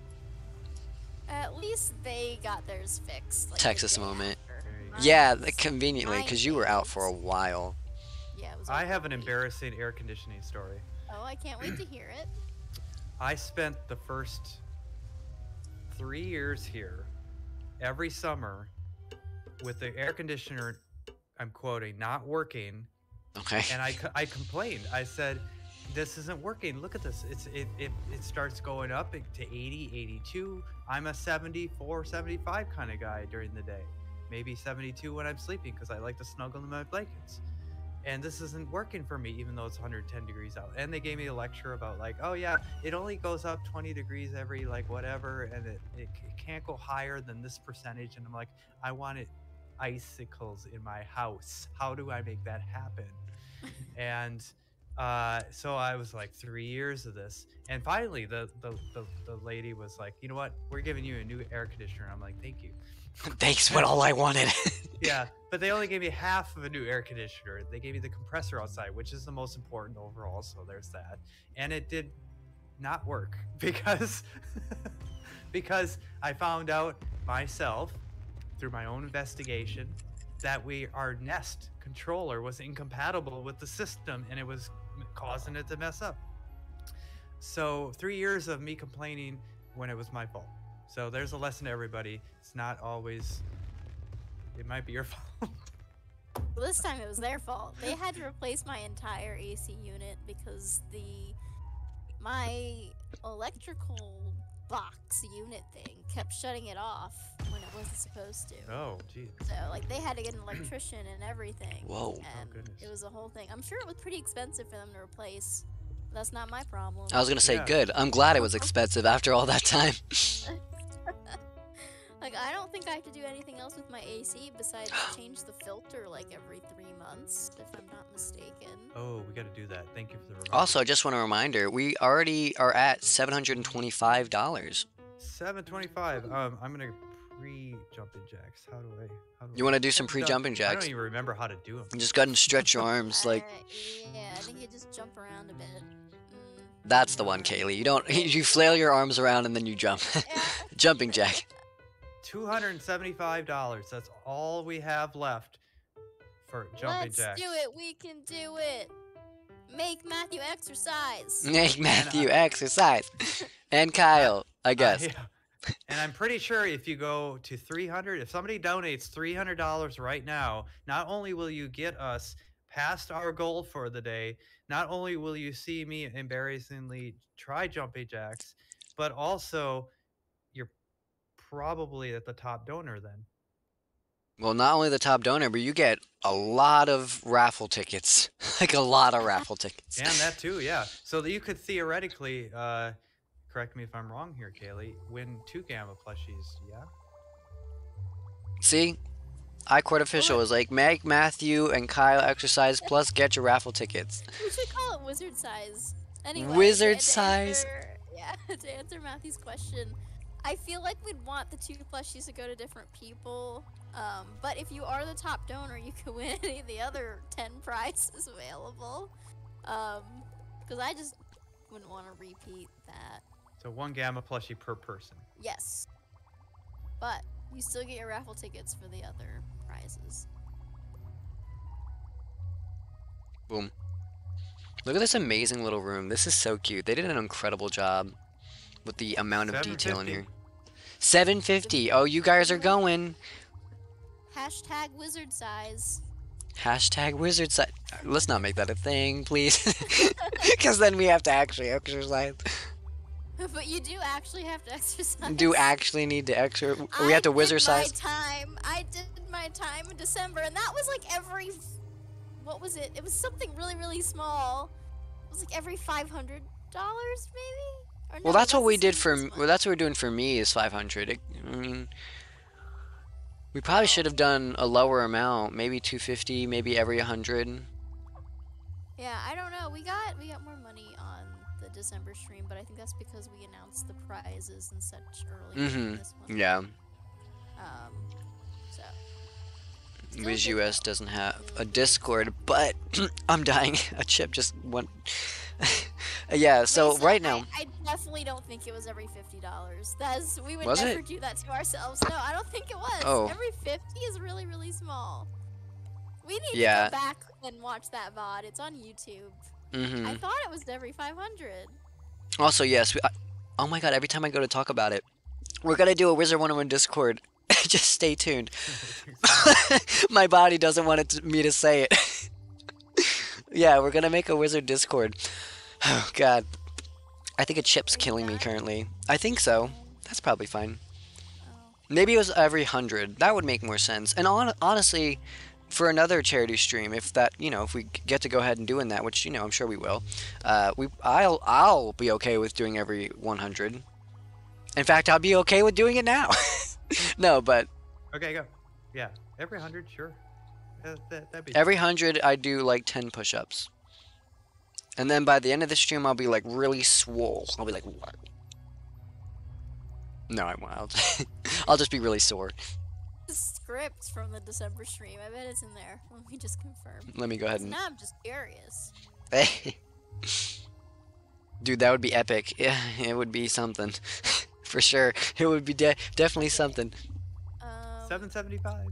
At least they got theirs fixed. Like, Texas moment. Yeah, conveniently, because you were out for a while. Yeah, it was I have an embarrassing air conditioning story. Oh, I can't wait to hear it. I spent the first 3 years here, every summer, with the air conditioner, I'm quoting, not working. Okay. And I complained. I said, this isn't working. Look at this. It starts going up to 80, 82. I'm a 74, 75 kind of guy during the day. Maybe 72 when I'm sleeping, because I like to snuggle in my blankets. And this isn't working for me, even though it's 110 degrees out. And they gave me a lecture about like, oh yeah, it only goes up 20 degrees every like whatever, and it can't go higher than this percentage. And I'm like, I wanted icicles in my house. How do I make that happen? And so I was like 3 years of this, and finally the lady was like, you know what, we're giving you a new air conditioner. I'm like, thank you. Thanks, but all I wanted. Yeah, but they only gave me half of a new air conditioner. They gave me the compressor outside, which is the most important overall, so there's that. And it did not work because I found out myself through my own investigation that our Nest controller was incompatible with the system, and it was causing it to mess up. So 3 years of me complaining when it was my fault. So there's a lesson to everybody. It's not always, it might be your fault. Well, this time it was their fault. They had to replace my entire AC unit because my electrical box unit thing kept shutting it off when it wasn't supposed to. Oh, geez. So like they had to get an electrician and everything. Whoa. And Oh, goodness. it was a whole thing. I'm sure it was pretty expensive for them to replace. That's not my problem. I was gonna say, Yeah. good. I'm glad it was expensive after all that time. Like, I don't think I have to do anything else with my AC besides change the filter like every 3 months, if I'm not mistaken. Oh, we got to do that. Thank you for the reminder. Also, just want a reminder, we already are at $725. $725. I'm gonna pre-jumping jacks. How do I? You want to do some pre-jumping I jacks? don't even remember how to do them. Just go ahead and stretch your arms, like, Yeah, I think you just jump around a bit. that's the one, Kaylee. You don't, you flail your arms around and then you jump. Jumping jack. $275. That's all we have left for jumping jacks. Let's do it. We can do it. Make Matthew exercise. Make Matthew exercise. And Kyle, I guess. Yeah. And I'm pretty sure if you go to 300, if somebody donates $300 right now, not only will you get us past our goal for the day, not only will you see me embarrassingly try jumping jacks, but also you're probably at the top donor then. Well, not only the top donor, but you get a lot of raffle tickets. Like a lot of raffle tickets. And that too, yeah. So that you could theoretically, correct me if I'm wrong here, Kaylee, win 2 Gamma plushies, yeah? See? iCourt official is like, make Matthew and Kyle exercise plus get your raffle tickets. We should call it wizard size. Anyway, Wizard size? Yeah, to answer Matthew's question, I feel like we'd want the 2 plushies to go to different people. But if you are the top donor, you can win any of the other 10 prizes available. Because I just wouldn't want to repeat that. So 1 Gamma plushie per person. Yes. But you still get your raffle tickets for the other prizes. Boom. Look at this amazing little room. This is so cute. They did an incredible job with the amount of detail in here. 750. Oh, you guys are going. Hashtag wizard size. Hashtag wizard size. Let's not make that a thing, please. Because then we have to actually exercise. But you do actually have to exercise. Do actually need to exercise? We have to wizard size? I did my time in December, and that was like every... What was it? It was something really, really small. It was like every $500, maybe? Or no, Well, that's what we the did same for... this Well, that's what we're doing for me is 500. I mean... We probably should have done a lower amount. Maybe 250, maybe every 100. Yeah, I don't know. We got more money on the December stream, but I think that's because we announced the prizes and such early in this one. Yeah. So. WizUS doesn't have a Discord, but I'm dying. A chip just went... Yeah, so Lisa, right now... I definitely don't think it was every $50. We would Was never it? do that to ourselves. No, I don't think it was. Oh. Every 50 is really, really small. We need to Yeah. go back and watch that VOD. It's on YouTube. I thought it was every 500. Also, yes. Oh my god, every time I go to talk about it, we're gonna do a Wizard101 Discord. Just stay tuned. My body doesn't want me to say it. Yeah, we're gonna make a Wizard Discord. Oh god. I think a chip's killing me currently. I think so. That's probably fine. Maybe it was every 100. That would make more sense. And honestly, for another charity stream, if that, if we get to go ahead and doing that, which, I'm sure we will, I'll be okay with doing every 100. In fact, I'll be okay with doing it now. No, but... Okay, go. Yeah, every 100, sure. That'd be... Every 100, I do, like, 10 push-ups. And then by the end of the stream, I'll be, like, really swole. I'll be like, what? No, I won't. I'll just be really sore. The script from the December stream. I bet it's in there. Let me just confirm. Let me go ahead and... Now I'm just curious. Dude, that would be epic. Yeah, it would be something. For sure. It would be definitely something. 775.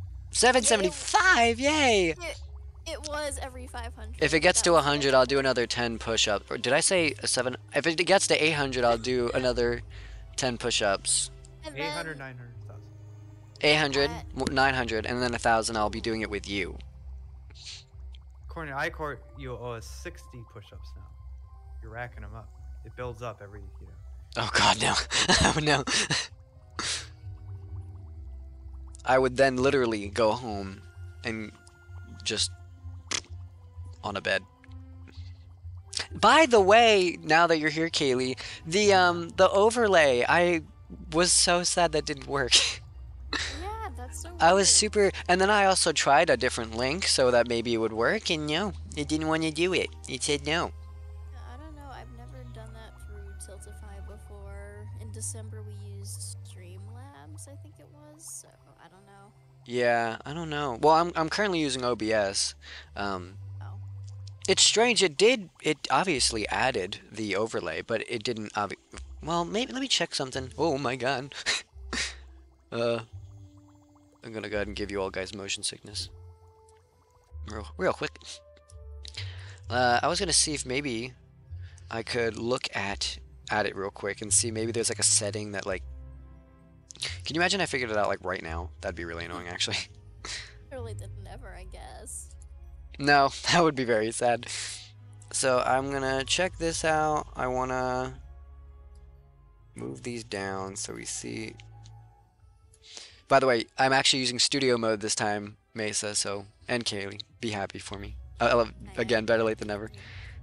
775, yay! It was every 500. If it gets to 100, I'll do another 10 push-ups. Or did I say 7? If it gets to 800, I'll do another 10 push-ups. 800, 900, 1,000. 800, 900, and then 1,000, I'll be doing it with you. According to iCourt, you owe us 60 push-ups now. You're racking them up. It builds up every, Oh god, no. Oh no. I would then literally go home and just on a bed. By the way, now that you're here, Kaylee, the overlay, I was so sad that didn't work. Yeah, that's so weird. I was super, and then I also tried a different link so that maybe it would work, and no, it didn't want to do it. It said no. I don't know. I've never done that through Tiltify before. In December, we used Streamlabs, I think it was. So I don't know. Yeah, I don't know. Well, I'm currently using OBS. It's strange. It obviously added the overlay, but it didn't. Well, maybe let me check something. Oh my god. I'm gonna go ahead and give you all guys motion sickness. Real quick. I was gonna see if maybe I could look at it real quick and see maybe there's like a setting that like. Can you imagine I figured it out like right now? That'd be really annoying, actually. Early than never, I guess. No, that would be very sad. So I'm gonna check this out. I wanna move these down so we see. By the way, I'm actually using studio mode this time, Mesa, so, and Kaylee, be happy for me. Again, better late than never.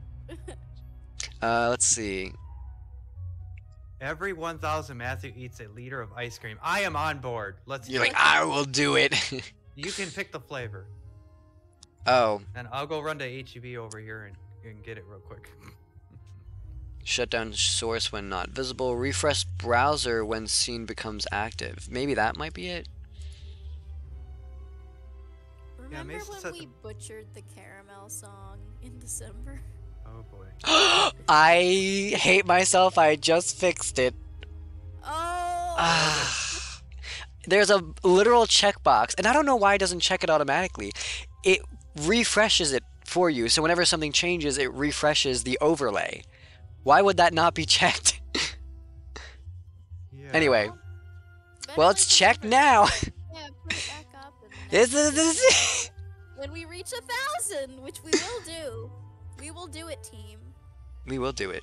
Let's see. Every 1,000 Matthew eats a liter of ice cream. I am on board. Let's You're do like, it. I will do it. You can pick the flavor. Oh. And I'll go run to HEB over here and get it real quick. Shut down source when not visible. Refresh browser when scene becomes active. Maybe that might be it. Remember Mason when said we butchered the caramel song in December? Oh boy. I hate myself. I just fixed it. Oh! There's a literal checkbox, and I don't know why it doesn't check it automatically. It refreshes it for you, so whenever something changes, it refreshes the overlay. Why would that not be checked? Yeah. Anyway, Better well, late it's than checked never. now. Yeah, put it back up. And This is. when we reach 1,000, which we will do, we will do it, team. We will do it.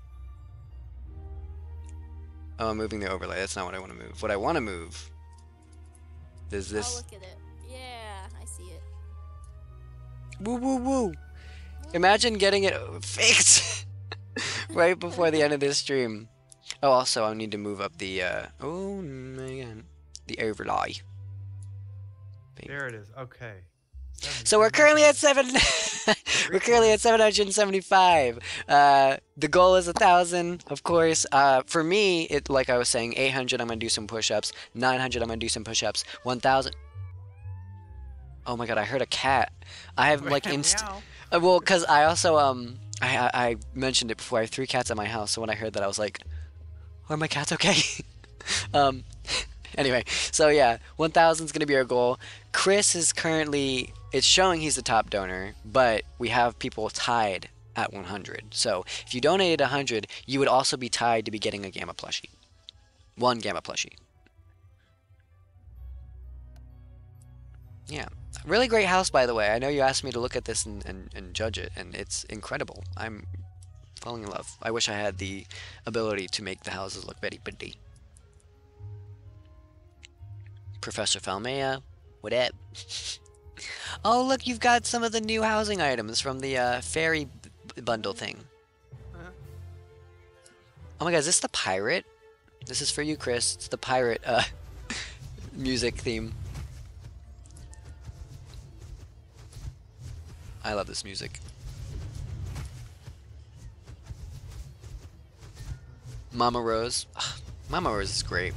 Oh, I'm moving the overlay. That's not what I want to move. What I want to move is I'll this. look at it. Yeah, I see it. Woo woo woo. Imagine getting it fixed right before the end of this stream. Oh, also, I need to move up the, oh my god, the overlay. There it is. Okay. So we're currently at 775. The goal is 1,000, of course. For me, it like I was saying, 800. I'm gonna do some push-ups. 900. I'm gonna do some push-ups. 1,000. Oh my god, I heard a cat. I have like well, cause I also I mentioned it before. I have 3 cats at my house, so when I heard that, I was like, "Are my cats okay?" Anyway, so yeah, 1,000 is gonna be our goal. Chris is currently. It's showing he's the top donor, but we have people tied at 100. So if you donated 100, you would also be tied to be getting a Gamma plushie. 1 Gamma plushie. Yeah. Really great house, by the way. I know you asked me to look at this and judge it, and it's incredible. I'm falling in love. I wish I had the ability to make the houses look very pretty. Professor Falmea, what up? Oh, look, you've got some of the new housing items from the fairy bundle thing. Oh my god, is this the pirate? This is for you, Chris. It's the pirate music theme. I love this music. Momma Rose. Ugh, Momma Rose is great.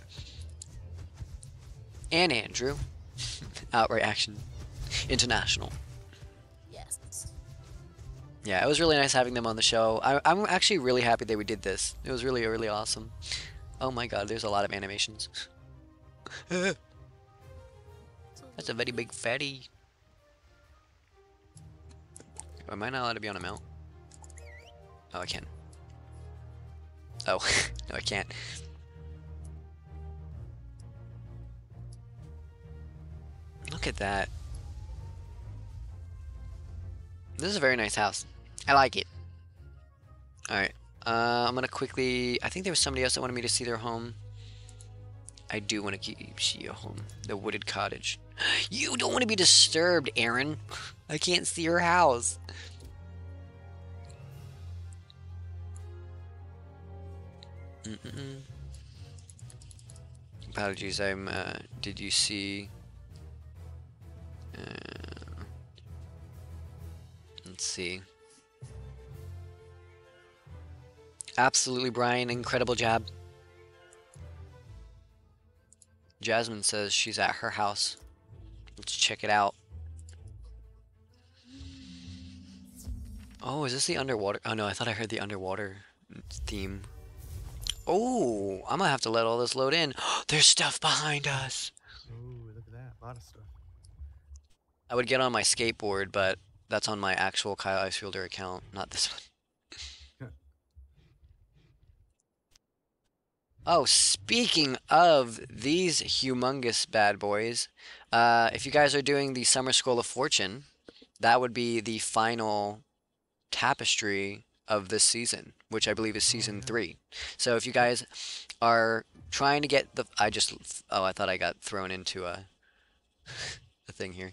And Andrew. Outright Action International. Yes. Yeah, it was really nice having them on the show. I'm actually really happy that we did this. It was really, really awesome. Oh my god, there's a lot of animations. That's a very big fatty. Am I not allowed to be on a mount? Oh, I can. Oh, no, I can't. Look at that. This is a very nice house. I like it. Alright. I'm gonna quickly... I think there was somebody else that wanted me to see their home. I do want to see your home. The wooded cottage. You don't want to be disturbed, Aaron. I can't see your house. Apologies, did you see... let's see. Absolutely, Brian. Incredible job. Jasmine says she's at her house. Let's check it out. Oh, is this the underwater? Oh no, I thought I heard the underwater theme. Oh, I'm gonna have to let all this load in. There's stuff behind us. Ooh, look at that. A lot of stuff. I would get on my skateboard, but that's on my actual Kyle Icefielder account, not this one. Oh, speaking of these humongous bad boys, if you guys are doing the Summer Scroll of Fortune, that would be the final tapestry of this season, which I believe is season 3. So if you guys are trying to get the, I thought I got thrown into a thing here.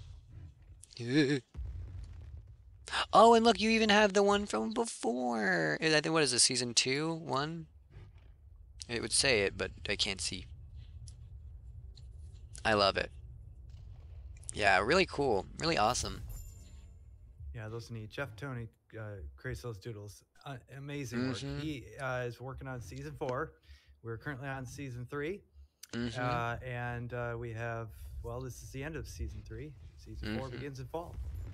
Oh, and look, you even have the one from before. I think, what is this, season 2, 1? It would say it, but I can't see. I love it. Yeah, really cool, really awesome. Yeah, those are neat. Jeff Tony creates those doodles. Amazing work. He is working on season 4. We're currently on season 3. And we have, well, this is the end of season 3. Season 4 begins in fall.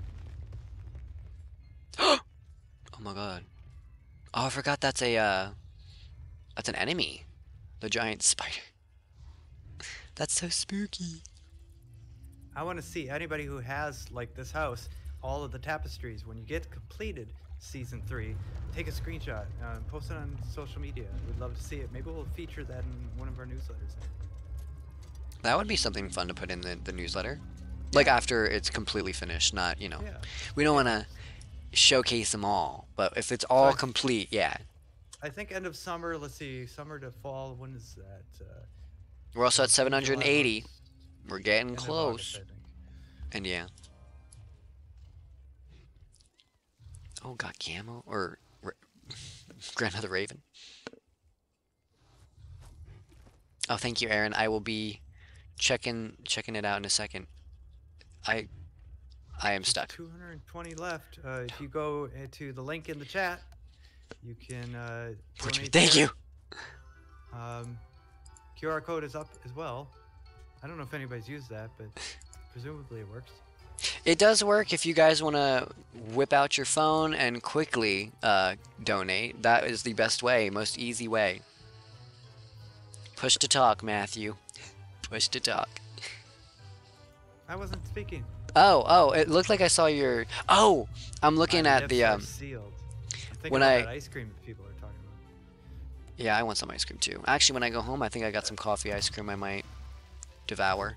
Oh my god. Oh, I forgot that's an enemy. The giant spider. That's so spooky. I want to see anybody who has, like this house, all of the tapestries. When you get completed season 3, take a screenshot, post it on social media. We'd love to see it. Maybe we'll feature that in one of our newsletters. That would be something fun to put in the newsletter. Like after it's completely finished, not, you know. Yeah. We don't want to showcase them all, but if it's all complete, yeah. I think end of summer, let's see, summer to fall, when is that? We're also at 780. We're getting End of close. August, I think. And yeah. Oh, got Camo or Grandmother Raven. Oh, thank you, Aaron. I will be checking it out in a second. I am stuck. 220 left. If you go to the link in the chat, you can donate. Thank you. QR code is up as well. I don't know if anybody's used that, but presumably it works. It does work if you guys want to whip out your phone and quickly donate. That is the best way, most easy way. Push to talk, Matthew. Push to talk. I wasn't speaking. Oh, it looked like I saw your... Oh, I'm looking at the... Sealed. I'm thinking when about that ice cream that people are talking about. Yeah, I want some ice cream too. Actually, when I go home, I think I got some coffee ice cream I might devour.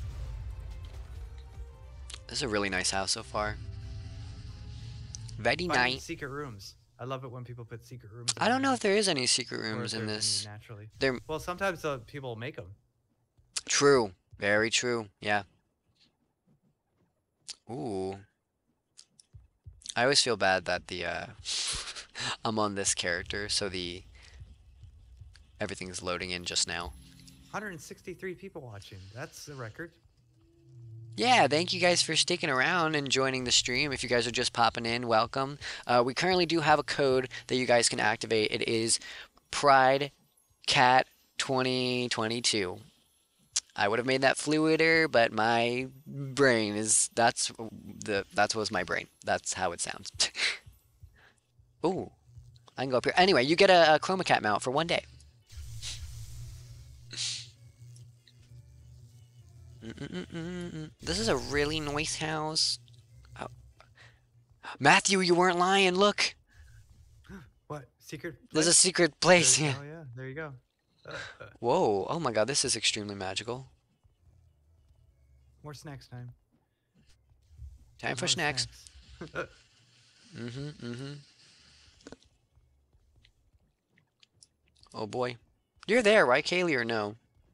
This is a really nice house so far. Very Finding nice. secret rooms. I love it when people put secret rooms. I don't know if there is any secret rooms in this. Naturally. There. Well, sometimes people make them. True. Very true. Yeah. Ooh. I always feel bad that the I'm on this character, so everything's loading in just now. 163 people watching. That's the record. Yeah, thank you guys for sticking around and joining the stream. If you guys are just popping in, welcome. We currently do have a code that you guys can activate. It is PrideCat 2022. I would have made that fluider, but my brain is that was my brain. That's how it sounds. Ooh, I can go up here. Anyway, you get a chroma cat mount for 1 day. This is a really nice house. Oh. Matthew, you weren't lying. Look. What? Secret place? There's a secret place. Yeah. Oh, yeah. There you go. Whoa. Oh my god, this is extremely magical. More snacks time. Time for snacks. Oh boy. You're there, right, Kaylee, or no?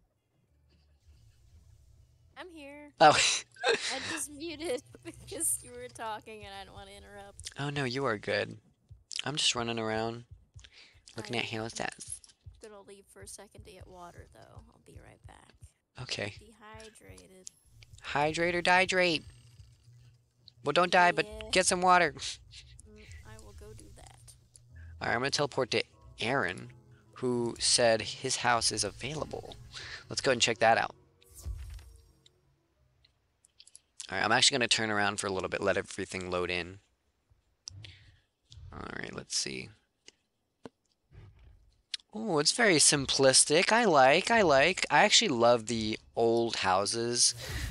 I'm here. Oh. I just muted because you were talking and I didn't want to interrupt. Oh no, you are good. I'm just running around looking at Halo stats. I'm gonna leave for a second to get water though. I'll be right back. Okay. Dehydrated. Hydrate or dihydrate. Well, don't die, but get some water. I will go do that. Alright, I'm gonna teleport to Aaron, who said his house is available. Let's go ahead and check that out. Alright, I'm actually going to turn around for a little bit, let everything load in. Alright, let's see. Oh, it's very simplistic. I like. I actually love the old houses.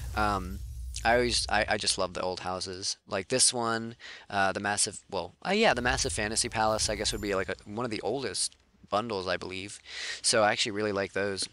I just love the old houses. Like this one, the massive, the massive fantasy palace, I guess would be like one of the oldest bundles, I believe. So I actually really like those.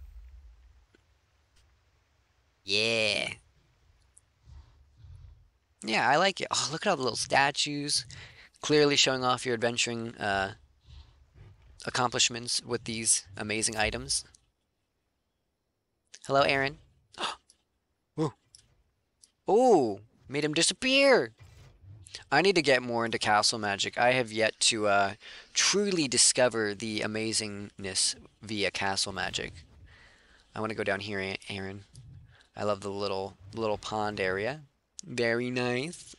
Yeah. Yeah, I like it. Oh, look at all the little statues. Clearly showing off your adventuring accomplishments with these amazing items. Hello, Aaron. Ooh. Oh, made him disappear. I need to get more into castle magic. I have yet to truly discover the amazingness via castle magic. I want to go down here, Aaron. I love the little pond area. Very nice.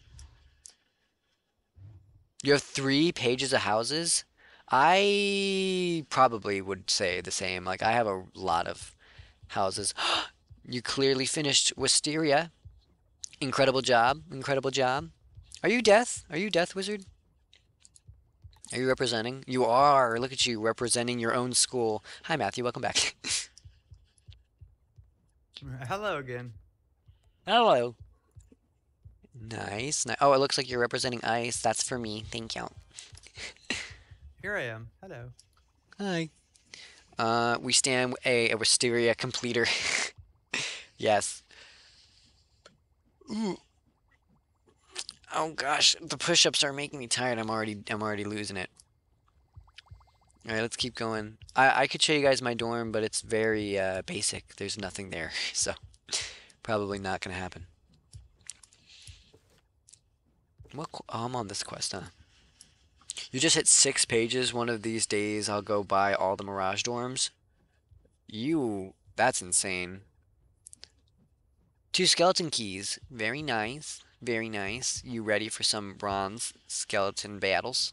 You have 3 pages of houses? I probably would say the same. Like, I have a lot of houses. You clearly finished Wisteria. Incredible job. Incredible job. Are you Death? Are you Death Wizard? Are you representing? You are. Look at you representing your own school. Hi, Matthew. Welcome back. Hello again. Hello. Nice. Oh, it looks like you're representing ice. That's for me. Thank you. Here I am. Hello. Hi. We stand a Wisteria completer. Yes. Ooh. Oh gosh, the push-ups are making me tired. I'm already losing it. All right, let's keep going. I could show you guys my dorm, but it's very basic. There's nothing there, so probably not gonna happen. What? Oh, I'm on this quest, huh? You just hit 6 pages. One of these days, I'll go buy all the Mirage dorms. That's insane. 2 skeleton keys. Very nice. Very nice. You ready for some bronze skeleton battles?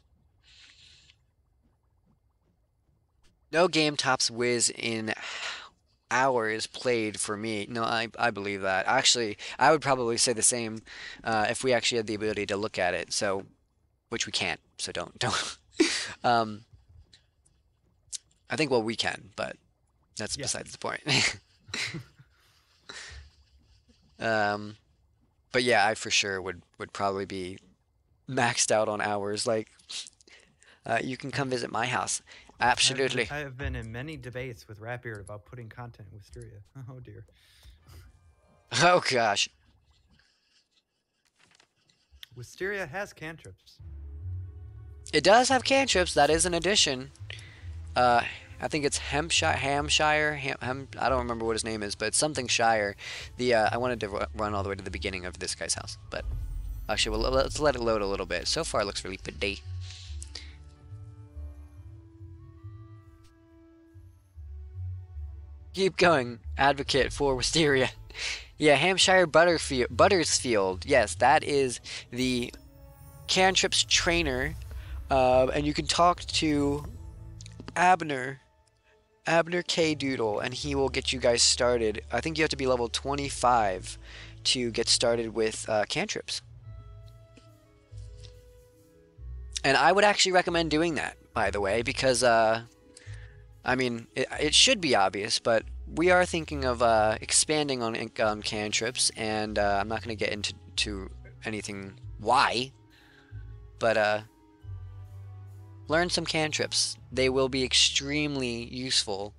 No game tops Wiz in hours played for me. No, I believe that. Actually, I would probably say the same if we actually had the ability to look at it. So, which we can't. So don't. um, I think, well, we can, but that's besides the point. But yeah, I for sure would probably be maxed out on hours. Like, you can come visit my house. Absolutely. I have been in many debates with Ratbeard about putting content in Wisteria. Oh dear. Oh gosh. Wisteria has cantrips. It does have cantrips. That is an addition. I think it's Hampshire. I don't remember what his name is, but it's something Shire. I wanted to run all the way to the beginning of this guy's house, but actually, well, let's let it load a little bit. So far, it looks really pretty. Keep going, advocate for Wisteria. Yeah, Hampshire Buttersfield. Yes, that is the cantrips trainer, and you can talk to Abner K. Doodle, and he will get you guys started. I think you have to be level 25 to get started with cantrips. And I would actually recommend doing that, by the way, because, I mean, it should be obvious, but we are thinking of expanding on cantrips, and I'm not going to get into anything why, but learn some cantrips. They will be extremely useful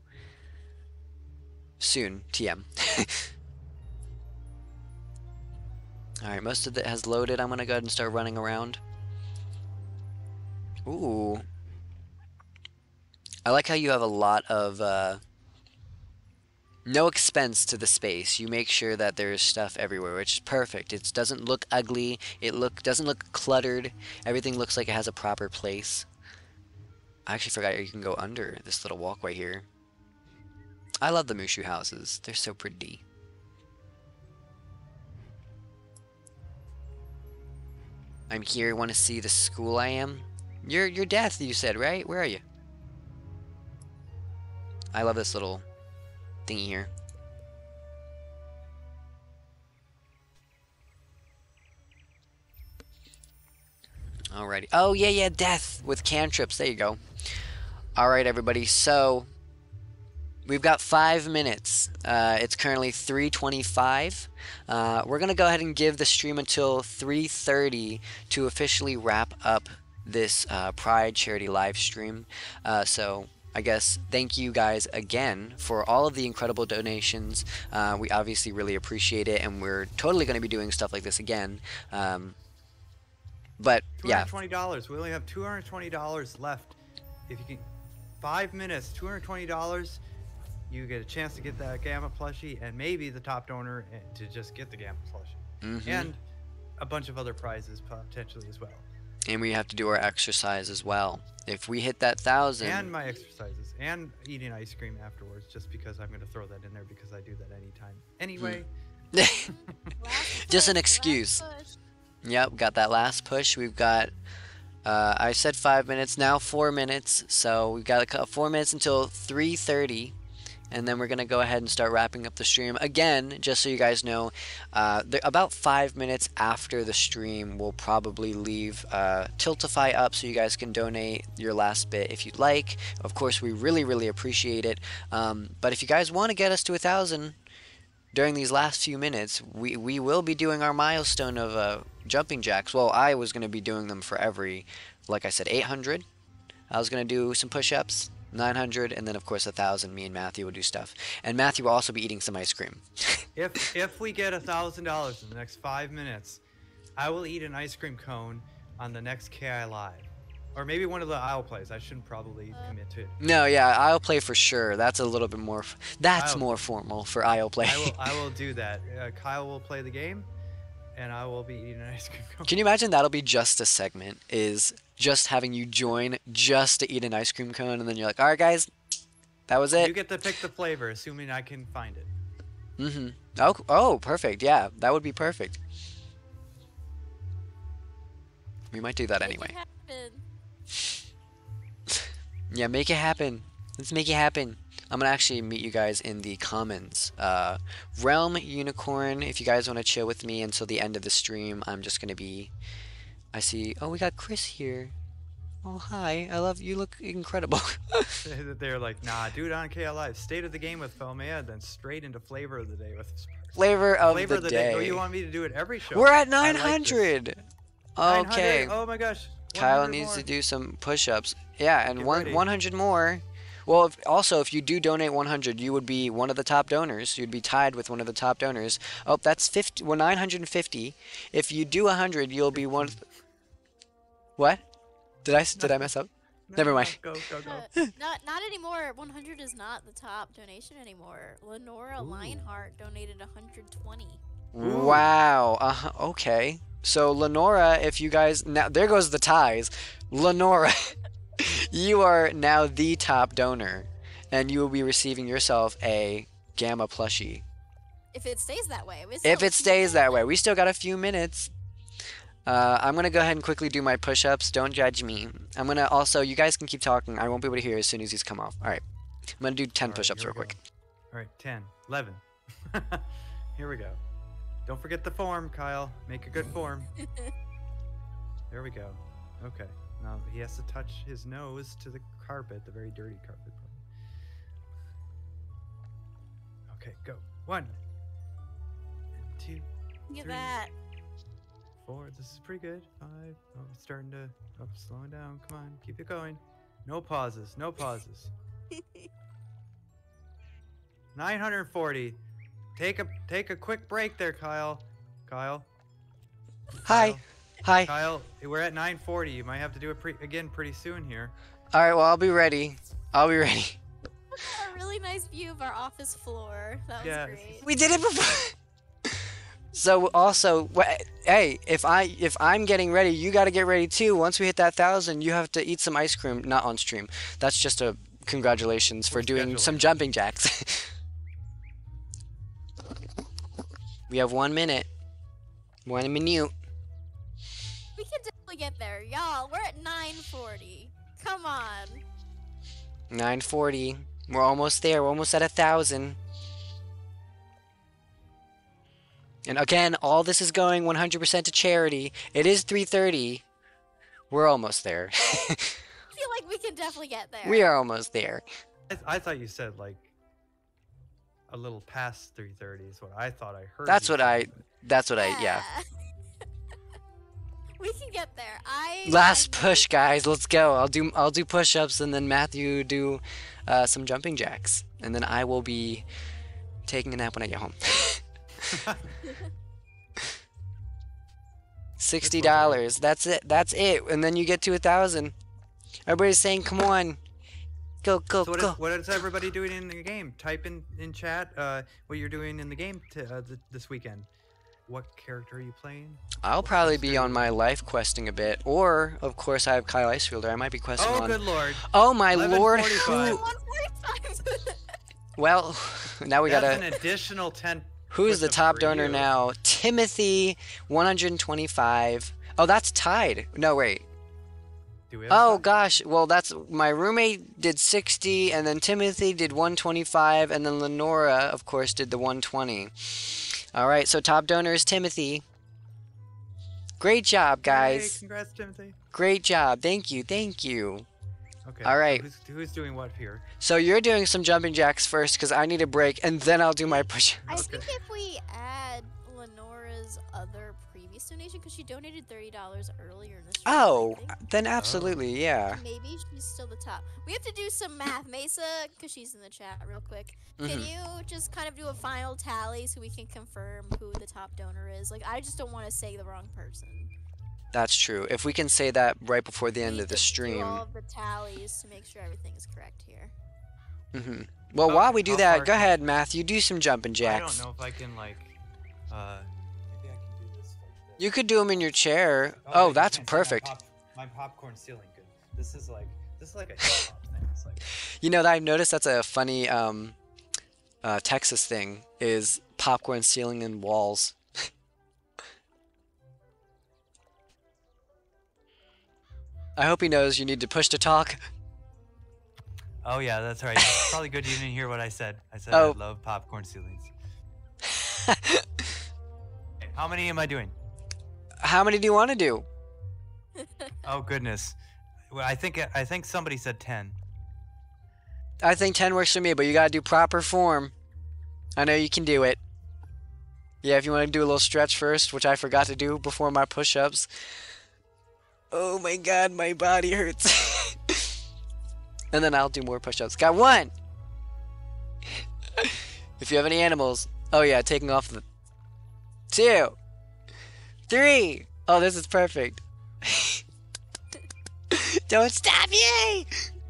soon, TM. Alright, most of it has loaded. I'm gonna go ahead and start running around. Ooh. I like how you have a lot of no expense to the space. You make sure that there's stuff everywhere, which is perfect. It doesn't look ugly. It doesn't look cluttered. Everything looks like it has a proper place. I actually forgot you can go under this little walkway here. I love the Mushu houses. They're so pretty. I'm here. Want to see the school I am? You're Death, you said, right? Where are you? I love this little thingy here. Alrighty. Oh, yeah, Death with cantrips. There you go. Alright, everybody. So, we've got 5 minutes. It's currently 3:25. We're going to go ahead and give the stream until 3:30 to officially wrap up this Pride charity live stream. So, I guess thank you guys again for all of the incredible donations. We obviously really appreciate it, and we're totally going to be doing stuff like this again. But yeah, $220. We only have $220 left. If you can, 5 minutes, $220. You get a chance to get that Gamma plushie, and maybe the top donor to just get the Gamma plushie, and a bunch of other prizes potentially as well. And we have to do our exercise as well. If we hit that 1,000, and my exercises, and eating ice cream afterwards, just because I'm going to throw that in there because I do that anytime. Anyway, just an excuse. Yep, got that last push. We've got, I said 5 minutes, now 4 minutes. So we've got 4 minutes until 3:30. And then we're going to go ahead and start wrapping up the stream. Again, just so you guys know, about 5 minutes after the stream, we'll probably leave Tiltify up so you guys can donate your last bit if you'd like. Of course, we really, really appreciate it. But if you guys want to get us to 1,000 during these last few minutes, we will be doing our milestone of jumping jacks. Well, I was going to be doing them for every, like I said, 800. I was going to do some push-ups. 900, and then of course 1,000. Me and Matthew will do stuff, and Matthew will also be eating some ice cream. if we get $1,000 in the next 5 minutes, I will eat an ice cream cone on the next KI Live, or maybe one of the Isle plays. I shouldn't probably commit to it. No, yeah, I'll play for sure. That's a little bit more. That's more formal for I'll play. I will do that. Kyle will play the game, and I will be eating an ice cream cone. Can you imagine that'll be just a segment? Is just having you join just to eat an ice cream cone, and then you're like, all right, guys, that was it. You get to pick the flavor, assuming I can find it. Oh, perfect. Yeah, that would be perfect. We might do that anyway. Yeah, make it happen. Let's make it happen. I'm gonna actually meet you guys in the comments. Realm Unicorn, if you guys want to chill with me until the end of the stream, I'm just gonna be. I see. Oh, we got Chris here. Oh, hi. I love you. Look incredible. They're like, nah, do it on KL Live. State of the game with Felmea, then straight into flavor of the day with Sparks. Flavor of the day. Oh, you want me to do it every show? We're at 900. Like okay. 900? Oh my gosh. Kyle needs to do some push-ups. Yeah, and 100 more. Well, also, if you do donate 100, you would be one of the top donors. You'd be tied with one of the top donors. Oh, that's 50. Well, 950. If you do 100, you'll be one. What? Did I mess up? Never mind. Go. Not anymore. 100 is not the top donation anymore. Lenora Lionheart donated 120. Wow. Okay. So Lenora, if you guys now there goes the ties. Lenora, you are now the top donor, and you will be receiving yourself a Gamma plushie. If it stays that way. If it stays that way, we still got a few minutes. I'm gonna go ahead and quickly do my push-ups. Don't judge me. I'm gonna also. You guys can keep talking. I won't be able to hear as soon as these come off. All right. I'm gonna do 10 push-ups real quick. All right, 10, 11. Here we go. Don't forget the form, Kyle. Make a good form. There we go. Okay. Now he has to touch his nose to the carpet, the very dirty carpet. Okay, go. 1, 2, Look at 3, that. 4. This is pretty good. 5. Oh, it's starting to. Oh, slowing down. Come on, keep it going. No pauses. No pauses. 940. Take a quick break there, Kyle. Kyle. Hi. Hi. Kyle, we're at 940. You might have to do it again pretty soon here. All right. Well, I'll be ready. I'll be ready. A really nice view of our office floor. That was great. We did it before. So also, hey, if I'm getting ready, you got to get ready too. Once we hit that 1,000, you have to eat some ice cream. Not on stream. That's just a congratulations for doing some jumping jacks. We have 1 minute. 1 minute. We can definitely get there, y'all. We're at 940. Come on. 940. We're almost there. We're almost at 1,000. And again, all this is going 100% to charity. It is 3:30. We're almost there. I feel like we can definitely get there. We are almost there. I thought you said like a little past 3:30 is what I thought I heard. That's what I. Yeah. We can get there. Last push, guys. Let's go. I'll do push-ups, and then Matthew do some jumping jacks, and then I will be taking a nap when I get home. $60. That's it. That's it. And then you get to 1,000. Everybody's saying, "Come on, go, go, So go!" what is everybody doing in the game? Type in chat what you're doing in the game this weekend. What character are you playing? I'll probably be on my life questing a bit, or of course I have Kyle Icefielder. I might be questing on. Oh, good lord! Oh my lord! Who? 11:45. Well, now we That's gotta. an additional 10. Who's the push-ups top for donor you. now? Timothy, 125. Oh, that's tied. No, wait. Do we have Oh time? gosh. Well, that's my roommate did 60, and then Timothy did 125, and then Lenora, of course, did the 120. All right. So top donor is Timothy. Great job, guys. Hey, congrats, Timothy. Great job. Thank you. Thank you. Okay. All right. So who's doing what here? So you're doing some jumping jacks first, because I need a break, and then I'll do my push. I Okay. think if we add Lenora's other previous donation, because she donated $30 earlier in this stream, Oh, I think, then absolutely, yeah. maybe she's still the top. We have to do some math. Mesa, because she's in the chat real quick. Can Mhm. you just kind of do a final tally so we can confirm who the top donor is? Like, I just don't want to say the wrong person. That's true. If we can say that right before the We end need of the to do stream. all of the tallies to make sure everything is correct here. Hmm. Well, How- while we do how that, far go can- ahead, Matthew. Do some jumping I jacks. don't know if I can like. Maybe I can do this. You could do them in your chair. I Oh, can that's say perfect. My popcorn ceiling. Good. This is like a hip hop thing. It's like. You know, I've noticed that's a funny Texas thing, is popcorn ceiling and walls. I hope he knows you need to push to talk. Oh yeah, that's right. It's probably good you didn't hear what I said. I said Oh. I love popcorn ceilings. Hey, how many am I doing? How many do you want to do? Oh goodness. Well, I think somebody said 10. I think 10 works for me, but you gotta do proper form. I know you can do it. Yeah, if you want to do a little stretch first, which I forgot to do before my push-ups. Oh my god, my body hurts. And then I'll do more push-ups. Got one! If you have any animals. Oh yeah, taking off the... 2. 3. Oh, this is perfect. Don't stop, yay!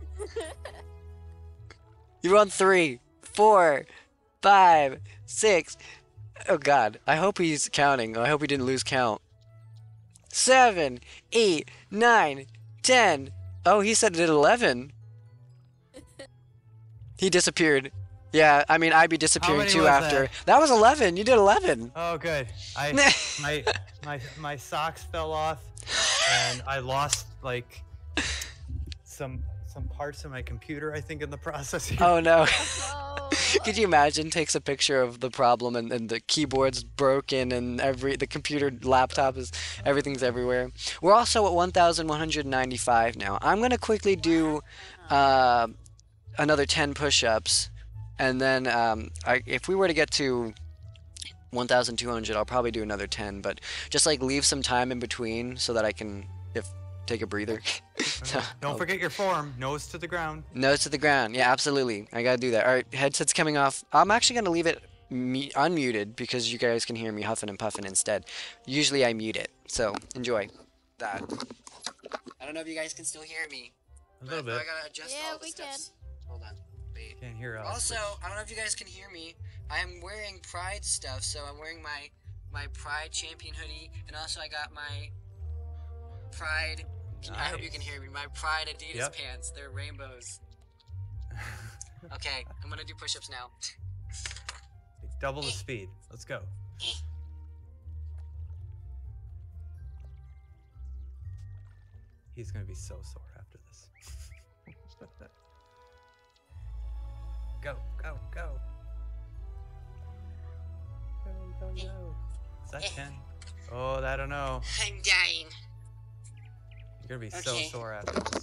You're on 3, 4, 5, 6. Oh god, I hope he's counting. I hope he didn't lose count. 7, 8, 9, 10. Oh, he said it at 11. He disappeared. Yeah, I mean, I'd be disappearing many too was after. That was 11. You did 11. Oh good. My socks fell off and I lost like some parts of my computer, I think, in the process here. Oh no. Oh. Could you imagine? Takes a picture of the problem and the keyboard's broken and the computer laptop is everything's everywhere. We're also at 1,195 now. I'm gonna quickly do another 10 push-ups, and then if we were to get to 1,200, I'll probably do another 10. But just like leave some time in between so that I can take a breather. So, Don't forget your form. Nose to the ground. nose to the ground. Yeah, absolutely. I gotta do that. All right, headset's coming off. I'm actually gonna leave it unmuted because you guys can hear me huffing and puffing instead. Usually I mute it, so enjoy that. I don't know if you guys can still hear me. A little bit. I gotta adjust Yeah, all the we steps. Hold on. Wait. Can't hear us. Also, I don't know if you guys can hear me. I am wearing Pride stuff, so I'm wearing my Pride champion hoodie, and also I got my Pride. I hope you can hear me. My Pride Adidas Yep. pants. They're rainbows. Okay, I'm gonna do push-ups now. Double the speed. Let's go. He's gonna be so sore after this. Go, go, go. Go, go, go. Is that 10? Oh, I don't know. I'm dying. You're gonna be so Okay. sore after this.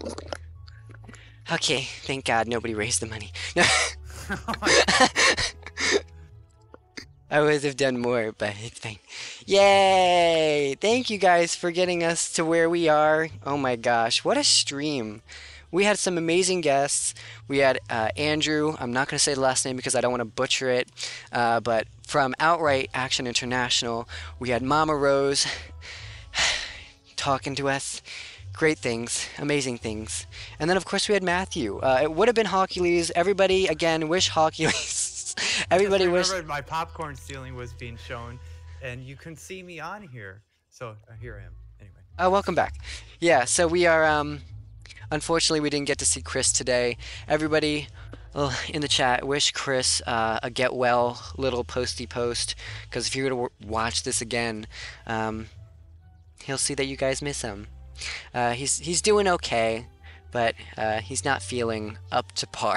Okay, thank God nobody raised the money. Oh my God. I would have done more, but it's fine. Yay! Thank you guys for getting us to where we are. Oh my gosh, what a stream. We had some amazing guests. We had Andrew, I'm not going to say the last name because I don't want to butcher it, but from Outright Action International. We had Momma Rose talking to us. Great things, amazing things. And then, of course, we had Matthew. It would have been Hawkules. Everybody, again, wish Hawkules. Everybody wish. My popcorn ceiling was being shown, and you couldn't see me on here. So here I am. Anyway. Oh, welcome back. Yeah, so we are. Unfortunately, we didn't get to see Chris today. Everybody in the chat, wish Chris a get well little posty post, because if you were to watch this again, he'll see that you guys miss him. He's doing okay, but he's not feeling up to par.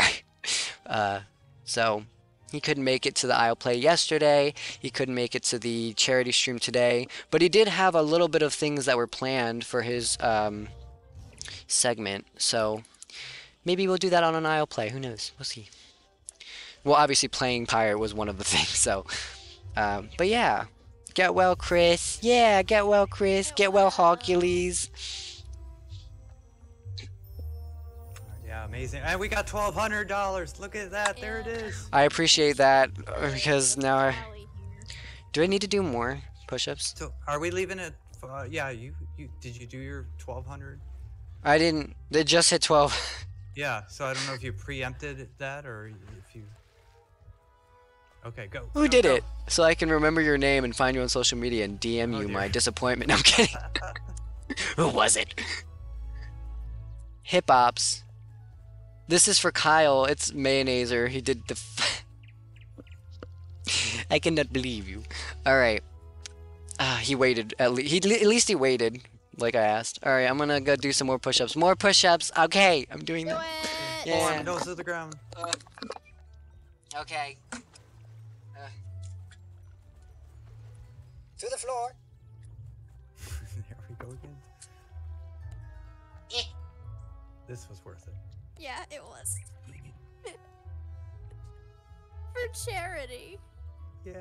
So he couldn't make it to the Isle Play yesterday. He couldn't make it to the charity stream today, but he did have a little bit of things that were planned for his segment, so maybe we'll do that on an Isle Play. Who knows? We'll see. Well, obviously playing Pirate was one of the things, so but yeah, get well, Chris. Yeah, get well, Chris. Get well, Hawkules. Yeah, amazing. And we got $1,200. Look at that. There it is. I appreciate that, because now do I need to do more push-ups? So are we leaving it? Yeah, you did you do your 1,200? I didn't. They just hit 12. Yeah, so I don't know if you preempted that or if you... Okay, go. Who did it? So I can remember your name and find you on social media and DM you my disappointment. No, I'm kidding. Who was it? Hip Ops. This is for Kyle. It's Mayonnaiser. He did the... I cannot believe you. Alright. He waited. At least he waited. Like I asked. Alright, I'm gonna go do some more push-ups. More push-ups! Okay, I'm doing that. Yeah. Nose to the ground. Okay. To the floor. There we go again. This was worth it. Yeah, it was. For charity. Yeah.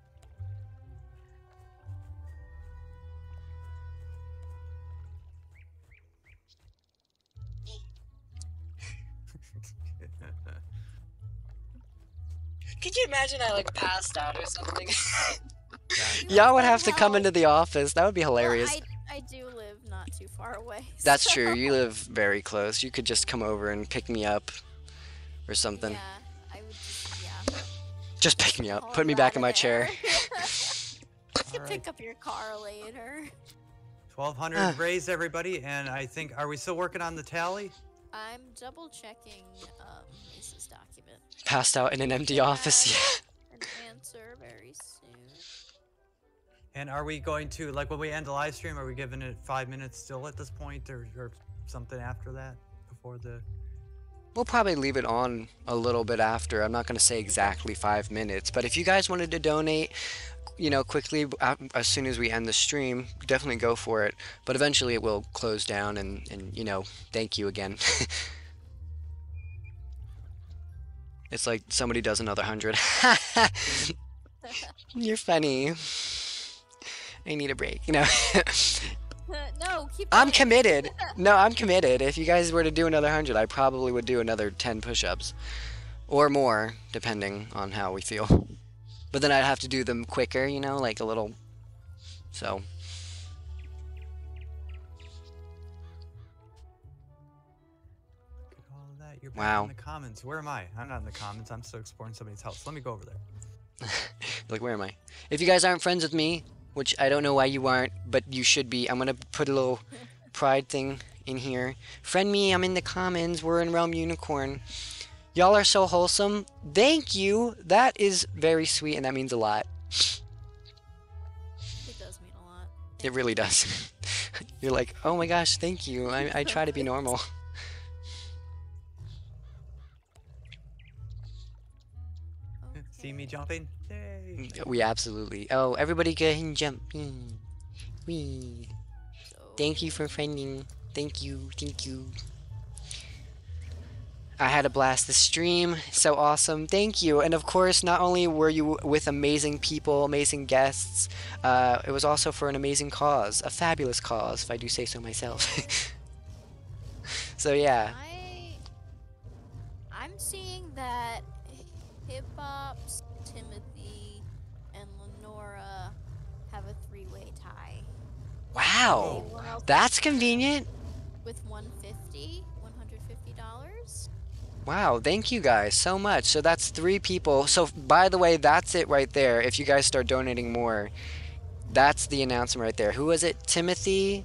Could you imagine I like passed out or something? Y'all would have to come into the office. That would be hilarious. Well, I do live not too far away. That's so. true. You live very close. You could just come over and pick me up or something. Yeah, I would just, yeah. Just pick me up. Put me back in my chair. You can pick up your car later. 1,200 raised, everybody, and I think, are we still working on the tally? I'm double checking Mace's document. Passed out in an empty office, yeah. An answer very soon. And are we going to, like when we end the live stream, are we giving it 5 minutes still at this point or something after that? Before the... We'll probably leave it on a little bit after. I'm not going to say exactly 5 minutes, but if you guys wanted to donate, you know, quickly, as soon as we end the stream, definitely go for it. But eventually it will close down and you know, thank you again. It's like somebody does another 100. You're funny. I need a break, you know. No, keep I'm committed. No, I'm committed. If you guys were to do another 100, I probably would do another 10 push-ups. Or more, depending on how we feel. But then I'd have to do them quicker, you know, like a little... So... You're wow. In the comments. Where am I? I'm not in the comments. I'm still exploring somebody's house. Let me go over there. Like, where am I? If you guys aren't friends with me, which I don't know why you aren't, but you should be, I'm gonna put a little pride thing in here. Friend me, I'm in the comments. We're in Realm Unicorn. Y'all are so wholesome. Thank you. That is very sweet, and that means a lot. It does mean a lot. It really does. You're like, oh my gosh, thank you. I try to be normal. See me jumping? Yay. We absolutely. Oh, everybody go ahead and jump. Wee. Thank you for friending. Thank you. Thank you. I had a blast. The stream, so awesome. Thank you. And of course, not only were you with amazing people, amazing guests, it was also for an amazing cause, a fabulous cause, if I do say so myself. So yeah. I'm seeing that Hip Hops, Timothy, and Lenora have a three-way tie. Wow, Anyone else that's convenient. with $150. Wow, thank you guys so much. So that's 3 people. So by the way, that's it right there. If you guys start donating more, that's the announcement right there. Who was it? Timothy,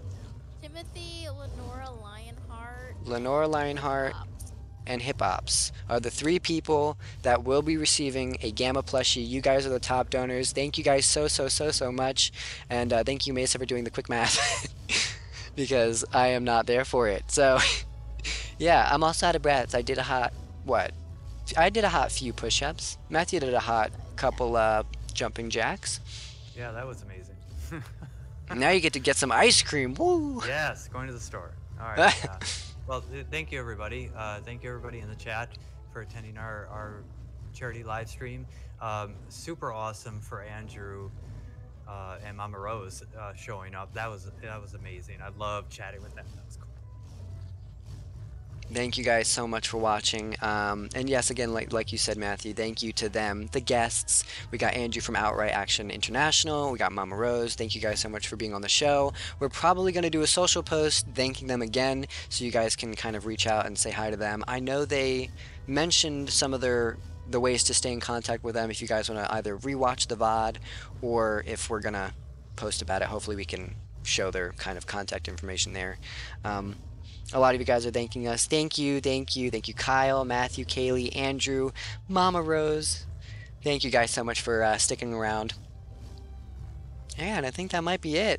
Lenora Lionheart, and Hip Hops are the 3 people that will be receiving a Gamma plushie. You guys are the top donors. Thank you guys so much. And thank you, Mesa, for doing the quick math. Because I am not there for it. So, yeah, I'm also out of breath. I did a hot, I did a hot few push-ups. Matthew did a hot couple jumping jacks. Yeah, that was amazing. Now you get to get some ice cream. Woo! Yes, going to the store. All right. Well, thank you, everybody. Thank you, everybody in the chat for attending our charity live stream. Super awesome for Andrew and Mama Rose showing up. That was amazing. I love chatting with them. That was cool. Thank you guys so much for watching. And yes, again, like you said, Matthew, thank you to them, the guests. We got Andrew from Outright Action International. We got Mama Rose. Thank you guys so much for being on the show. We're probably going to do a social post thanking them again so you guys can kind of reach out and say hi to them. I know they mentioned some of the ways to stay in contact with them if you guys want to either rewatch the VOD or if we're going to post about it. Hopefully we can show their kind of contact information there. A lot of you guys are thanking us. Thank you, Kyle, Matthew, Kaylee, Andrew, Mama Rose. Thank you guys so much for sticking around. And I think that might be it.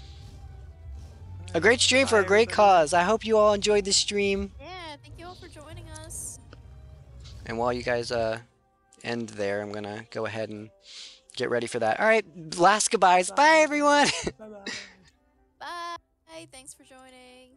A great stream for a great cause. I hope you all enjoyed the stream. Yeah, thank you all for joining us. And while you guys end there, I'm going to go ahead and get ready for that. All right, last goodbyes. Bye, everyone. Bye-bye. Bye. Thanks for joining.